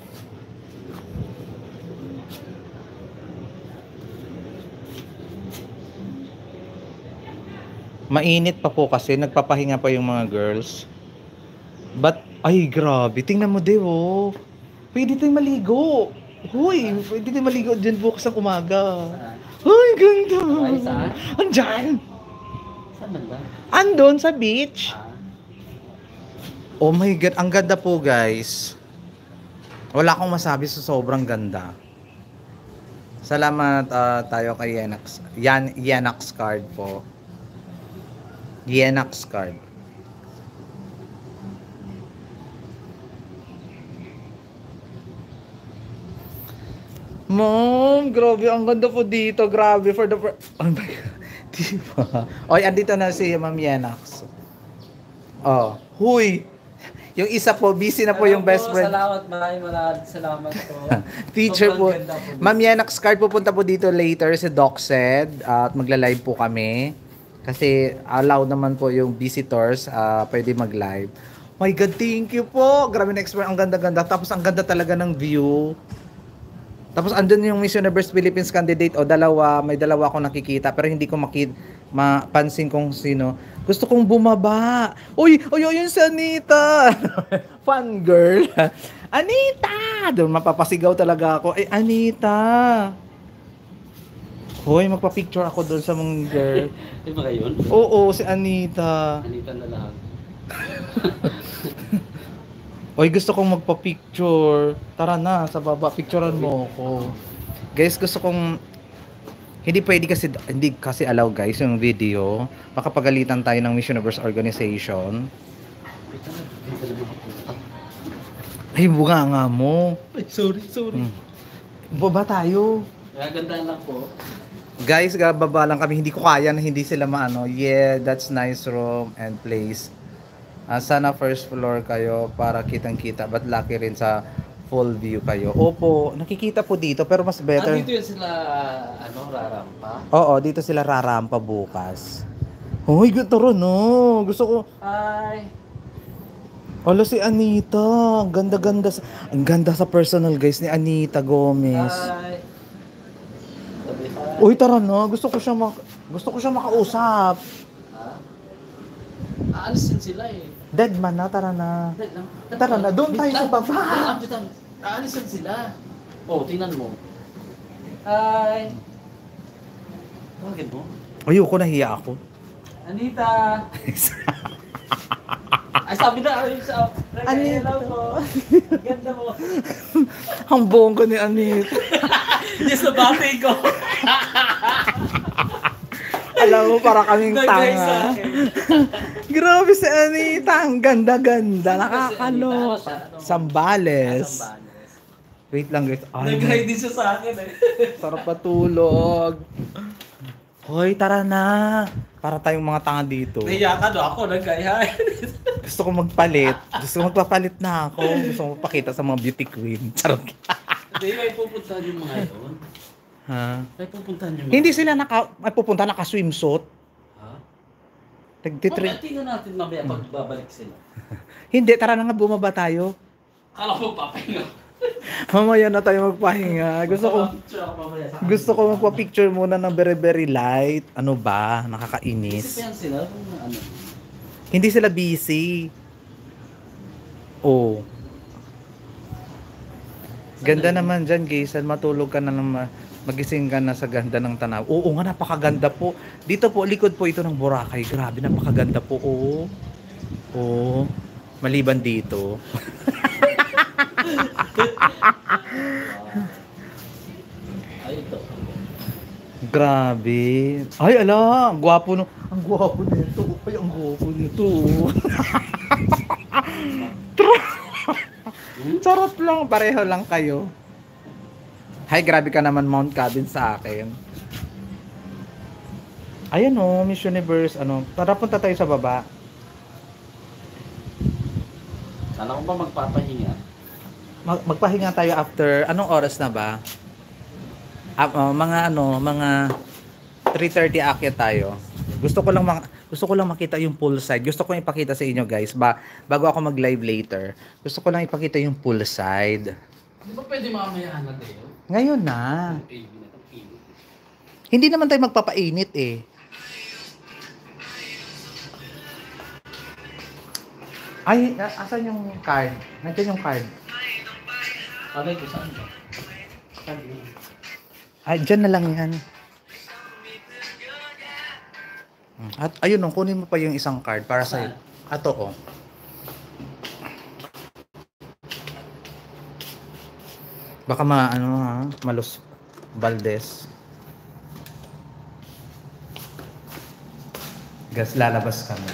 Mainit pa po kasi. Nagpapahinga pa yung mga girls. But, ay, grabe. Tingnan mo, Dewo. Pwede tayong maligo. Huy, pwede din maligo dyan bukas ng umaga. Huy, ganda. Ay, saan? Andyan. Saan banda? Andon sa beach. Ah. Oh my God, ang ganda po guys. Wala akong masabi sa sobrang ganda. Salamat ah, tayo kay Yenax. Yan, Yenax card po. Yenax card. Mom, grabe, ang ganda po dito. Grabe, for the... fir- Oh my God. Diba? Oy, andito na si Ma'am Yenax. Oh, huy. Yung isa po, busy na po yung best friend. Salamat, maraming maraming salamat po. Teacher po. Sobrang ganda po. Ma'am Yenax card, pupunta po dito later si Doc said. At magla-live po kami. Kasi allow naman po yung visitors. ah, pwede mag-live. My God, thank you po. Grabe na expert. Ang ganda-ganda. Tapos ang ganda talaga ng view. Tapos andun yung Miss Universe Philippines candidate. O dalawa. May dalawa akong nakikita. Pero hindi ko makid mapansin kung sino. Gusto kong bumaba. Uy, uy, uy, yun si Anita. Fun girl. Anita! Doon mapapasigaw talaga ako. Eh, Anita. Hoy, magpa-picture ako doon sa mga girl. Di ba kayo? Oo, si Anita. Anita na lahat. Hoy, gusto kong magpa-picture. Tara na, sa baba, picturean mo ako. Guys, gusto kong hindi pwede kasi hindi kasi allow guys yung video. Makapagalitan tayo ng Miss Universe organization. Ay, bunga nga mo. Ay, sorry, sorry. Hmm. Baba tayo. Kaya ganda lang po. Guys, baba lang kami. Hindi ko kaya na hindi sila maano. Yeah, that's nice room and place. Ah, sana first floor kayo para kitang-kita. But lucky rin sa full view kayo. Opo, nakikita po dito pero mas Ah, better. dito yun sila, ano, rarampa? Oo, dito sila rarampa bukas. Hoy, gusto ron, no. Gusto ko. Hi! Alo si Anita. Ang ganda-ganda. Sa... Ang ganda sa personal guys ni Anita Gomez. Hi! Sabi, hi! Uy, tara na. Gusto ko siya mak... Gusto ko siya makausap. Ha? Aalisin sila eh. Dead man na, tara na. Wait lang. Tara na, doon tayo sa baba. Wait lang, wait lang. Aalisin sila. Oh, tingnan mo. Hi! Bakit mo? Ayoko, nahiya ako. Anita! Ay, sabi na, ay, sa... Anita. Hello po. Ganda mo. Ang bongga ni Anita. Yes, nabati ko. Alam mo, para kaming Nag-guys sa tanga. akin. Grabe si Anita. Ang ganda-ganda. Nakakaloka. Sambales. Wait lang guys. Ay, Nag-guide din siya sa akin eh. sarap patulog. Hoy, tara na. Para tayong mga tanga dito. Nahiya ka do ako, nag-gaya. Gusto ko magpalit. Gusto ko magpapalit na ako. Gusto ko magpakita sa mga beauty queen. Charot. Hindi, may pupuntahan yung mga yun. Ha? May pupuntahan yung mga Hindi sila naka, ay pupunta naka-swimsuit. Ha? Nagtitre- Mamaya, tingnan natin mamaya pag babalik sila. Hindi, tara na nga bumaba tayo. Kala ko papahinga. Mamaya na tayo magpahinga. Gusto ko Picture ako mamaya sa gusto ko magpa-picture muna ng very very light. Ano ba? Isip Nakakainis. yan sila kung ano. Hindi sila busy. Oh. Ganda naman dyan, Gaysan. Matulog ka na naman. Magising ka na sa ganda ng tanaw. Oo nga, napakaganda po. Dito po, likod po ito ng Boracay. Grabe, napakaganda po. Oo. Oo. Maliban dito. Ay, ito. Grabe. Ay, ala. Ang gwapo no. Ang gwapo nito. Ay, ang gwapo nito. Charot lang. Pareho lang kayo. Hay, grabe ka naman Mount Cabin sa akin. Ayan o, Miss Universe. Ano, tara punta tayo sa baba. Kala ko ba magpapahinga? Mag- magpahinga tayo after, anong oras na ba? Ah, oh, mga ano, mga three thirty aakyat tayo. Gusto ko lang mak- gusto ko lang makita yung poolside. Gusto ko ipakita sa inyo guys ba bago ako mag-live later. Gusto ko lang ipakita yung poolside. Di ba pwede mamaya na tayo? Ngayon na. Eh, yun na, init. Hindi naman tayo magpapainit eh. Ay, a- asan yung card? Nandiyan yung card. Alay ko saan ba? Ay, dyan na lang yan. At ayun, oh, kunin mo pa yung isang card para sa ato ko. Baka ma ano ha, Malus Valdez. Gas lalabas kami.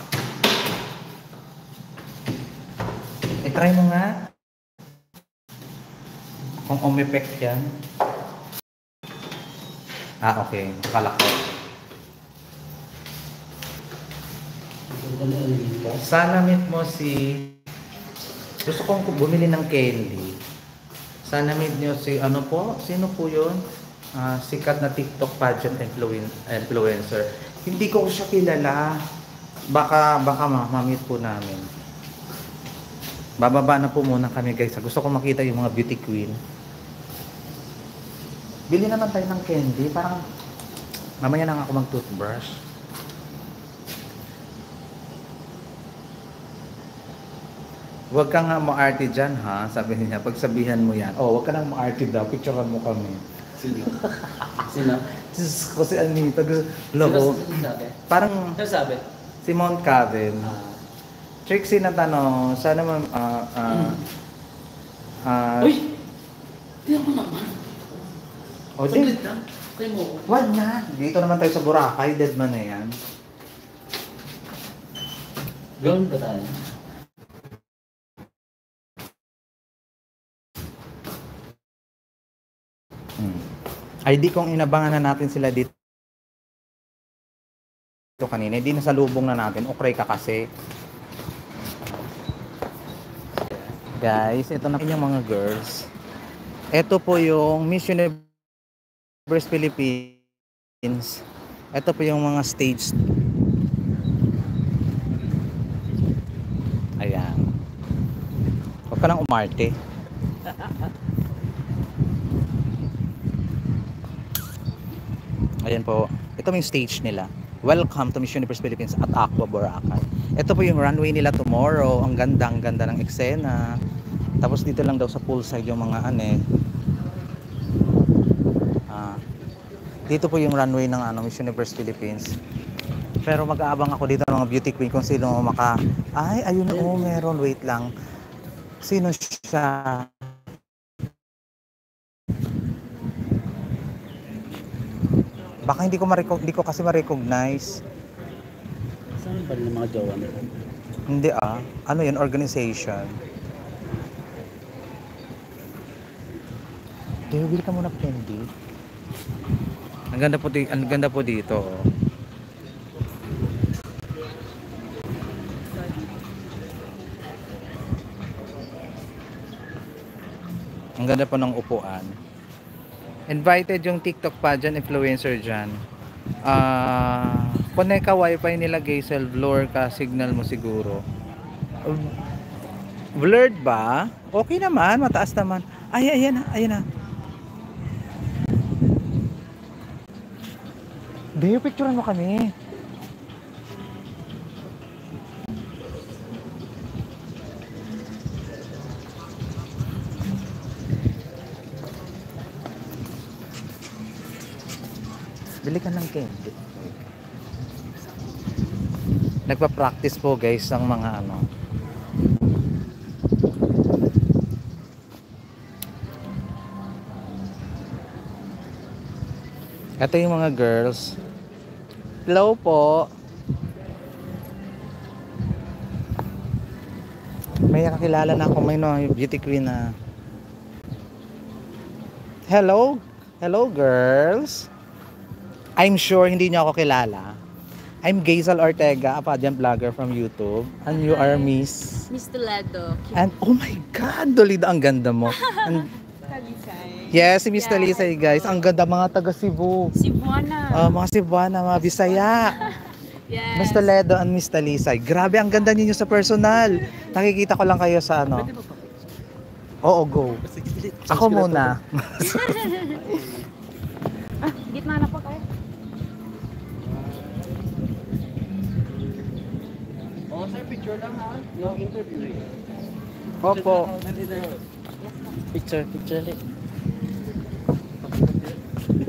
I-try mo nga. Kung umepek yan. Ah, okay. Kalako. Sana meet mo si... Gusto kong bumili ng candy. Sana meet nyo si... Ano po? Sino po yun? Ah, sikat na TikTok pageant influen- influencer. Hindi ko siya kilala. Baka, baka ma- ma-meet po namin. Bababa na po muna kami guys. Gusto ko makita yung mga beauty queen. Bili naman tayo ng candy. Parang mamaya na nga ako mag-toothbrush. Huwag ka nga mo-arte dyan ha. Sabi niya, pagsabihan mo yan. Oh, huwag ka nang mo-arte daw. Picturean mo kami. Sino? Sino? Diyos ko si Anita. Loko. Sino sabi? Parang Sino sabi? si Mount Caven. Ah. Trixie na tanong, sana man, ah, ah, ah, Uy! Tiyan mo naman. o di, Saglit lang. Kaya mo. wag na. Dito naman tayo sa Boracay, dead man na yan. Gawin ba tayo? Hmm. Ay di kung inabangan na natin sila dito kanina, hindi na sa lubong na natin, ukray ka kasi. Guys, ito na yung mga girls. Ito po yung Miss Universe Philippines. Ito po yung mga stage. Ayan. Huwag ka nang umarte. Ayan po. Ito yung stage nila. Welcome to Miss Universe Philippines at Aqua Boracay. Ito po yung runway nila tomorrow. Ang ganda, ang ganda ng eksena. Tapos dito lang daw sa poolside yung mga ane. Ah, dito po yung runway ng ano, Miss Universe Philippines. Pero mag-aabang ako dito ng mga beauty queen kung sino maka... Ay, ayun oh, meron. Wait lang. Sino siya? Baka hindi ko ma-recog- hindi ko kasi ma-recognize. Saan ba ng mga jowa nila? Hindi ah. Ano yun? Organization. Kaya bili ka muna candy. Ang ganda po, di- ang ganda po dito. Oh. Ang ganda po ng upuan. Invited yung TikTok pageant influencer dyan. Ah, connect ka wifi nila Gaisel, blur ka, signal mo siguro. Uh, blurred ba? Okay naman, mataas naman. Ay, ayan na, ayan na. Deo, picturean mo kami. Bili ka ng candy. Nagpa-practice po guys ng mga ano. Ito yung mga girls. Hello po. May nakakilala na ako, may no, beauty queen na. Hello? Hello girls. I'm sure hindi niyo ako kilala. I'm Gaisel Ortega, a pageant vlogger from YouTube. And you are Miss... Miss Toledo. And oh my God, Dolida, ang ganda mo. And, yes, si Miss Yeah. Talisay guys. Ang ganda mga taga Cebu. Cebuana. Ah, mga Cebuana, mga Bisaya. Yes. Miss Toledo and Miss Talisay. Grabe, ang ganda ninyo sa personal. Nakikita ko lang kayo sa ano. Oo, go. Ako muna. Ah, gitna na po tayo. Oh, sir, picture lang ha. No interview. Opo. Picture, picture.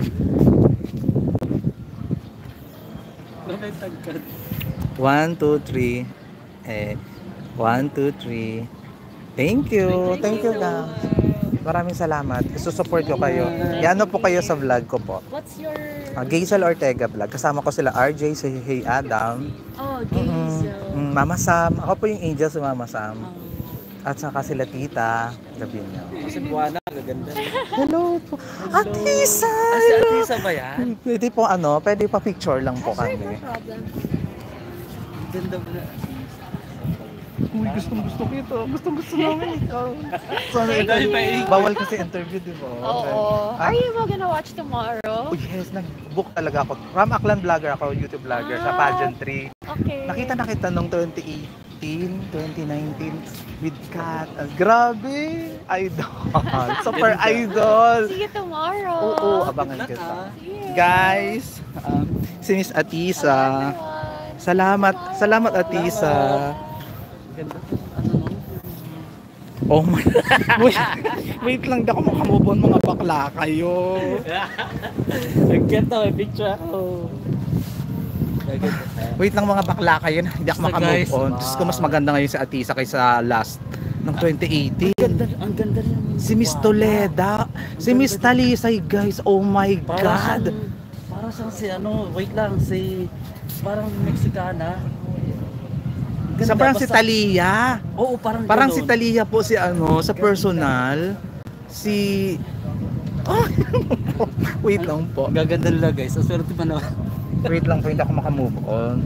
May tagkad. One, two, three. Eh, one, two, three. Thank you. Thank you, guys. Maraming salamat. Isusupport ko kayo. Yan po kayo sa vlog ko po. What's your... Uh, Gazel Ortega vlog. Kasama ko sila R J, si Hey Adam. Oh, Mm, Gazel. mm, Mama Sam. Ako po yung angel si Mama Sam. Um, At saka sila Tita. Gabi niyo. Kasi buwana, gaganda. Hello po. Atisa! Ah, si Atisa ba yan? Pwede po ano, pwede pa picture lang po kami. problem. Ganda ba na? Uy, gustong gusto ko ito. Gustong gusto namin ito. Sorry, Dahil may- bawal kasi interview, di ba? Oo. Ah, Are you mo gonna watch tomorrow? oh yes, nag-book talaga ako. Ram Aklan vlogger ako, YouTube vlogger sa Ah. pageantry. Okay. Nakita na kita nung twenty eighteen, twenty nineteen with Kat. Ah, grabe! Idol! Super idol! See you tomorrow. Oo, abangan kita. See you. Guys, um, si Miss Atisa. Everyone. Salamat, salamat Atisa. Ganda. Ano no? Oh my wait, wait lang, di ako makamove on, mga bakla kayo. Ang ganda, may picture ako. Gaganda. Wait lang mga bakla kayo, hindi ako Basta makamove guys, on. wow. Diyos ko, mas maganda ngayon si Atisa kaysa last ng twenty eighteen. Ang ganda, ang ganda rin. Si Miss Toleda, si Miss Talisay guys, oh my Para God. siyang, para siyang si ano, wait lang, si parang Mexicana. Sa parang si basta- Talia. Oo, parang Parang si ganun. Talia po si ano, sa personal. Si... Oh, wait lang po. Ang gaganda nila guys, ang swerte pa naman. Wait lang po, hindi ako makamove on.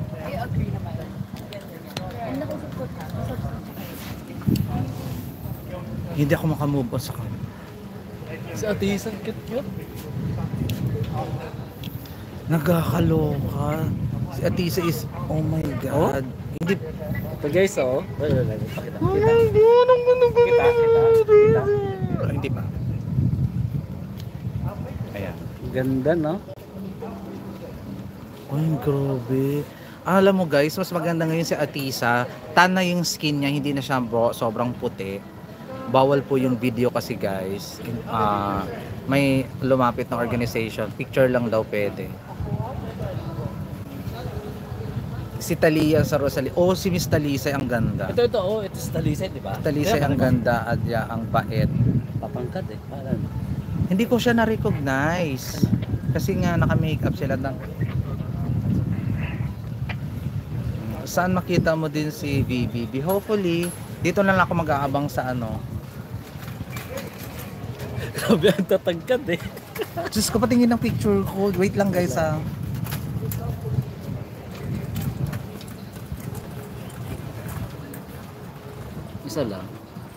Hindi ako makamove on sa kanya. Si Ate Isang cute cute. Nagkakaloka. Si Atisa is, oh my God. Hindi. Ito guys, oh. Wala lang, pakita. Oh my God, ang ganda ko. Kita, kita, kita. Hindi pa. Ayan. Ang ganda, no? Ay, grabe. Alam mo guys, mas maganda ngayon si Atisa. Tan na yung skin niya, hindi na siya bro, sobrang puti. Bawal po yung video kasi guys. Ah, may lumapit na organization. Picture lang daw pwede. Si Talia sa Rosalie. Oh, si Miss Talisay ang ganda. Ito, ito, oh. Ito si Talisay, di ba? Talisay ang ganda at ya, ang bait. Papangkat eh. Parang. Hindi ko siya na-recognize. Kasi nga naka-makeup sila ng... Saan makita mo din si V B B? Hopefully, dito na lang ako mag-aabang sa ano. Grabe ang tatagkad eh. Diyos ko, patingin ng picture ko. Wait lang guys ha. Isa lang.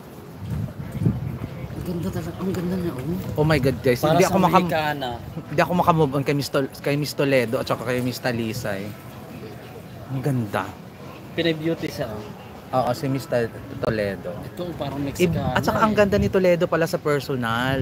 Ang ganda talaga. Ang ganda niya, oh. Oh my God guys, Para hindi sa ako makam Mexicana. hindi ako makamove on kay Miss, Tol kay Miss Toledo at saka kay Miss Talisay. Ang ganda. Pine-beauty siya, oh. Oo, si Miss Tal- Toledo. Ito, parang Ib- Mexicana. at saka ang eh. ganda ni Toledo pala sa personal.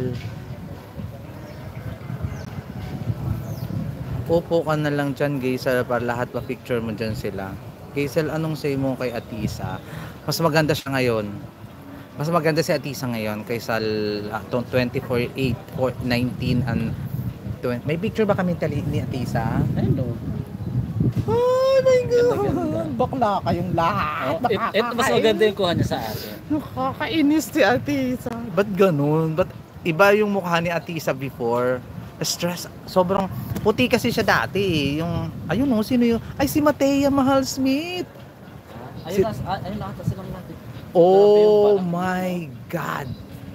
Upo ka na lang dyan, Gazel, para lahat pa-picture mo dyan sila. Gazel, anong say mo kay Atisa? Mas maganda siya ngayon. Mas maganda si Atisa ngayon kaysa uh, twenty-four, eight, nineteen, and twenty. May picture ba kami tali ni Atisa? Ayun, no. Oh my God! Ganda, Bakla kayong lahat! Oh, it, it, mas maganda yung kuha niya sa akin. Nakakainis si Atisa. Ba't ganun? Ba't iba yung mukha ni Atisa before? Stress. Sobrang puti kasi siya dati eh. Yung, ayun o, sino yung, ay si Matea Mahal Smith. Ayun na, ah, ayun na ata silang natin. Oh my God.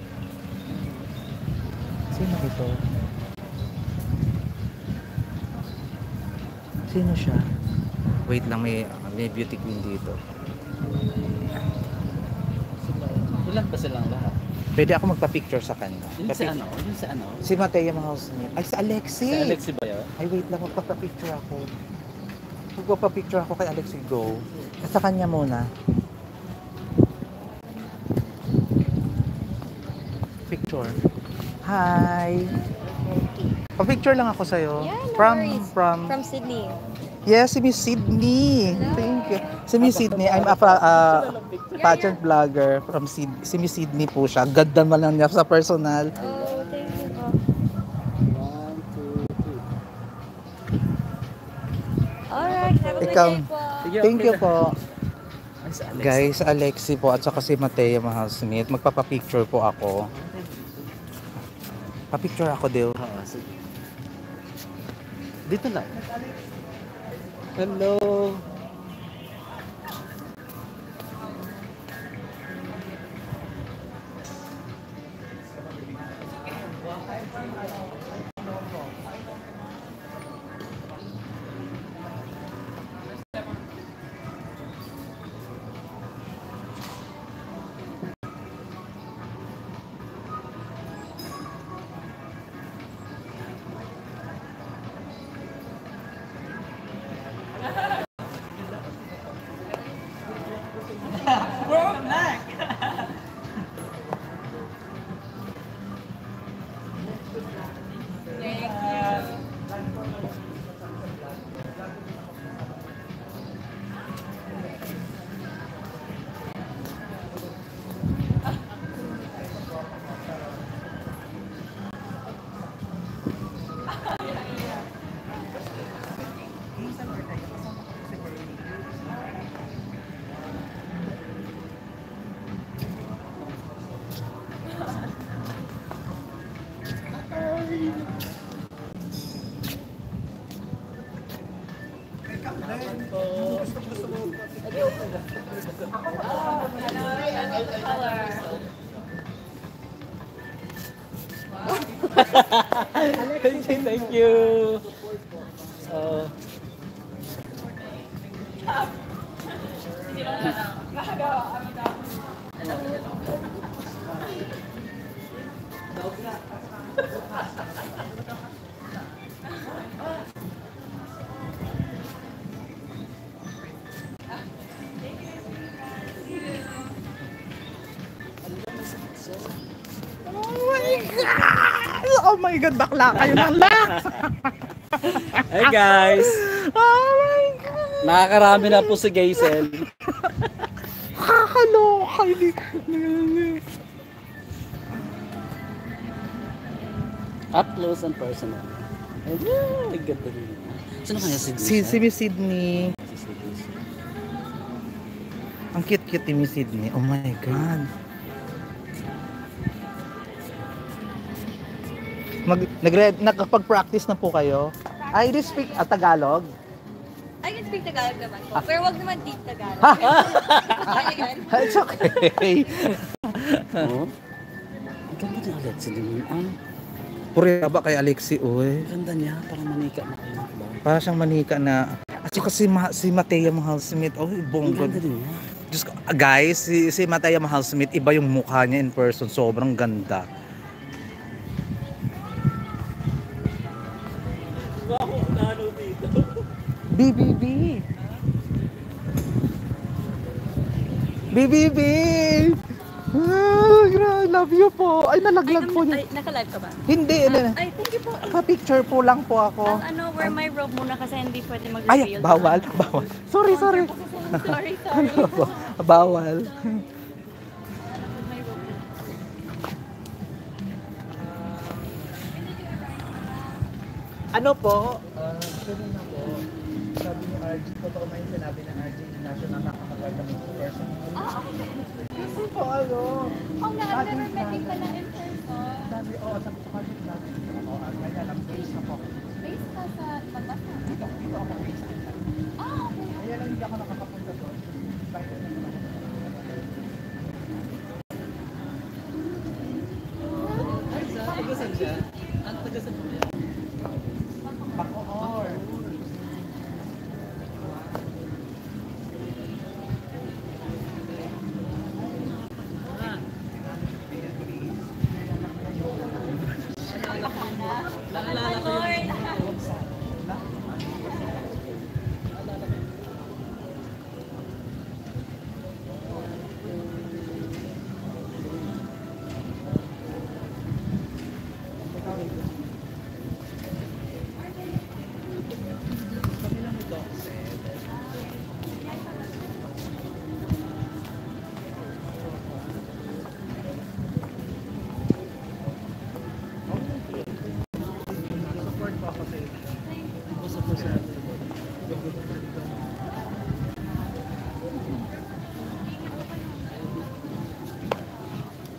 Sino ito? Sino siya? Wait lang, may, may beauty queen dito. Ilan ba silang lahat? Pwede ako magpa-picture sa kanya. Yun si Papic- ano? Yun si ano? Si Matea Mahal Smith. Ay, si Alexi. Si Alexi ba yun? Ay, wait lang, magpapapicture ako. Magpapapicture ako kay Alexi Go. Sa kanya muna. Picture. Hi! Pa-picture lang ako sa'yo. Yeah, no from, worries. from, From Sydney. yes, si Miss Sydney. Thank you. Si Miss Sydney, I'm a pa- uh, pageant vlogger from Sid- si Miss Sydney po siya. Ganda man lang niya sa personal. Oh, thank you. One, two, Have a good Ikaw. day po. Sige, Thank okay you na. po. Ay, sa Alex. Guys, Alexi po at saka si Mateo Mahal Smith. Magpapapicture po ako. Papicture ako, Dil. Oo, sige. Dito lang. Hello. Thank you. Uh, Oh my God, bakla kayo ng lahat. Hey guys. Oh my God. Nakakarami na po si Gaisel. Kakaloka. Up close and personal. Hello. Ang ganda rin. Sino kaya si Si, si Miss Sydney. Si Gaisel. Ang cute-cute ni Miss Sydney. Oh my God. Mag, nagre, nakapag-practice na po kayo? I do speak uh, Tagalog. I can speak Tagalog naman po. Pero wag naman deep Tagalog. Ha? Kaya yan. It's okay. Oh. Ang ganda niya ulit. Sino ang Puri ba kay Alexi, oy. ganda niya. Parang manika na kayo. Diba? Para siyang manika na. At saka si, Ma, si Mateo Mahal Smith. Oh, Ang bongga. ganda din niya. Diyos ko, guys, si, si Mateo Mahal Smith, iba yung mukha niya in person. Sobrang ganda. B B B. B B B. Ah, gra- love you po. Ay, nalaglag po niya. Ay, naka-live ka ba? Hindi, Ah, ay, thank you po. pa-picture po lang po ako. Ang ano, wear my robe muna kasi hindi pwede Ay, mag-reveal. bawal, bawal. Sorry, sorry. Sorry, sorry. Bawal. My robe. Ano po? Uh, na po. Sabi ni R J, totoo na yung sinabi ng R J Ignacio na nakakapag kami sa person. Ah, okay. Kasi po ano? Oh, na, I've never met you pala in person. Sabi, oo, sabi sa kanya natin. Oo, may alam, base na po. Based ka sa Mabasa. Dito, dito ako base. Ah, okay. Kaya lang hindi ako nakakapunta doon. Bakit na naman? Tagasan siya? Ang tagasan mo yan? Bacoor.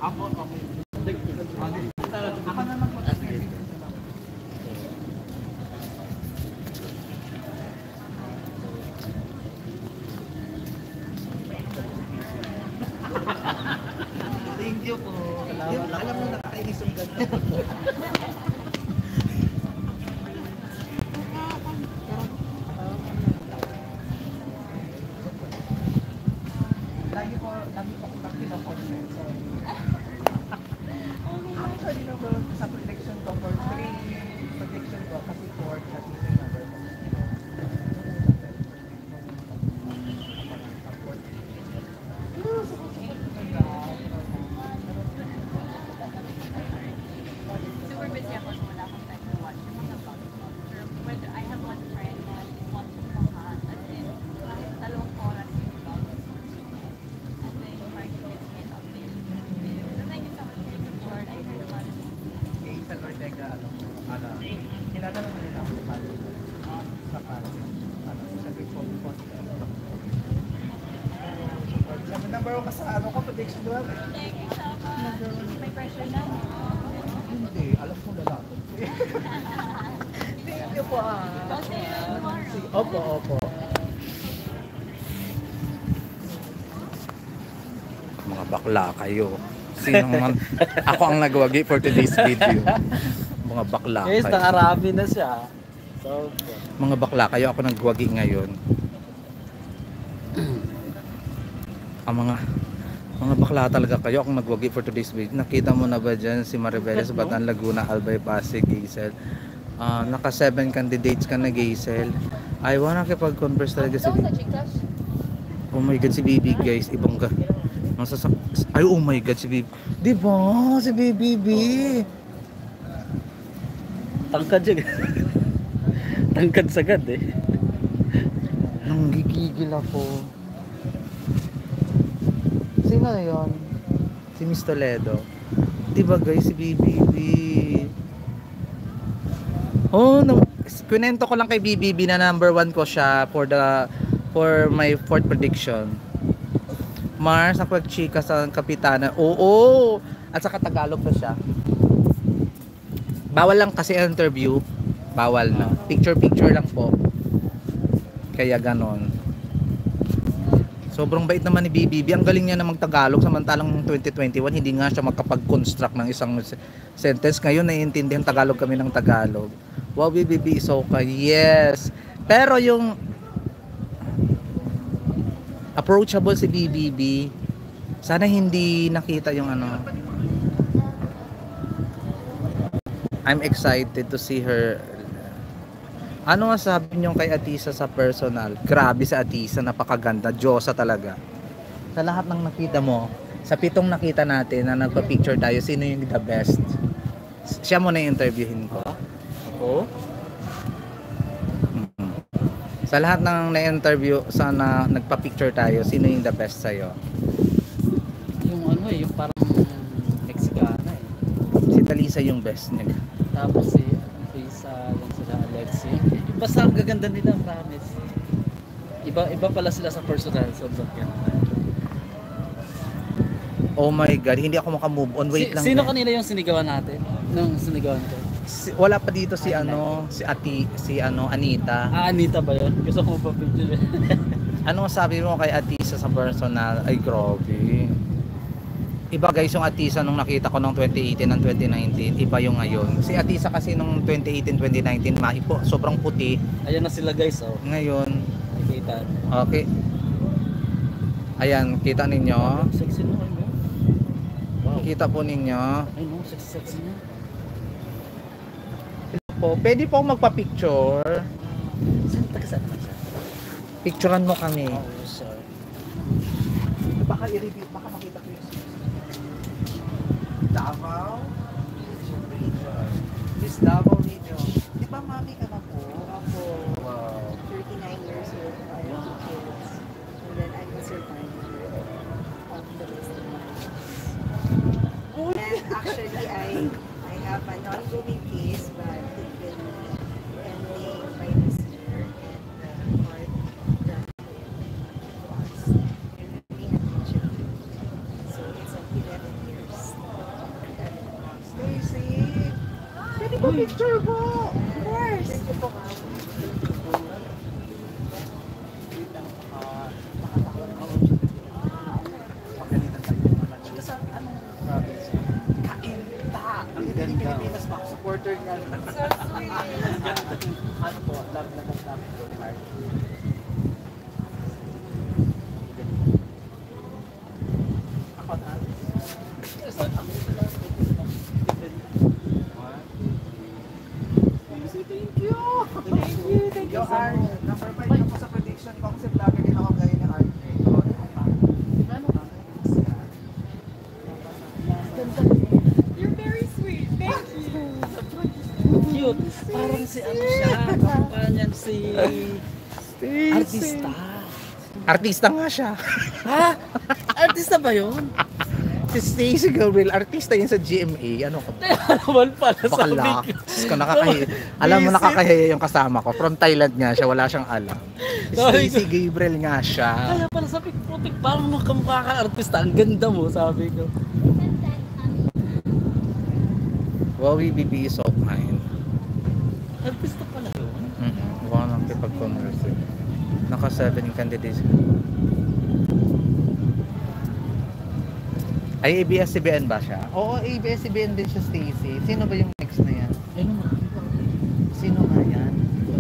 Thank you po. Alam, alam mo, nakakainis yung ganda. Lagi po, lagi po kung pinakontent. So, actually, no, sa protection ko for free. Protection ko kasi for chatting number ko. Super busy ako, so wala akong time to watch yung mga vlogs ko. Pero when I have one friend na watch yung mga, as in, kahit dalawang oras yung vlog. And then, parang you get it updated. So thank you so much for your support. I heard a lot of Eh, sa Ortega, ano, ano, kilala naman nila ako sa Palo. Sa Palo. Ano, sa Big Pop Pop. Number one ka sa ano ko, prediction doon. Thank you so much. May pressure na. Hindi, alam ko lalaki. Thank you po ah. I'll see you tomorrow. Opo, opo. Mga bakla kayo. Sino man? Ako ang nagwagi for today's video. Mga bakla Guys, kayo. nakarami na siya. So, Mga bakla kayo. Ako nagwagi ngayon. Ang mga mga bakla talaga kayo. Ako nagwagi for today's video. Nakita mo na ba dyan si Maribeles, Bataan, Laguna, Albay, Pasig, Gaisel? Ah, naka seven candidates ka na, Gaisel. Ay, wala nakipag-converse talaga si Bibi. Oh my God, si Bibi, guys. Ibang ka. Ang sasak... Ay, oh my God, si Bibi. Di ba? Si Bibi. tangkad siya. Tangkad sagad eh. Nanggigigil ako. Sino na yun? Si Miss Toledo. Diba guys, si B B B. Oh, no. Kunento ko lang kay B B B na number one ko siya for the for my fourth prediction. Mars, nakapag-chika sa kapitana. Oo! At saka Tagalog pa siya. Bawal lang kasi interview. Bawal na. Picture-picture lang po. Kaya ganon. Sobrang bait naman ni B B B. Ang galing niya na mag-Tagalog. Samantalang twenty twenty-one, hindi nga siya makapag-construct ng isang sentence. Ngayon, naiintindihan Tagalog kami ng Tagalog. Wow, B B B is okay. Yes. Pero yung approachable si B B B, sana hindi nakita yung ano. I'm excited to see her. Ano nga sabi niyo kay Atisa sa personal? Grabe sa Atisa, napakaganda, Diyosa talaga. Sa lahat ng nakita mo, sa pitong nakita natin na nagpa-picture tayo, sino yung the best? Siya mo na interviewin ko. Oo. Mm-hmm. Sa lahat ng na-interview, sana nagpa-picture tayo, sino yung the best sa'yo? Yung ano eh, yung parang Mexicana eh. Si Talisa yung best niya. Tapos si Lisa, yung sila Alexi. Basta ang gaganda nila, promise. Iba iba pala sila sa personal, sobrang ganda. Oh my God, hindi ako makamove on. Wait Si- lang. Sino eh. kanina yung sinigawan natin? Nung sinigawan ko. Si- wala pa dito si ano, si Ati, si ano, Anita. Ah, Anita ba yun? Gusto ko pa picture. Ano sabi mo kay Atisa sa personal? Ay, grabe. Iba guys yung Atisa nung nakita ko nung twenty eighteen and twenty nineteen. Iba yung ngayon. Si Atisa kasi nung twenty eighteen twenty nineteen, maipo, sobrang puti. Ayan na sila guys, oh. Ngayon, Nakikita. okay. Ayan, kita ninyo. Sexy no, ano? Wow. Kita po ninyo. Ay no, sexy sexy na. Po, pwede po magpa-picture. Saan taga saan naman siya? Picturean mo kami. Oh, sorry. Baka i-review, baka makita ko yung Davao region. Miss Davao region. Di ba mami ka na po? Ako, Wow. thirty-nine years old. I have two kids. And then I'm a survivor of the rest of my life. And actually, I I have an ongoing case, but it will be ending by this year. And the court that was and we have children. So it's an eleven years. Picture po! Of course. Ang galing Pilipinas pa, supporter niya. So sweet. Ano po, love na love namin po ni Mark. Ako na. Thank you! Thank you! Thank you, Art. Number five na po sa prediction ko kasi vlogger din ako gaya ni Art. You're very sweet. Thank you. Cute. Parang si ano siya. Kamukha niyan si artista. Artista nga siya. Ha? Artista ba yun? Si Stacey Gabriel, artista yun sa G M A. Ano ka ba? Naman pala Bakla. sabi ko. Diyos ko, nakakahiya. Alam mo, nakakahiya yung kasama ko. From Thailand nga siya, wala siyang alam. Si Sabi ko- Stacey Gabriel nga siya. Kaya pala sabi ko, putik, parang makamukha ka artista. Ang ganda mo, sabi ko. Wowie B B is of mine. Artista pala yun. Mm-hmm. Huwag nang kipag-converse. Naka seven candidates. Ay, A B S C B N ba siya? Oo, A B S C B N din siya, Stacey. Sino ba yung next na yan? Ano mo? Sino nga yan?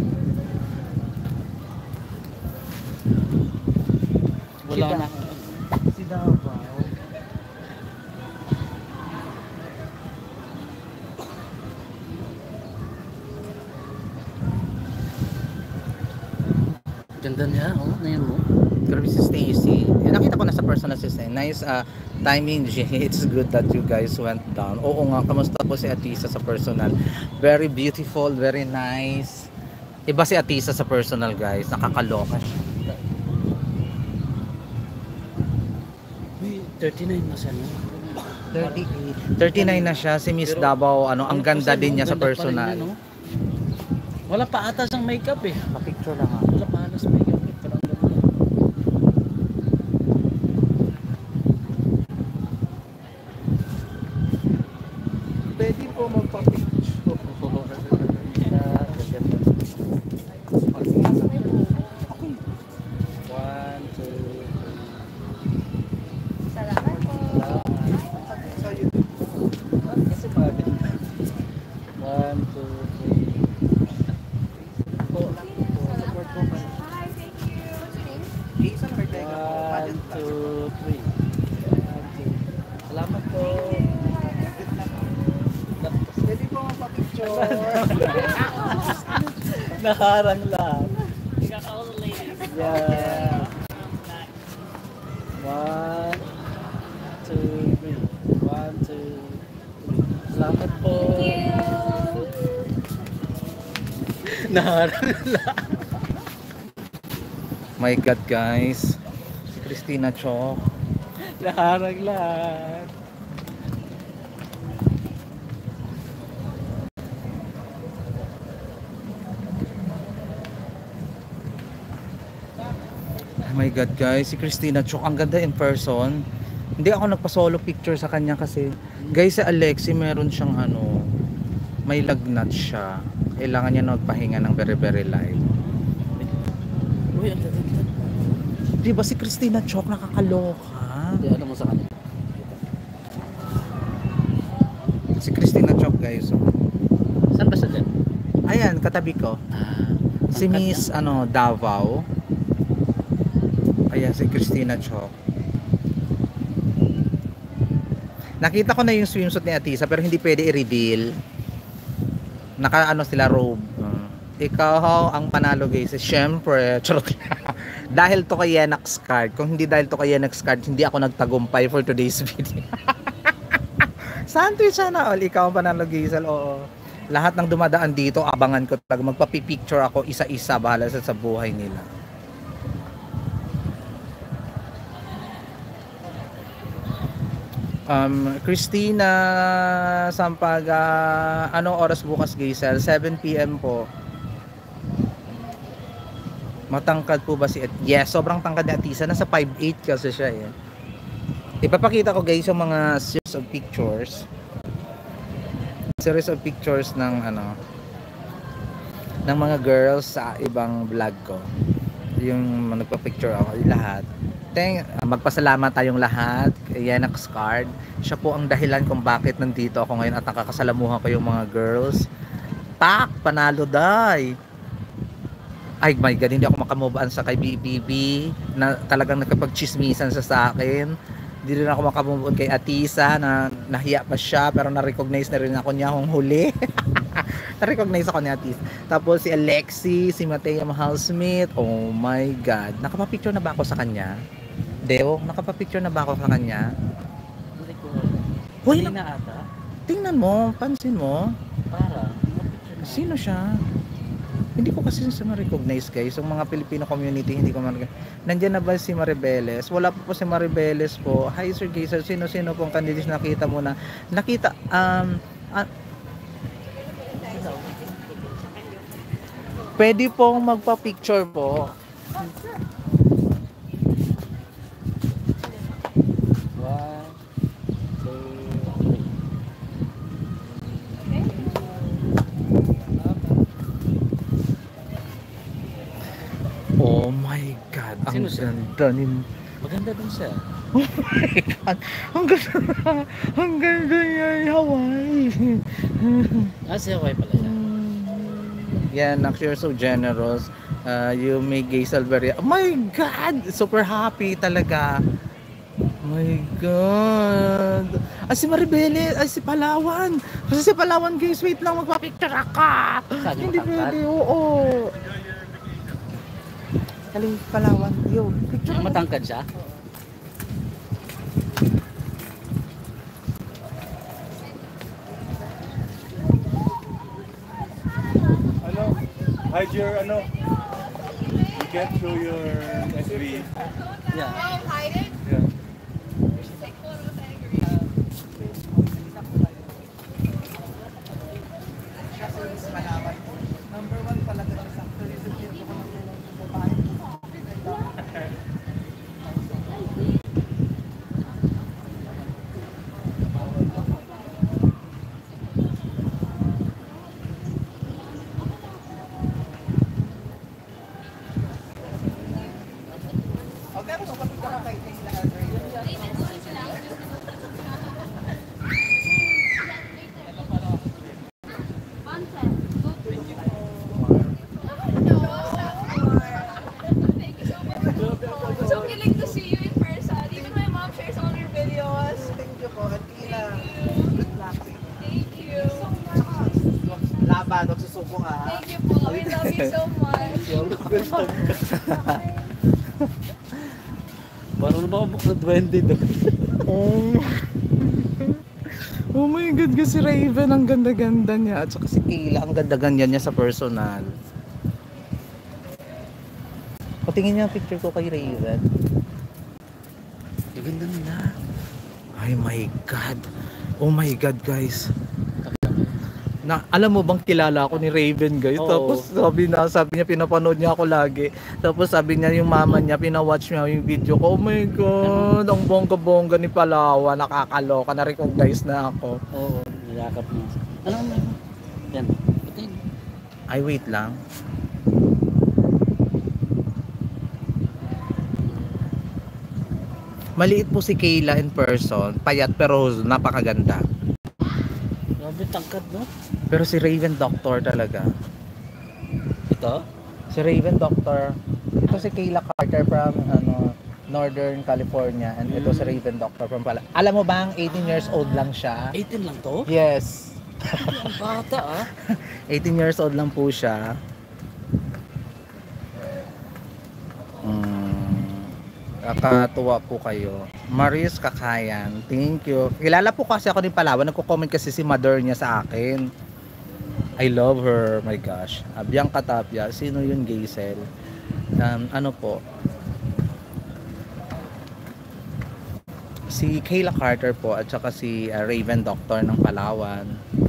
Wala Kita. na. Si Davao. Ganda niya, oh. Ngayon mo. Grabe si Stacey. Eh, nakita ko na sa personal assistant. Nice uh, timing, G. It's good that you guys went down. Oo nga, kamusta po si Atisa sa personal? Very beautiful, very nice. Iba si Atisa sa personal, guys. Nakakaloka siya. Uy, thirty-nine na siya, no? thirty-eight. thirty-nine na siya. Si Miss Pero, Davao, ano, ang Ano ganda kasi, din niya sa ganda pa rin personal. niya, no? Wala pa ata siyang makeup eh. Pa-picture lang ha. Wala pa halos makeup eh. Pero ang ganda. Pwede po magpa-picture. Ah, ganda. One, two, Salamat po. kasi maganda. One, two, three. Po. Support po pa. Hi, thank you. Jason Ortega po. One, two, three. One, two. Salamat po. Pwede po magpa-picture. Naharang lang. Yeah. One, two, three. One, two, three. Salamat po. Naharang lang. My God, guys. Si Christina Chok. Naharang lang. Oh my God, guys, si Christina Chok, ang ganda in person. Hindi ako nagpa-solo picture sa kanya kasi, guys, si Alexi meron siyang ano, may lagnat siya. Kailangan niya na magpahinga ng very very light. Uy, ang ganda. Di ba si Christina Chok nakakaloka? Hindi, ano mo sa kanila? Si Christina Chok, guys. Oh. Saan ba siya dyan? Ayan, katabi ko. Ah, Si Miss ano, Davao. Ayan, si Christina Chok. Nakita ko na yung swimsuit ni Atisa pero hindi pwede i-reveal. Naka ano sila robe. Uh, ikaw ang panalo, guys. Siyempre, charot lang. Dahil to kay Yenax card. Kung hindi dahil to kay Yenax card, hindi ako nagtagumpay for today's video. Sandwich sana all. Ikaw ang panalo, Gizel. Oo. Lahat ng dumadaan dito, abangan ko. Pag magpapipicture ako, isa-isa. Bahala sa, sa buhay nila. Um, Christina Sampaga, anong oras bukas, Gizel? seven p m po. Matangkad po ba si At? Yes, sobrang tangkad ni Atisa. Nasa five eight kasi siya eh. Ipapakita ko, guys, yung mga series of pictures. series of pictures ng ano ng mga girls sa ibang vlog ko. Yung nagpa-picture ako, lahat. Thank, magpasalamat tayong lahat kay Yenax Card. Siya po ang dahilan kung bakit nandito ako ngayon at nakakasalamuhan ko yung mga girls. Tak, panalo day. Ay my God, hindi ako makamove on sa kay B B B na talagang nakapag-chismisan sa sa akin. Hindi rin ako makamove on kay Atisa na nahiya pa siya pero na-recognize na rin ako niya kung huli. Na-recognize ako ni Atisa. Tapos si Alexi, si Matea Mahal Smith. Oh my God. Nakapapicture na ba ako sa kanya? Deo, nakapapicture na ba ako sa kanya? Hindi ko. Hoy, Hindi na- na ata. tingnan mo, pansin mo. Para. Sino siya? Hindi ko kasi siya ma-recognize guys. Yung mga Filipino community, hindi ko ma-recognize. Nandiyan na ba si Maribeles? Wala po po si Maribeles po. Hi Sir Gazer, sino-sino pong candidates nakita mo na? Nakita, um, ah, pwede pong magpa-picture po. One, two, three. Oh my God, ang Sino siya? ganda ni... Maganda din siya. Oh my God, ang ganda, ang ganda niya yung Hawaii. Ah, si Hawaii pala siya. Yeah, Nax, you're so generous. Uh, you make Gazel very... Oh my God! Super happy talaga. Oh my God. Ay, si Maribeles. Ay, si Palawan. Kasi si Palawan, guys, wait lang, magpa-picture ka. Saan yung Hindi matangkad? pwede, oo. Kaling Palawan. Yo, picture mo. Matangkad siya? Ano? Hide your ano? You can't show your S V. Yeah. Yeah. Number one talaga siya sa tourism dito ko So killing to see you in person. Even my mom shares all your videos. Thank you po, Atila. Good luck. Thank you. Laban, magsusuko ka. Thank you po. We love you so much. Parang makabuk na twenty doon. Oh. Oh my God, kasi Raven, ang ganda-ganda niya. At saka si Kayla, ang ganda-ganda niya sa personal. Patingin niya ang picture ko kay Raven. Ang ganda nila. Ay my God. Oh my God, guys. Na, alam mo bang kilala ako ni Raven, guys? Oo. Tapos sabi na, sabi niya pinapanood niya ako lagi. Tapos sabi niya yung mama niya pinawatch niya yung video ko. Oh my God, ang bongga-bongga ni Palawan, nakakaloka, na-recognize na ako. Oo, nilakap niya. Ano ano? Yan. Putin. Ay, wait lang. Maliit po si Kayla in person, payat pero napakaganda. Grabe tangkad, no? Pero si Raven Doctor talaga. Ito? Si Raven Doctor. Ito si Kayla Carter from ano Northern California and ito si Raven Doctor from pala. Alam mo bang eighteen years old lang siya? eighteen lang to? Yes. Ang bata, ah. eighteen years old lang po siya. Mm, nakatuwa po kayo. Maris Kakayan, thank you. Kilala po kasi ako ni Palawan, nagko-comment kasi si mother niya sa akin. I love her, my gosh. Uh, Bianca Tapia, sino yun, Gazel? Um, ano po? Si Kayla Carter po at saka si uh, Raven Doctor ng Palawan.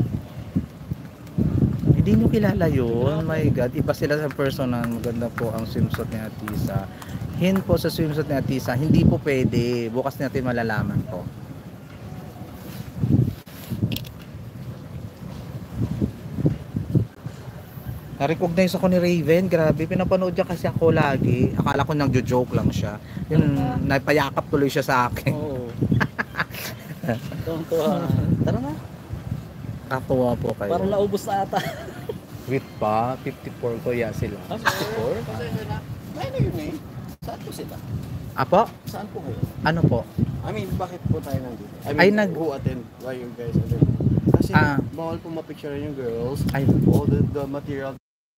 Hindi nyo kilala yun. My God, iba sila sa personal. Maganda po ang swimsuit ni Atisa. Hin po sa swimsuit ni Atisa, hindi po pwede. Bukas natin malalaman po. Na-recognize ako ni Raven. Grabe, pinapanood niya kasi ako lagi. Akala ko nagjo-joke lang siya. Yun, napayakap tuloy siya sa akin. Oo. Tuwang-tuwa. Tara na. Katuwa po kayo. Parang naubos na ata. Wait pa, fifty-four ko ya sila. Ah, fifty-four? May na yun eh. Saan po sila? Apo? Saan po kayo? Ano po? I mean, bakit po tayo nandito? I mean, Ay, nag- who attend? Why you guys attend? Kasi Ah. bawal po mapicture yung girls. Ay, All the, the material.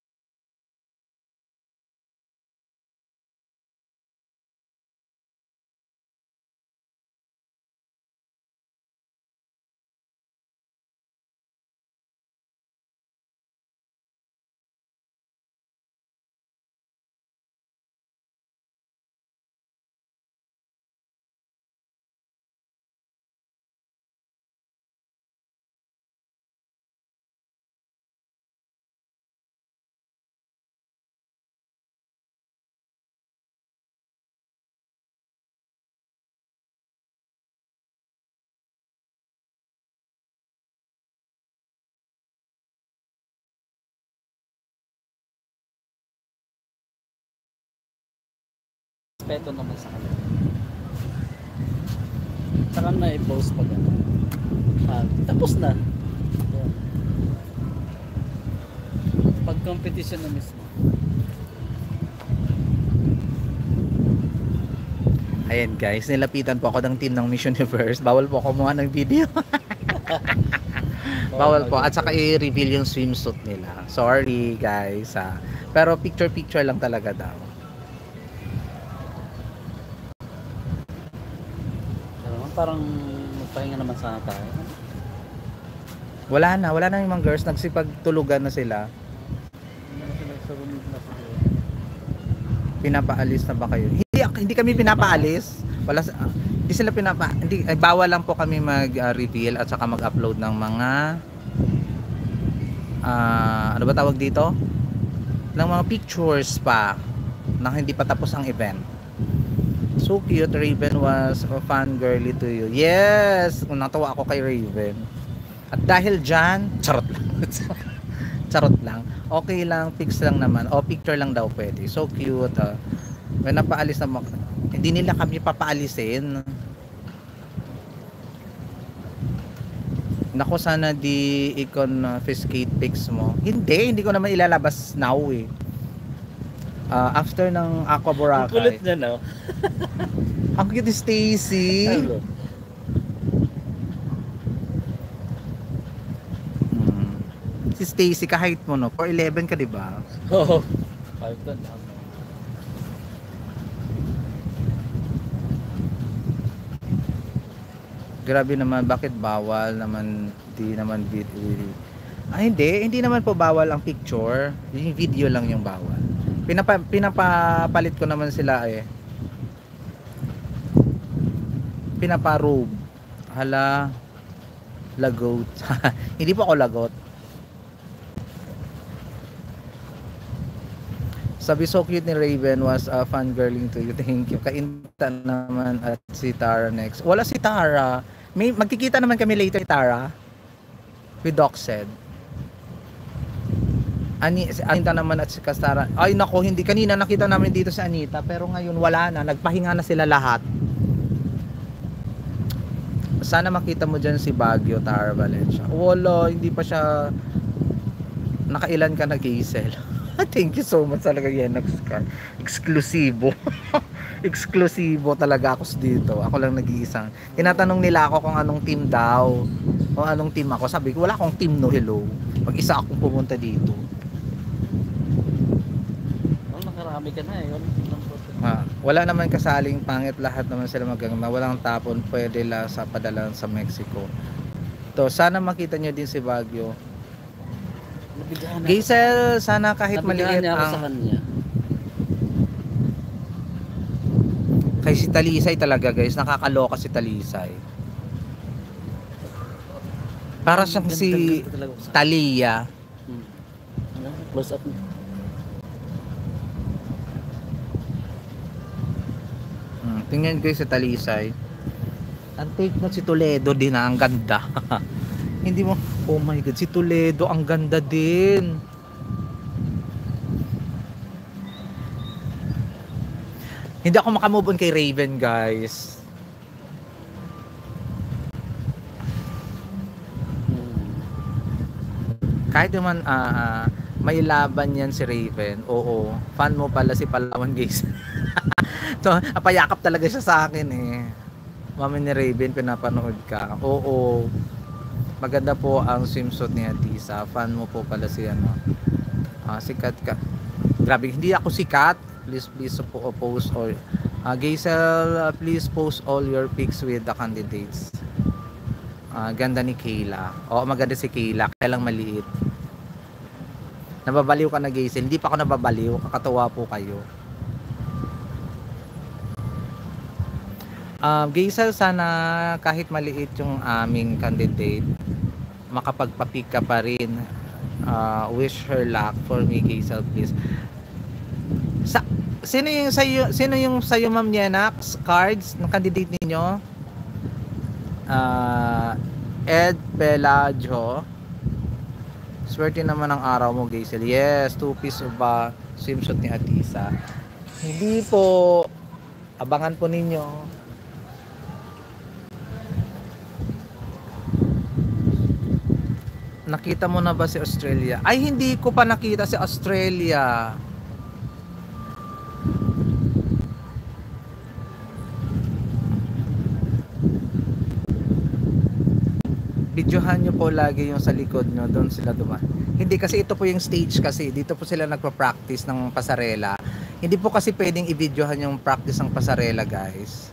Respeto naman sa kanila. Saka na i-post pag ano. Ah, tapos na. Yan. Pag competition na mismo. ayan guys, nilapitan po ako ng team ng Miss Universe. Bawal po ako kumuha ng video. Bawal po. At saka i-reveal yung swimsuit nila. Sorry guys. Ah. Pero picture-picture lang talaga daw. Parang magpahinga naman sana tayo. Wala na, wala na yung mga girls. Nagsipagtulugan na sila. Pinapaalis na ba kayo? Hindi, hindi kami pinapaalis. Wala, uh, hindi sila pinapa, hindi, ay, bawal lang po kami mag-reveal at saka mag-upload ng mga uh, ano ba tawag dito? Ng mga pictures pa na hindi pa tapos ang event. So cute, Raven was a fan girly to you. Yes! Natawa ako kay Raven. At dahil dyan, charot lang. Charot lang. Okay lang, fix lang naman. O, picture lang daw pwede. So cute. Uh, may napaalis na mak- hindi nila kami papaalisin. Nako, sana di i-confiscate pics mo. Hindi, hindi ko naman ilalabas now eh. Uh, after ng Aqua Boracay. Ang kulit niya, no? Ang cute ni Stacy. Hello. Hmm. Si Stacy, kahit mo no, four eleven ka, di ba? Oo. five ten lang. Grabe naman, bakit bawal naman, di naman video. Ah, hindi, hindi naman po bawal ang picture. Yung video lang yung bawal. Pinapa, pinapapalit ko naman sila eh. Pinaparobe. Hala, lagot. Hindi po ako lagot. Sabi, so cute ni Raven was a uh, fangirling to you. Thank you. Kainta naman at si Tara next. Wala si Tara. May, magkikita naman kami later ni Tara. With Doc said. Ani, si Anita naman at si Kastara. Ay nako, hindi. Kanina nakita namin dito si Anita. Pero ngayon wala na. Nagpahinga na sila lahat. Sana makita mo dyan si Baguio, Tara Valencia. Wala, hindi pa siya. Nakailan ka nag-i-sell? Thank you so much talaga yan. Eksklusibo. Eksklusibo talaga ako dito. Ako lang nag-iisang. Tinatanong nila ako kung anong team daw. Kung anong team ako. Sabi ko, wala akong team, no, hello. Mag-isa akong pumunta dito. Oh, nakarami ka na eh. Ah, wala naman kasaling pangit. Lahat naman sila magaganda. Walang tapon. Pwede la sa padala sa Mexico. To, sana makita nyo din si Baguio. Giselle, sana kahit maliit niya ako ang sa kanya. kay si Talisay talaga guys, nakakaloka si Talisay. Para siyang si Talia. Hmm. Close up. Hmm, tingnan guys si Talisay. Ang take note si Toledo din, ah, ang ganda. Hindi mo, oh my god, si Toledo ang ganda din. Hindi ako makamove on kay Raven, guys. Kahit naman ah, may laban yan si Raven. Oo, fan mo pala si Palawan, guys. So, apayakap talaga siya sa akin eh. Mami ni Raven, pinapanood ka. Oo. Maganda po ang swimsuit ni Atisa. Fan mo po pala si ano. Ah, sikat ka. Grabe, hindi ako sikat. Please, please po post all. Uh, Gaisel, uh, please post all your pics with the candidates. Uh, ganda ni Kayla. Oo, maganda si Kayla. Kaya lang maliit. Nababaliw ka na, Gaisel. Hindi pa ako nababaliw. Kakatuwa po kayo. Um, Gaisel, sana kahit maliit yung aming candidate, makapagpa-pick ka pa rin. Uh, wish her luck for me, Gaisel, please. Sa, sino yung sayo, sino yung sayo, Ma'am Yenax, cards ng candidate ninyo? Uh, Ed Pelaggio. Swerte naman ang araw mo, Gaisel. Yes, two piece of uh, swimsuit ni Atisa. Hindi po. Abangan po ninyo. Nakita mo na ba si Australia? Ay, hindi ko pa nakita si Australia. Videohan nyo po lagi yung sa likod nyo. Doon sila duma. Hindi kasi ito po yung stage kasi. Dito po sila nagpa-practice ng pasarela. Hindi po kasi pwedeng i-videohan yung practice ng pasarela, guys.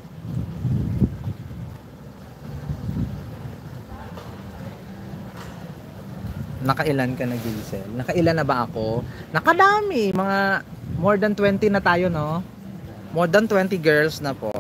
Nakailan ka na, Gaisel? Nakailan na ba ako? Nakadami. Mga more than twenty na tayo, no? More than twenty girls na po.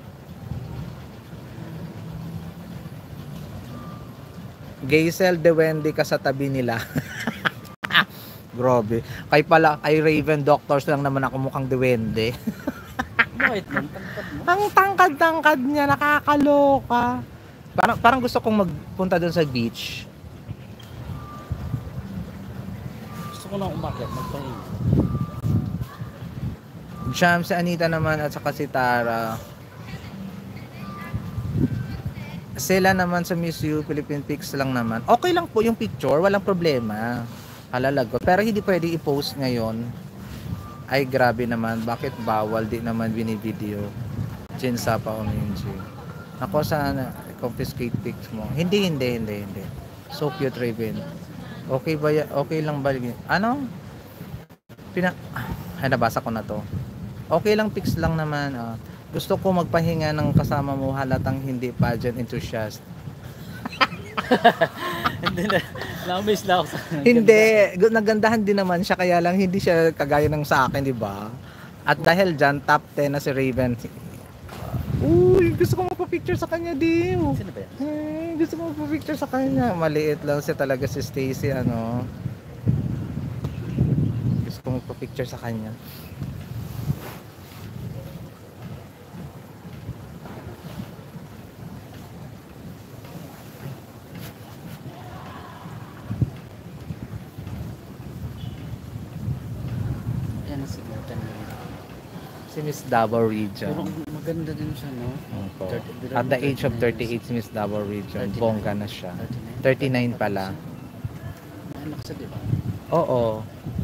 Gaisel, Dewendy ka sa tabi nila. Grabe. Kay pala, kay Raven Doctors lang naman ako mukhang Dewendy. Bakit man? Tangkad mo? Ang tangkad-tangkad niya, nakakaloka. Parang, parang gusto kong magpunta doon sa beach. Gusto ko lang umakyat, magpahinga. Jam, si Anita naman at saka si Tara. Sila naman sa Miss You, Philippine Pics lang naman. Okay lang po yung picture, walang problema. Halalagot. Pero hindi pwede i-post ngayon. Ay, grabe naman. Bakit bawal? Di naman binivideo. Jinsa pa o Minji. Ako sana, confiscate pics mo. Hindi, hindi, hindi, hindi. So cute, Raven. Okay ba ya? Okay lang ba? Ano? Pina... Ay, nabasa ko na to. Okay lang, pics lang naman. Ah. Gusto ko magpahinga ng kasama mo, halatang hindi pageant enthusiast. Hindi na. Na-miss na ako sa Hindi, nagandahan din naman siya, kaya lang hindi siya kagaya ng sa akin, di ba? At dahil dyan, top ten na si Raven. Uy, gusto ko magpa-picture sa kanya, di. Sino ba yan? Eh, gusto ko magpa-picture sa kanya. Maliit lang siya talaga si Stacy, ano. Gusto ko magpa-picture sa kanya. Si Miss Davao Region. Pero maganda din siya, no? Opo. thirty, At the age of thirty-nine. thirty-eight, si Miss Davao Region. thirty-nine. Bongga na siya. thirty-nine. thirty-nine pala. May anak siya, di ba? Oo.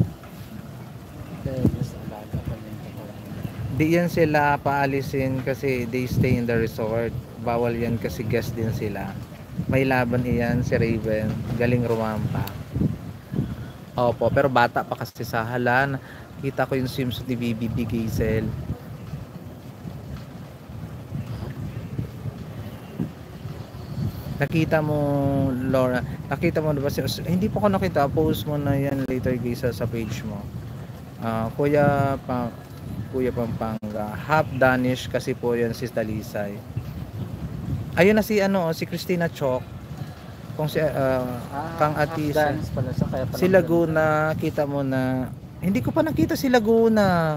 Kaya mas alaga pa niya yung katawan. Di yan sila paalisin kasi they stay in the resort. Bawal yan kasi guest din sila. May laban iyan si Raven. Galing rumampa. Opo, pero bata pa kasi sa halan. Kita ko yung swimsuit ni B B B Gaisel. Nakita mo, Laura, nakita mo na ba si Aus- eh, hindi po ko nakita, post mo na yan later, Gaisel, sa page mo. Ah, Kuya pa Kuya Pampanga, half Danish kasi po yan si Talisay. Ayun na si ano, si Christina Chok. Kung si ah, Kang Atisa. Dance pala siya, kaya pala Si Laguna, kita mo na. Hindi ko pa nakita si Laguna.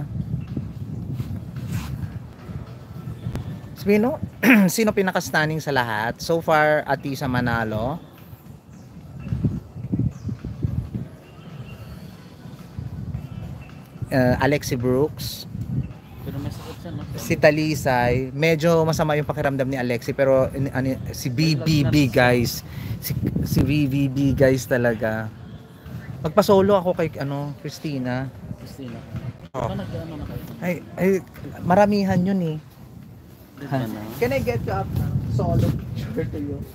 Sino? Sino pinaka-stunning sa lahat? So far, Atisa Manalo. Uh, Alexi Brooks. Pero may sakit siya, no? si Talisay, medyo masama yung pakiramdam ni Alexi, pero in- ano, si B B B guys, si, si B B B guys talaga. Magpa-solo ako kay ano, Christina. Christina. Oh. Ano nag-ano na kayo? Ay, ay, maramihan yun eh. Di ba na? Can I get you up solo picture to you?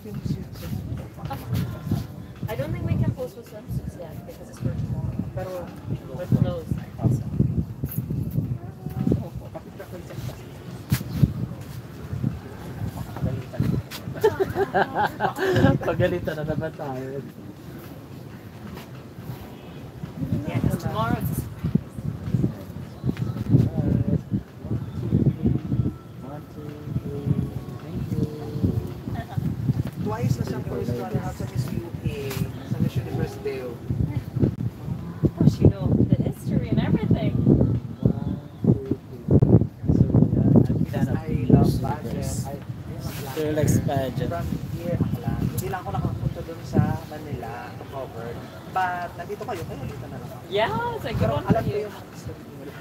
I don't think we can post with swimsuits yet because it's for tomorrow. Pero with clothes, I thought so. Pagalitan na naman tayo. Yeah, because tomorrow it's Twice na siyang first runner-up sa Miss U K, sa Miss Universe Deo. of course you know the history and everything. I love pageant. I, Girl X pageant. From here, lang. Hindi lang ako nakapunta dun sa Manila to cover. But nandito kayo, kaya dito na lang ako. Yeah, it's like good Pero one alam for ko you. yung mga history nila.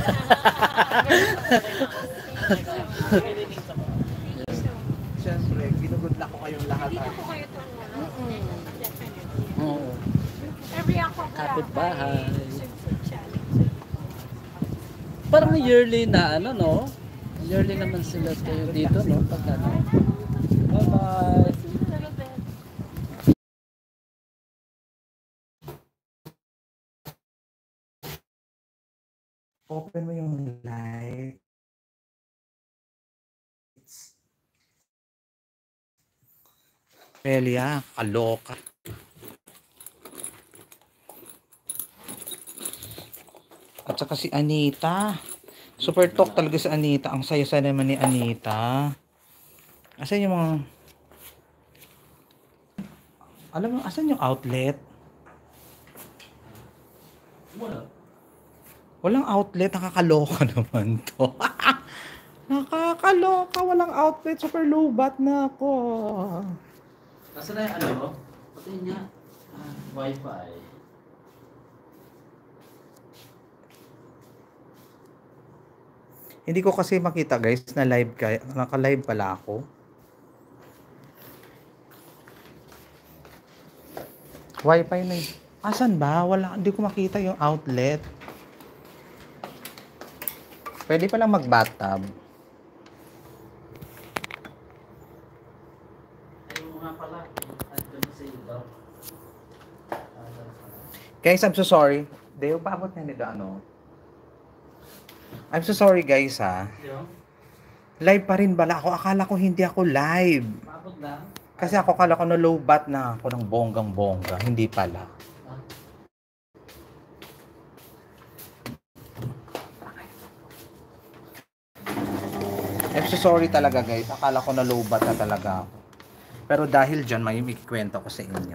I really need some. Siyempre, ginugod lang ko kayong lahat. Dito ah. ko kayo tumulong. Definitely. Oo. Every ako Kapitbahay. swimsuit challenge. Parang yearly na ano, no? Yearly naman sila kayo dito, no? Pag ano. Bye-bye. Little bit. Open mo yung light. Pelia, kaloka. At saka si Anita. Super talk talaga si Anita. Ang saya-saya naman ni Anita. Asan yung mga... Alam mo, asan yung outlet? Wala. Walang outlet. Nakakaloka naman to. Nakakaloka. Walang outlet. Super low-bat na ako. Nasaan na yung ano? Pati niya. Ah, Wi-Fi. Hindi ko kasi makita guys na live kaya naka-live pala ako. Wi-Fi na yun. Asan ba? Wala, hindi ko makita yung outlet. Pwede palang mag-bathtub. Ayaw mo nga pala. Ando na sa iba. Guys, I'm so sorry. Deo, paabot na nito ano. I'm so sorry guys ha. Yung? Live pa rin bala ako. Akala ko hindi ako live. Mabot lang. Kasi ako akala ko na low bat na ako ng bonggang bongga. Hindi pala. I'm so sorry talaga guys. Akala ko na low bat na talaga ako. Pero dahil dyan, may ikikwento ko sa inyo.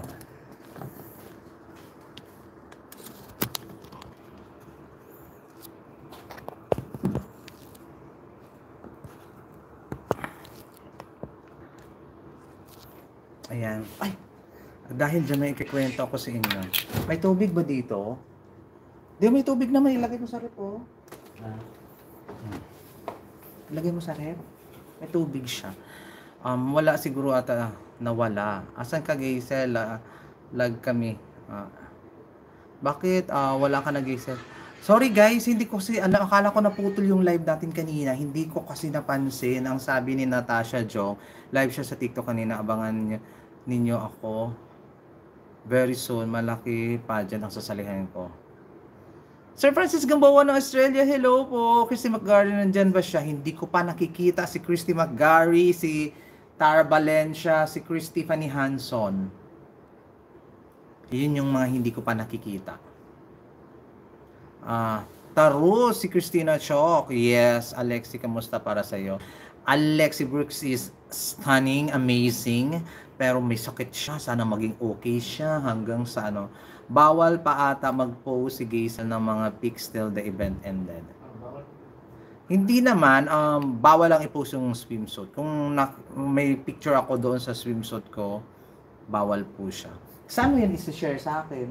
Ayan. Ay! Dahil dyan may ikikwento ako sa inyo. May tubig ba dito? Di, may tubig naman. Ilagay mo sa rep, oh. Ah. Ilagay mo sa rep. May tubig siya. Um, wala siguro ata nawala. Asan ka, Gaysel? Uh, lag kami. Uh, bakit uh, wala ka na, Gaysel? Sorry guys, hindi ko kasi, ano, akala ko naputol yung live natin kanina. Hindi ko kasi napansin. Ang sabi ni Natasha Jo, live siya sa TikTok kanina. Abangan niyo, ninyo ako. Very soon, malaki pageant ang sasalihan ko. Sir Francis Gamboa ng Australia, hello po. Christy McGarry, nandyan ba siya? Hindi ko pa nakikita si Christy McGarry, si Tara Valencia, si Christy Fanny Hanson. Yun yung mga hindi ko pa nakikita. Ah, Taru, si Christina Chok. Yes, Alexi, kamusta para sa'yo? Alexi Brooks is stunning, amazing. Pero may sakit siya. Sana maging okay siya hanggang sa ano. Bawal pa ata mag-post si Gaysel ng mga pics till the event ended. Hindi naman, um, bawal lang i-post yung swimsuit. Kung na, may picture ako doon sa swimsuit ko, bawal po siya. Saan mo yan isi-share sa akin?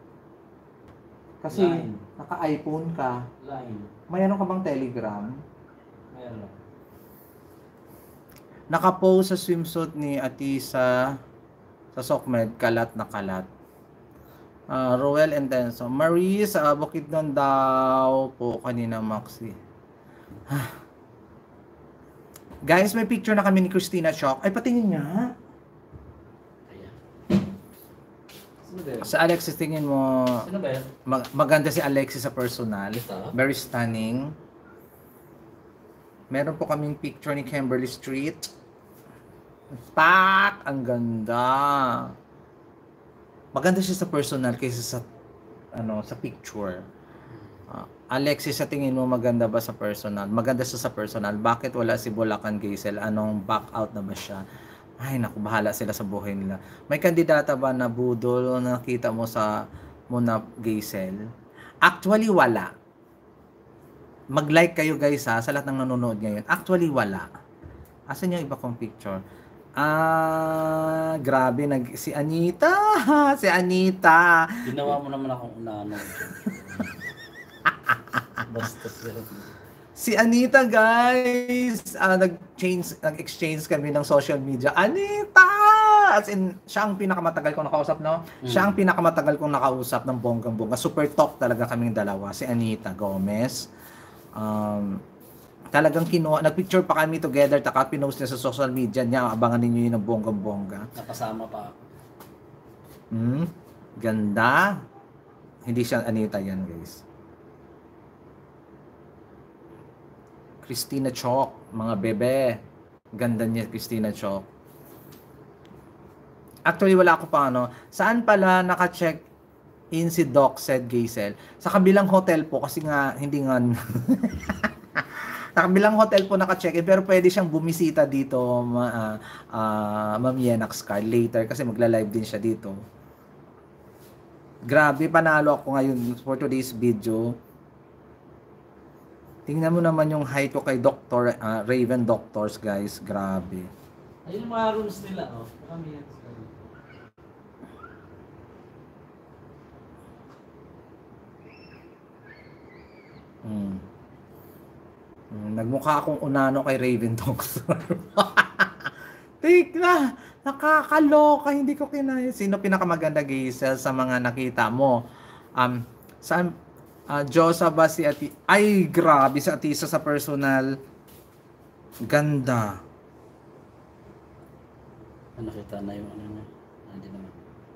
Kasi Line. naka-iPhone ka. Line. May ano ka bang Telegram? Nakapost sa swimsuit ni Atisa sa Sokmed, kalat na kalat. Uh, Roel Intenso. Marie sa Bukidnon daw po kanina, Maxi. Guys, may picture na kami ni Christina Chok. Ay, patingin nga. Sa Alexis, tingin mo, Sino ba yan? mag- maganda si Alexis sa personal. Very stunning. Meron po kaming picture ni Kimberly Street. Pak! Ang ganda. Maganda siya sa personal kaysa sa ano sa picture. Uh, Alexis, sa tingin mo maganda ba sa personal? Maganda siya sa personal. Bakit wala si Bulacan Gaisel? Anong back out na ba siya? Ay, naku, bahala sila sa buhay nila. May kandidata ba na budol na nakita mo sa mo na Gaisel? Actually, wala. Mag-like kayo guys ha, sa lahat ng nanonood ngayon. Actually, wala. Asan yung iba kong picture? Ah, grabe. Nag, si Anita. Si Anita. Ginawa mo naman akong una-ano. Basta sila. Si Anita, guys, uh, nag-change, nag-exchange kami ng social media. Anita! As in, siya ang pinakamatagal kong nakausap, no? Mm. Siya ang pinakamatagal kong nakausap ng bonggang-bongga. Super talk talaga kaming dalawa. Si Anita Gomez. Um, talagang kinuha, nag-picture pa kami together, taka pinost niya sa social media niya. Abangan ninyo yun ng bonggang-bongga. Nakasama pa ako. Hmm? Ganda. Hindi siya Anita yan, guys. Christina Chok, mga bebe. Ganda niya, Christina Chok. Actually, wala ako pa ano. Saan pala naka-check in si Doc said Gaisel? Sa kabilang hotel po, kasi nga, hindi nga... Sa kabilang hotel po naka-check in, pero pwede siyang bumisita dito, ma, uh, uh, Ma'am Yenax Card, later, kasi magla-live din siya dito. Grabe, panalo ako ngayon for today's video. Tingnan mo naman yung height ko kay Doctor uh, Raven Doctors, guys. Grabe. Ayun yung mga rooms nila, oh. Kami yan. Hmm. Hmm. Nagmukha akong unano kay Raven Doctor. Tik na! Nakakaloka. Hindi ko kinaya. Sino pinakamaganda, Gaisel, sa mga nakita mo? Um, saan... Uh, Josa ba si Ati? Ay, grabe si Atisa sa personal. Ganda. Nakita na yung ano niya. Hindi naman.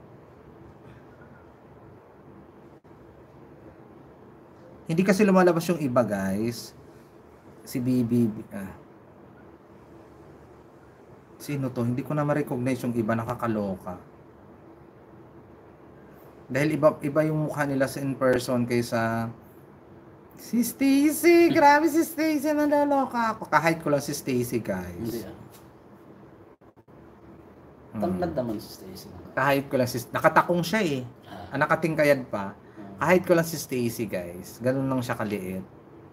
Hindi kasi lumalabas yung iba, guys. Si B B. Ah. Sino to? Hindi ko na ma-recognize yung iba. Nakakaloka. Dahil iba iba yung mukha nila sa in person kaysa si Stacy. Grabe si Stacy, naloloka ako. Kahit ko lang si Stacy, guys. Hindi ah. Tamlad naman si Stacy. Kahit ko lang si nakatakong siya eh. Ah. Nakatingkayad pa. Kahit ko lang si Stacy, guys. Ganun lang siya kaliit.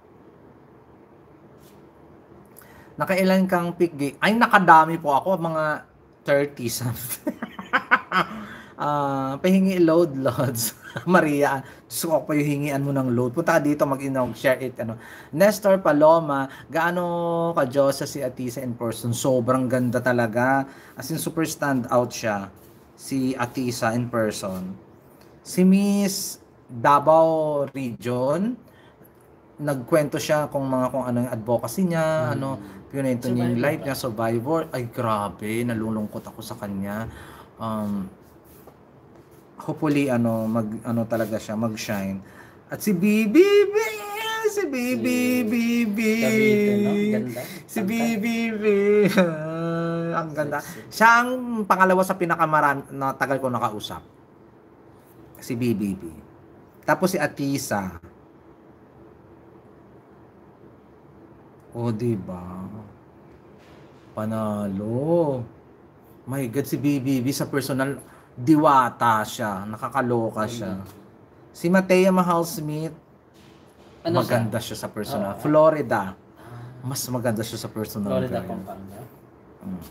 Nakailan kang pick? Ay, nakadami po ako. Mga thirty something. Uh, pahingi load loads. Maria, gusto ko pa yung hingian mo ng load. Punta ka dito, mag-inog, share it. Ano. Nestor Paloma, gaano ka Diyosa si Atisa in person? Sobrang ganda talaga. As in, super stand out siya. Si Atisa in person. Si Miss Davao Region, nagkwento siya kung mga kung anong advocacy niya, hmm. ano, pinento niya yung life niya, survivor. Ay, grabe, nalulungkot ako sa kanya. Um, hopefully ano mag ano talaga siya mag-shine. At si Bibi, si Bibi, Bibi. Si Bibi. Ang ganda. Siya ang pangalawa sa pinakamarami na tagal ko nakausap. Si Bibi. Tapos si Atisa. O, diba? Panalo. My God, si Bibi sa personal diwata siya, nakakaloka siya. Si Matea Mahal Smith, ano maganda siya? siya sa personal. Oh, Florida. Mas maganda siya sa personal. Florida Pampanga. Hmm.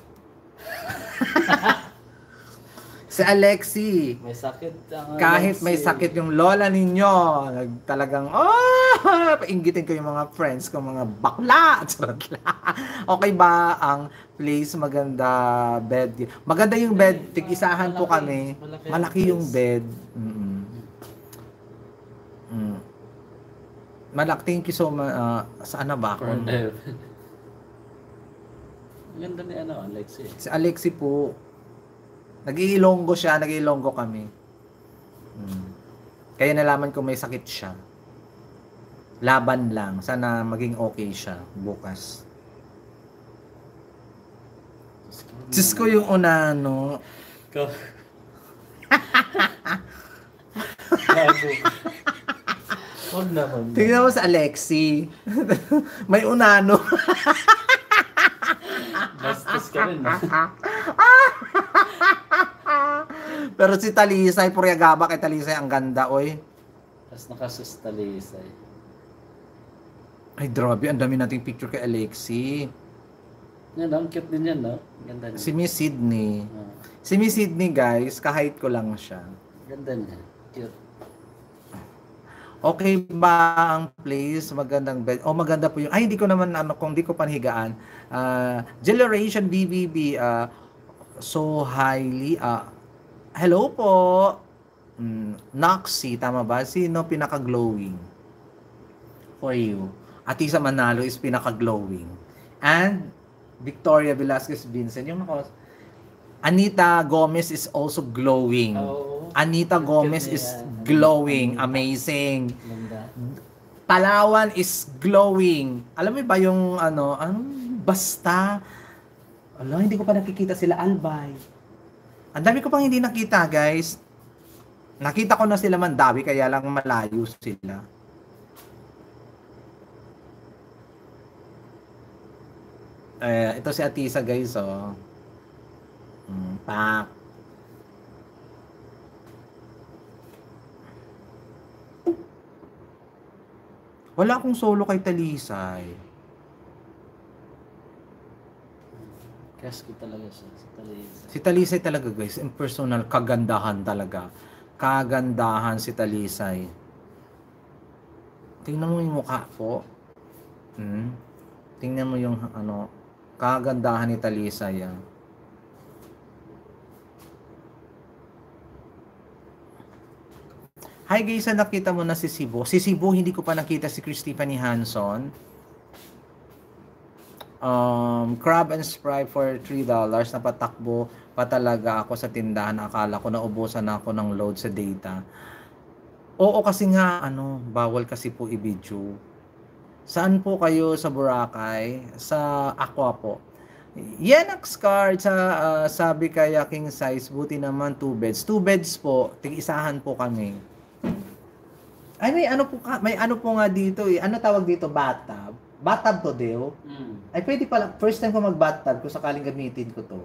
Si Alexi. May sakit. Uh, kahit may sakit yung lola ninyo, talagang, oh, painggitin ko yung mga friends ko, mga bakla. Okay ba ang place, maganda bed. Maganda yung bed, tig-isahan po kami. Malaki yung bed. Mm. Mm. Malaki, thank you so much. Uh, saan na ba ako? Ganda ni ano, Alexi. Si Alexi po, nag-iilonggo siya, nag-iilonggo kami. Mm. Kaya nalaman ko may sakit siya. Laban lang. Sana maging okay siya bukas. Diyos ko yung unano. Ikaw. Huwag na, huwag na. Tingnan mo sa Alexi. May unano. Bastos ka rin. Pero si Talisay, Puriagaba kay Talisay, ang ganda, oy. Tapos nakasustalisay. Ay, grabe, ang dami nating picture kay Alexi. Yan, ang cute din yan, no? Ganda niya. Si Miss Sydney. Ah, Si Miss Sydney, guys, kahit ko lang siya. ganda niya. Cute. Okay ba ang place? Magandang bed. Oh, maganda po yung... Ay, hindi ko naman, ano, kung di ko panhigaan. Uh, Generation B B B, uh, so highly... Uh, hello po! Mm, Noxy, tama ba? Sino pinaka-glowing? For you. Atisa Manalo is pinaka-glowing. And Victoria Velasquez Vincent, yung nako... Anita Gomez is also glowing. Oh, Anita Gomez is glowing. Amazing. Ganda. Palawan is glowing. Alam mo ba yung ano, ano, basta. Ala, hindi ko pa nakikita sila Albay. Ang dami ko pang hindi nakita, guys. Nakita ko na sila Mandawi, kaya lang malayo sila. Eh, ito si Atisa, guys, oh. Mm, pak. Wala akong solo kay Talisay. Crush ko talaga siya. Si Talisay. Si Talisay talaga, guys, impersonal, kagandahan talaga. Kagandahan si Talisay. Tingnan mo yung mukha po. Hmm? Tingnan mo yung ano, kagandahan ni Talisay. Ah. Hi guys, nakita mo na si Sibo. Si Sibo, hindi ko pa nakita si Chris Tiffany Hanson. Um, crab and Sprite for three dollars. Napatakbo pa talaga ako sa tindahan. Akala ko naubusan ako ng load sa data. Oo, kasi nga, ano, bawal kasi po i-video. Saan po kayo sa Boracay? Sa Aqua po. Yenax card sa uh, sabi kaya king size. Buti naman two beds. Two beds po. Tig-isahan po kami. Ay, may ano po ka, may ano po nga dito eh. Ano tawag dito? Bathtub. Bathtub to, Deo? Mm. Ay, pwede pala. First time ko mag-bathtub kung sakaling gamitin ko to.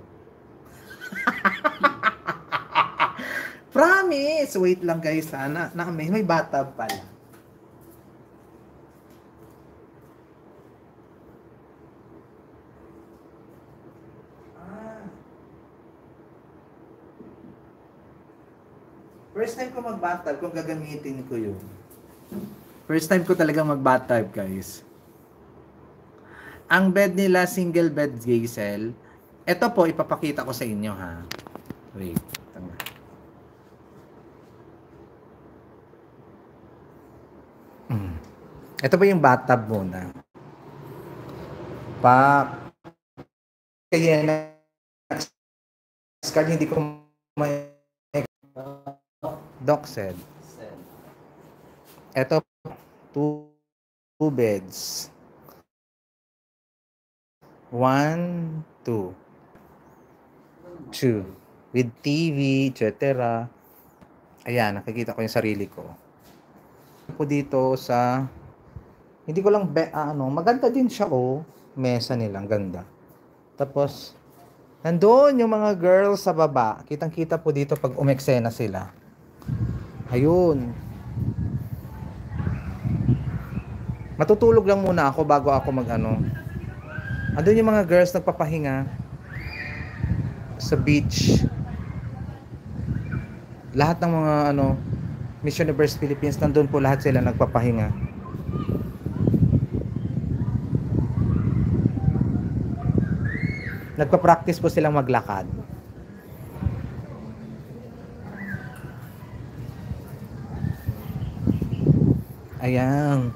Promise! Wait lang guys, sana. Na, may, may bathtub pala. Ah. First time ko mag-bathtub kung gagamitin ko yun. First time ko talaga mag-bathtub, guys. Ang bed nila, single bed, Gazel. Ito po, ipapakita ko sa inyo, ha. Wait. Tama. Hmm. Ito po yung bathtub muna. Pa... Kaya na... Card, hindi ko may... Doc said. Ito, two, two beds. One, two. Two. With T V, et cetera. Ayan, nakikita ko yung sarili ko. Ako dito sa... Hindi ko lang, be, ah, ano, maganda din siya, oh. Mesa nila, ang ganda. Tapos, nandoon yung mga girls sa baba. Kitang-kita po dito pag umeksena sila. Ayun. Matutulog lang muna ako bago ako mag-ano. Andun yung mga girls nagpapahinga sa beach. Lahat ng mga ano, Miss Universe Philippines, nandun po lahat sila nagpapahinga. Nagpa-practice po silang maglakad. Ayan.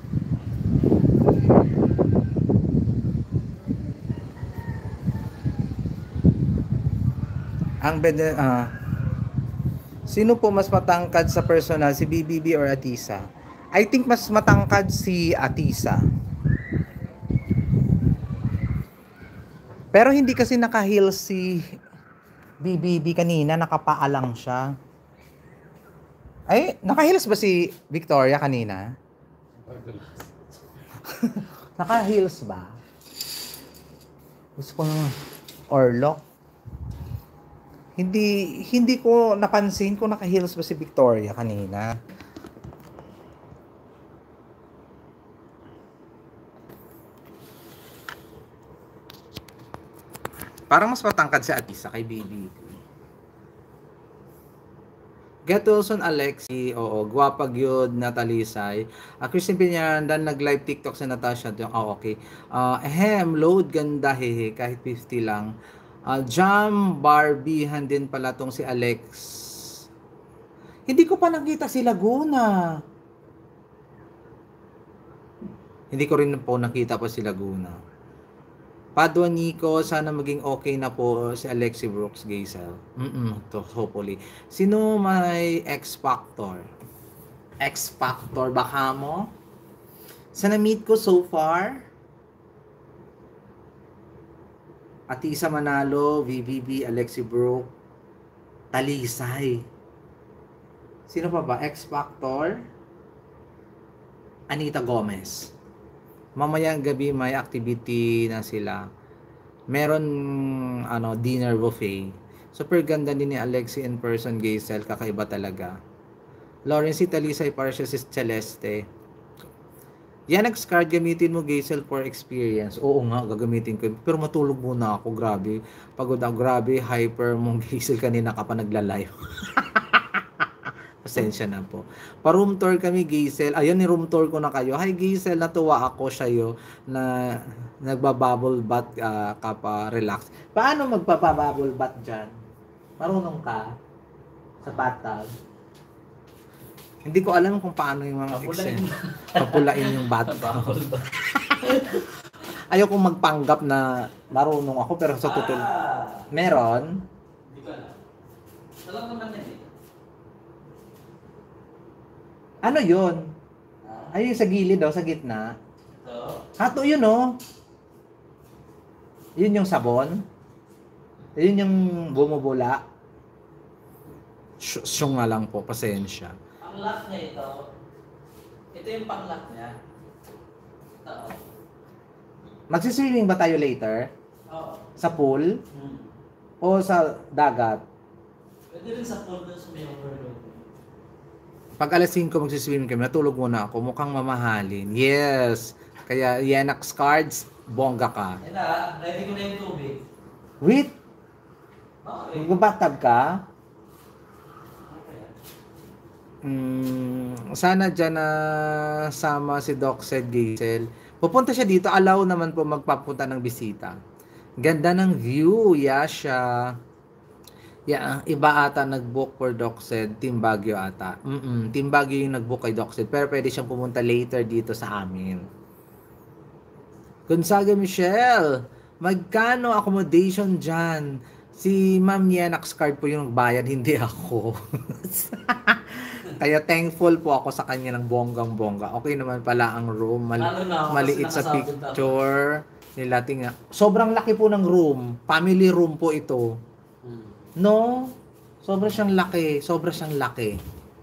Ang bede, ah, sino po mas matangkad sa personal, si B B B or Atisa? I think mas matangkad si Atisa. Pero hindi kasi naka-heels si B B B kanina, nakapaa lang siya. Ay, naka-heels ba si Victoria kanina? Naka-heels ba? Gusto ko orlok. Hindi hindi ko napansin kung naka-heels ba si Victoria kanina. Parang mas matangkad si Atisa kay B B. Get Wilson Alexi, oo, gwapa gyud Natalisay. Uh, Christine Piñarandan nag-live TikTok sa Natasha. Oh, okay. Uh, ehem, load ganda hehe, kahit fifty lang. Uh, Jam Barbie din pala tong si Alex. Hindi ko pa nakita si Laguna. Hindi ko rin po nakita pa si Laguna. Padua Nico, sana maging okay na po si Alexi Brooks Gaisel. Mm to hopefully. Sino may X Factor? X Factor baka mo? Sa na-meet ko so far, Atisa Manalo, V V B, Alexi Brooks, Talisay. Sino pa ba? X Factor? Anita Gomez. Mamayang gabi may activity na sila. Meron ano dinner buffet. Super ganda din ni Alexi in person, Gaisel, kakaiba talaga. Lawrence si Talisay para siya si Celeste. Yan nag-card gamitin mo, Gaisel, for experience. Oo nga, gagamitin ko. Pero matulog muna ako, grabe. Pagod ako, grabe, hyper mong Gaisel kanina ka pa nagla-live. Pasensya na po. Pa-room tour kami, Gaisel. Ayun, ni-room tour ko na kayo. Hi, Gaisel. Natuwa ako sa'yo na nagbabubble bath uh, ka pa relax. Paano magpapabubble bath dyan? Marunong ka? Sa bathtub? Hindi ko alam kung paano yung mga exam. Papulain yung bathtub. Ayoko magpanggap na marunong ako pero sa totoo. Meron? Hindi ko alam. Alam naman yan eh. Ano yun? Ay, sa gilid daw, sa gitna. Ito. Hato yun, oh. Yun yung sabon. Yun yung bumubula. Syung nga lang po, pasensya. Ang lock niya ito. Ito yung pang-lock niya. Ito. Magsiswimming ba tayo later? Oo. Sa pool? Hmm. O sa dagat? Pwede rin sa pool doon sa may overload. Pag alas singko magsiswimming kami, natulog muna ako, mukhang mamahalin. Yes! Kaya Yenax cards, bongga ka. Yan na, ready ko na yung tubig. Wait! Okay. Magbabatag ka? Mm, sana dyan na sama si Doc said Gaisel. Pupunta siya dito, allow naman po magpapunta ng bisita. Ganda ng view, Yasha. Yeah, iba ata nag-book for Doc said, Team Baguio ata. Mm-mm, Team Baguio yung nag-book kay Doc said, pero pwede siyang pumunta later dito sa amin. Gonzaga Michelle, magkano accommodation dyan? Si Ma'am Yenax card po yung nagbayad, hindi ako. Kaya thankful po ako sa kanya ng bonggang-bongga. Okay naman pala ang room, Mal- Ano na, maliit sa nakasabot picture. Nila tingnan. Sobrang laki po ng room. Family room po ito. Hmm. No, sobra siyang laki, sobra siyang laki.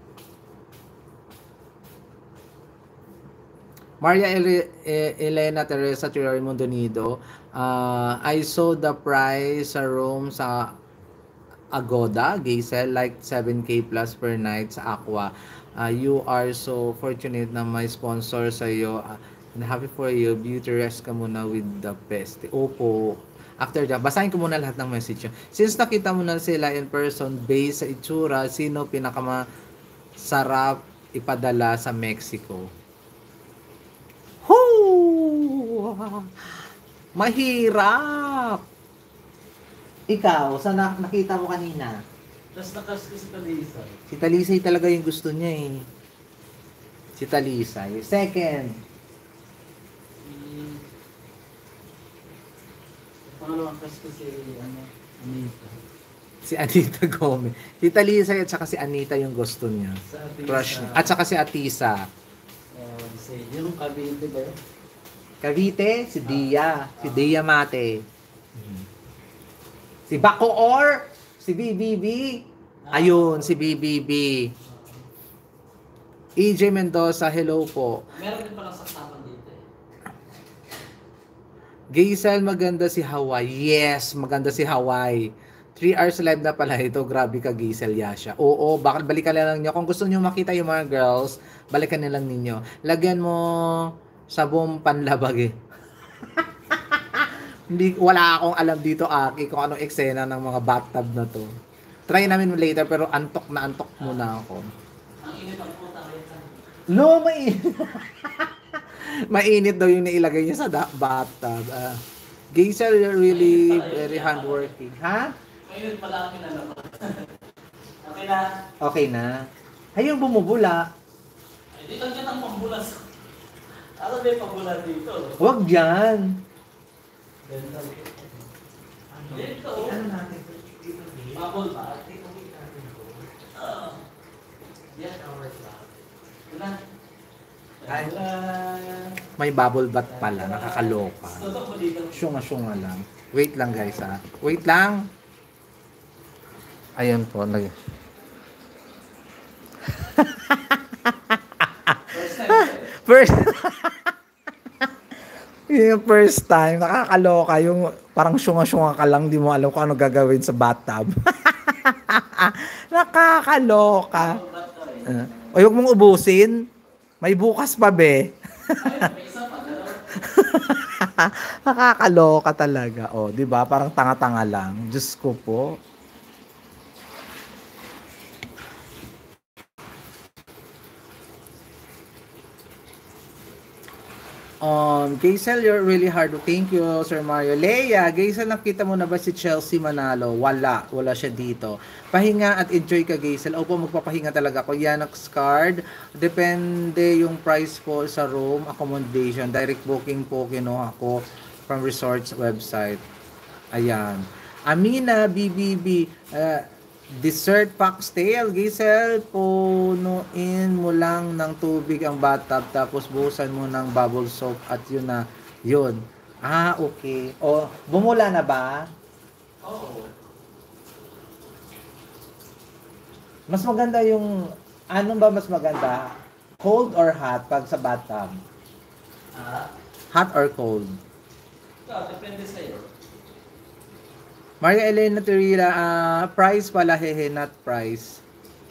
Maria Ele- E- Elena Teresa Raymond Donido, uh, I saw the price sa room sa Agoda, Gaisel, like seven K plus per night sa Aqua. Uh, you are so fortunate na may sponsor sa iyo. Uh, and happy for you. Beauty rest ka muna with the best. Opo. After that, basahin ko muna lahat ng message yun. Since nakita mo na sila in person, based sa itsura, sino pinakamasarap ipadala sa Mexico? Hoo! Mahirap! Ikaw, saan na, nakita mo kanina? Tapos nakas ko si Talisa. Si Talisay talaga yung gusto niya eh. Si Talisay. Second, Pangalawa kas ko si ano, Anita. si Anita Gomez. Si Talisay at saka si Anita yung gusto niya. Sa Atisa. Crush niya. At saka si Atisa. Uh, si, yung Cavite ba yun? Cavite, si Dia. Si Dia Mate. Si Bacoor, si B B B. Ayun, si B B B. E J Mendoza, hello po. Meron din palang saksakan dito eh. Gaysel, maganda si Hawaii. Yes, maganda si Hawaii. three hours live na pala ito. Grabe ka, Gaysel Yasha. Oo, bakit balikan na lang niyo. Kung gusto niyo makita yung mga girls, balikan na lang ninyo. Lagyan mo sabong panlabag eh. Hindi, wala akong alam dito, Aki, kung anong eksena ng mga bathtub na to. Try namin later, pero antok na antok muna ako. Ang init ang puta kayo. No, mainit. Mainit daw yung nailagay niya sa da- bathtub. Uh, Gaysel, you're really very hardworking. Ha? Mainit pala kami na naman. Okay na. Okay na. Ayun, bumubula. Ay, dito dyan ang pambulas. Ano ba yung pambulas dito? Huwag dyan. Dental. Dito. Ano natin? Bubble ba? Ah. Yes, hours lang. Wala. Ay. May bubble bath pala, nakakaloka. Tutok mo dito. Syunga-syunga lang. Wait lang guys ha. Wait lang. Ayan po. Nag... First yung first time, nakakaloka. Yung parang syunga-syunga ka lang, di mo alam kung ano gagawin sa bathtub. Nakakaloka. Uh, o huwag mong ubusin. May bukas pa, be. Nakakaloka talaga. O, di ba? Parang tanga-tanga lang. Diyos ko po. Um, Gaysel, you're really hard. Thank you, Sir Mario. Leia, Gaysel, nakita mo na ba si Chelsea Manalo? Wala. Wala siya dito. Pahinga at enjoy ka, Gaysel. Opo, magpapahinga talaga ako. Yanox card. Depende yung price po sa room, accommodation. Direct booking po kinuha ko from resorts website. Ayan. Amina, B B B. Uh, Dessert cocktail, Giselle, punuin mo lang ng tubig ang bathtub tapos buhusan mo ng bubble soap at yun na, yun. Ah, okay. O, bumula na ba? Oo. Mas maganda yung, ano ba mas maganda? Cold or hot pag sa bathtub? Ah, Hot or cold? ikaw, depende sa'yo. Maria Elena Terila, uh, price pala, hehe, not price.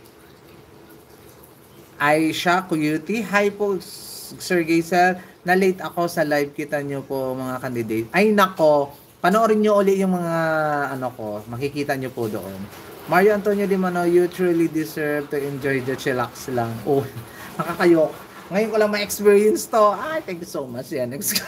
Aisha Kuyuti, hi po, Sir Gaysel. Na-late ako sa live, kita nyo po mga candidate. Ay nako, panoorin nyo ulit yung mga ano ko, makikita nyo po doon. Mario Antonio Di Mano, you truly deserve to enjoy the chillax lang. Oh, nakakayok. Ngayon ko lang ma-experience to. Ay, thank you so much. Yan, next.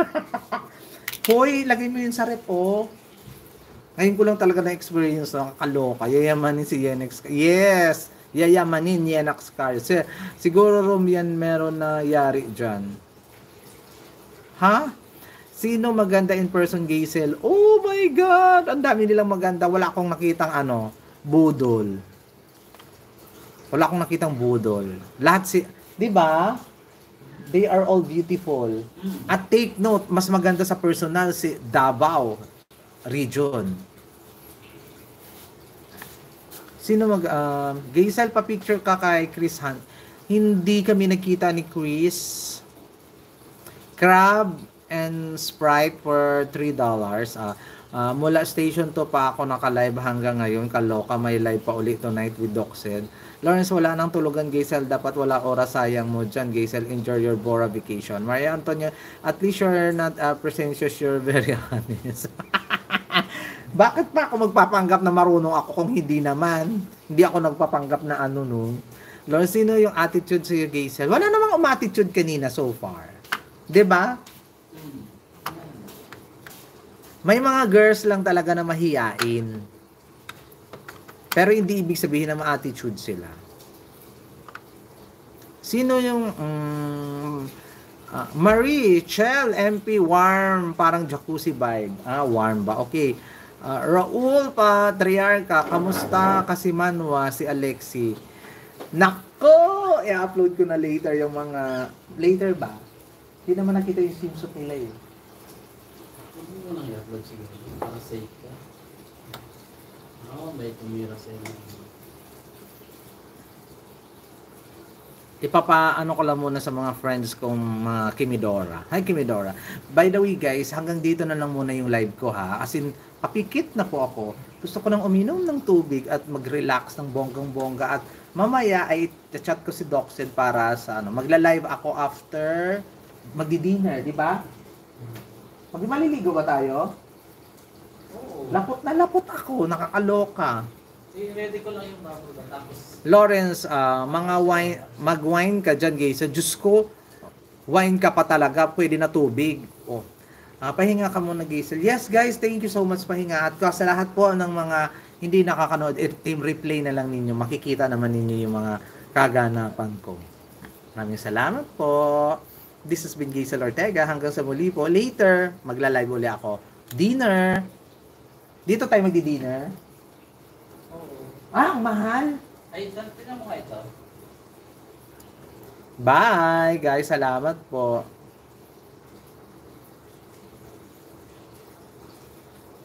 Hoy, lagay mo yun sa rep, oh. Ngayon ko lang talaga na-experience, nakakaloka. Yayamanin si Yenex. Yes! Yayamanin Yenex Car. Siguro rom yan meron na yari dyan. Ha? Sino maganda in person, Gaysel? Oh my God! Ang dami nilang maganda. Wala akong nakitang ano, budol. Wala akong nakitang budol. Lahat si... Di ba? They are all beautiful. At take note, mas maganda sa personal si Davao region. Sino mag uh, Gaysel, pa picture ka kay Chris Hunt. Hindi kami nakita ni Chris. Crab and Sprite for three dollars. Uh, uh, mula station to pa ako naka-live hanggang ngayon. Kaloka, may live pa ulit tonight with Doc Zed. Lawrence, wala nang tulugan, Gaysel. Dapat wala oras, sayang mo dyan, Gaysel. Enjoy your Bora vacation. Maria Antonio, at least you're not uh, pretentious, you're very honest. Bakit pa ako magpapanggap na marunong ako kung hindi naman? Hindi ako nagpapanggap na ano nun. Lawrence, sino yung attitude sa iyo, Gaysel? Wala namang umattitude kanina so far. Diba? May mga girls lang talaga na mahiyain. Pero hindi ibig sabihin na ma-attitude sila. Sino yung um, uh, Marie, Chell, M P, warm, parang jacuzzi vibe. Ah, warm ba? Okay. Uh, Raul Patriarca, kamusta? Kasi Manwa, si Alexi. Nako! I-upload ko na later yung mga... Later ba? Hindi naman nakita yung swimsuit nila eh. Hindi mo nang i-upload siguro. Para safe ka. Ako, may tumira sa inyo. Ipapaano ko lang muna sa mga friends kong mga Kimidora. Hi Kimidora. By the way guys, hanggang dito na lang muna yung live ko ha. As in, papikit na po ako. Gusto ko nang uminom ng tubig at mag-relax ng bonggang-bongga. At mamaya ay chat ko si Doc Zed para sa ano. Magla-live ako after magdi-dinner, di ba? Magmaliligo ba tayo? Oo. Lapot na lapot ako, nakakaloka. I-ready ko lang yung bago tapos Lawrence, ah, mga wine, mag-wine ka dyan guys. Sa Diyos ko, wine ka pa talaga, pwede na tubig. Oh. Ah, pahinga ka muna Giselle. Yes guys, thank you so much pahinga. At sa lahat po ng mga hindi nakakanood, eh, team replay na lang ninyo. Makikita naman ninyo yung mga kaganapan ko. Maraming salamat po. This has been Giselle Ortega. Hanggang sa muli po. Later, magla-live uli ako. Dinner. Dito tayo magdi-dinner. Ah, ang mahal. ay, tignan mo nga ito. Bye, guys. Salamat po.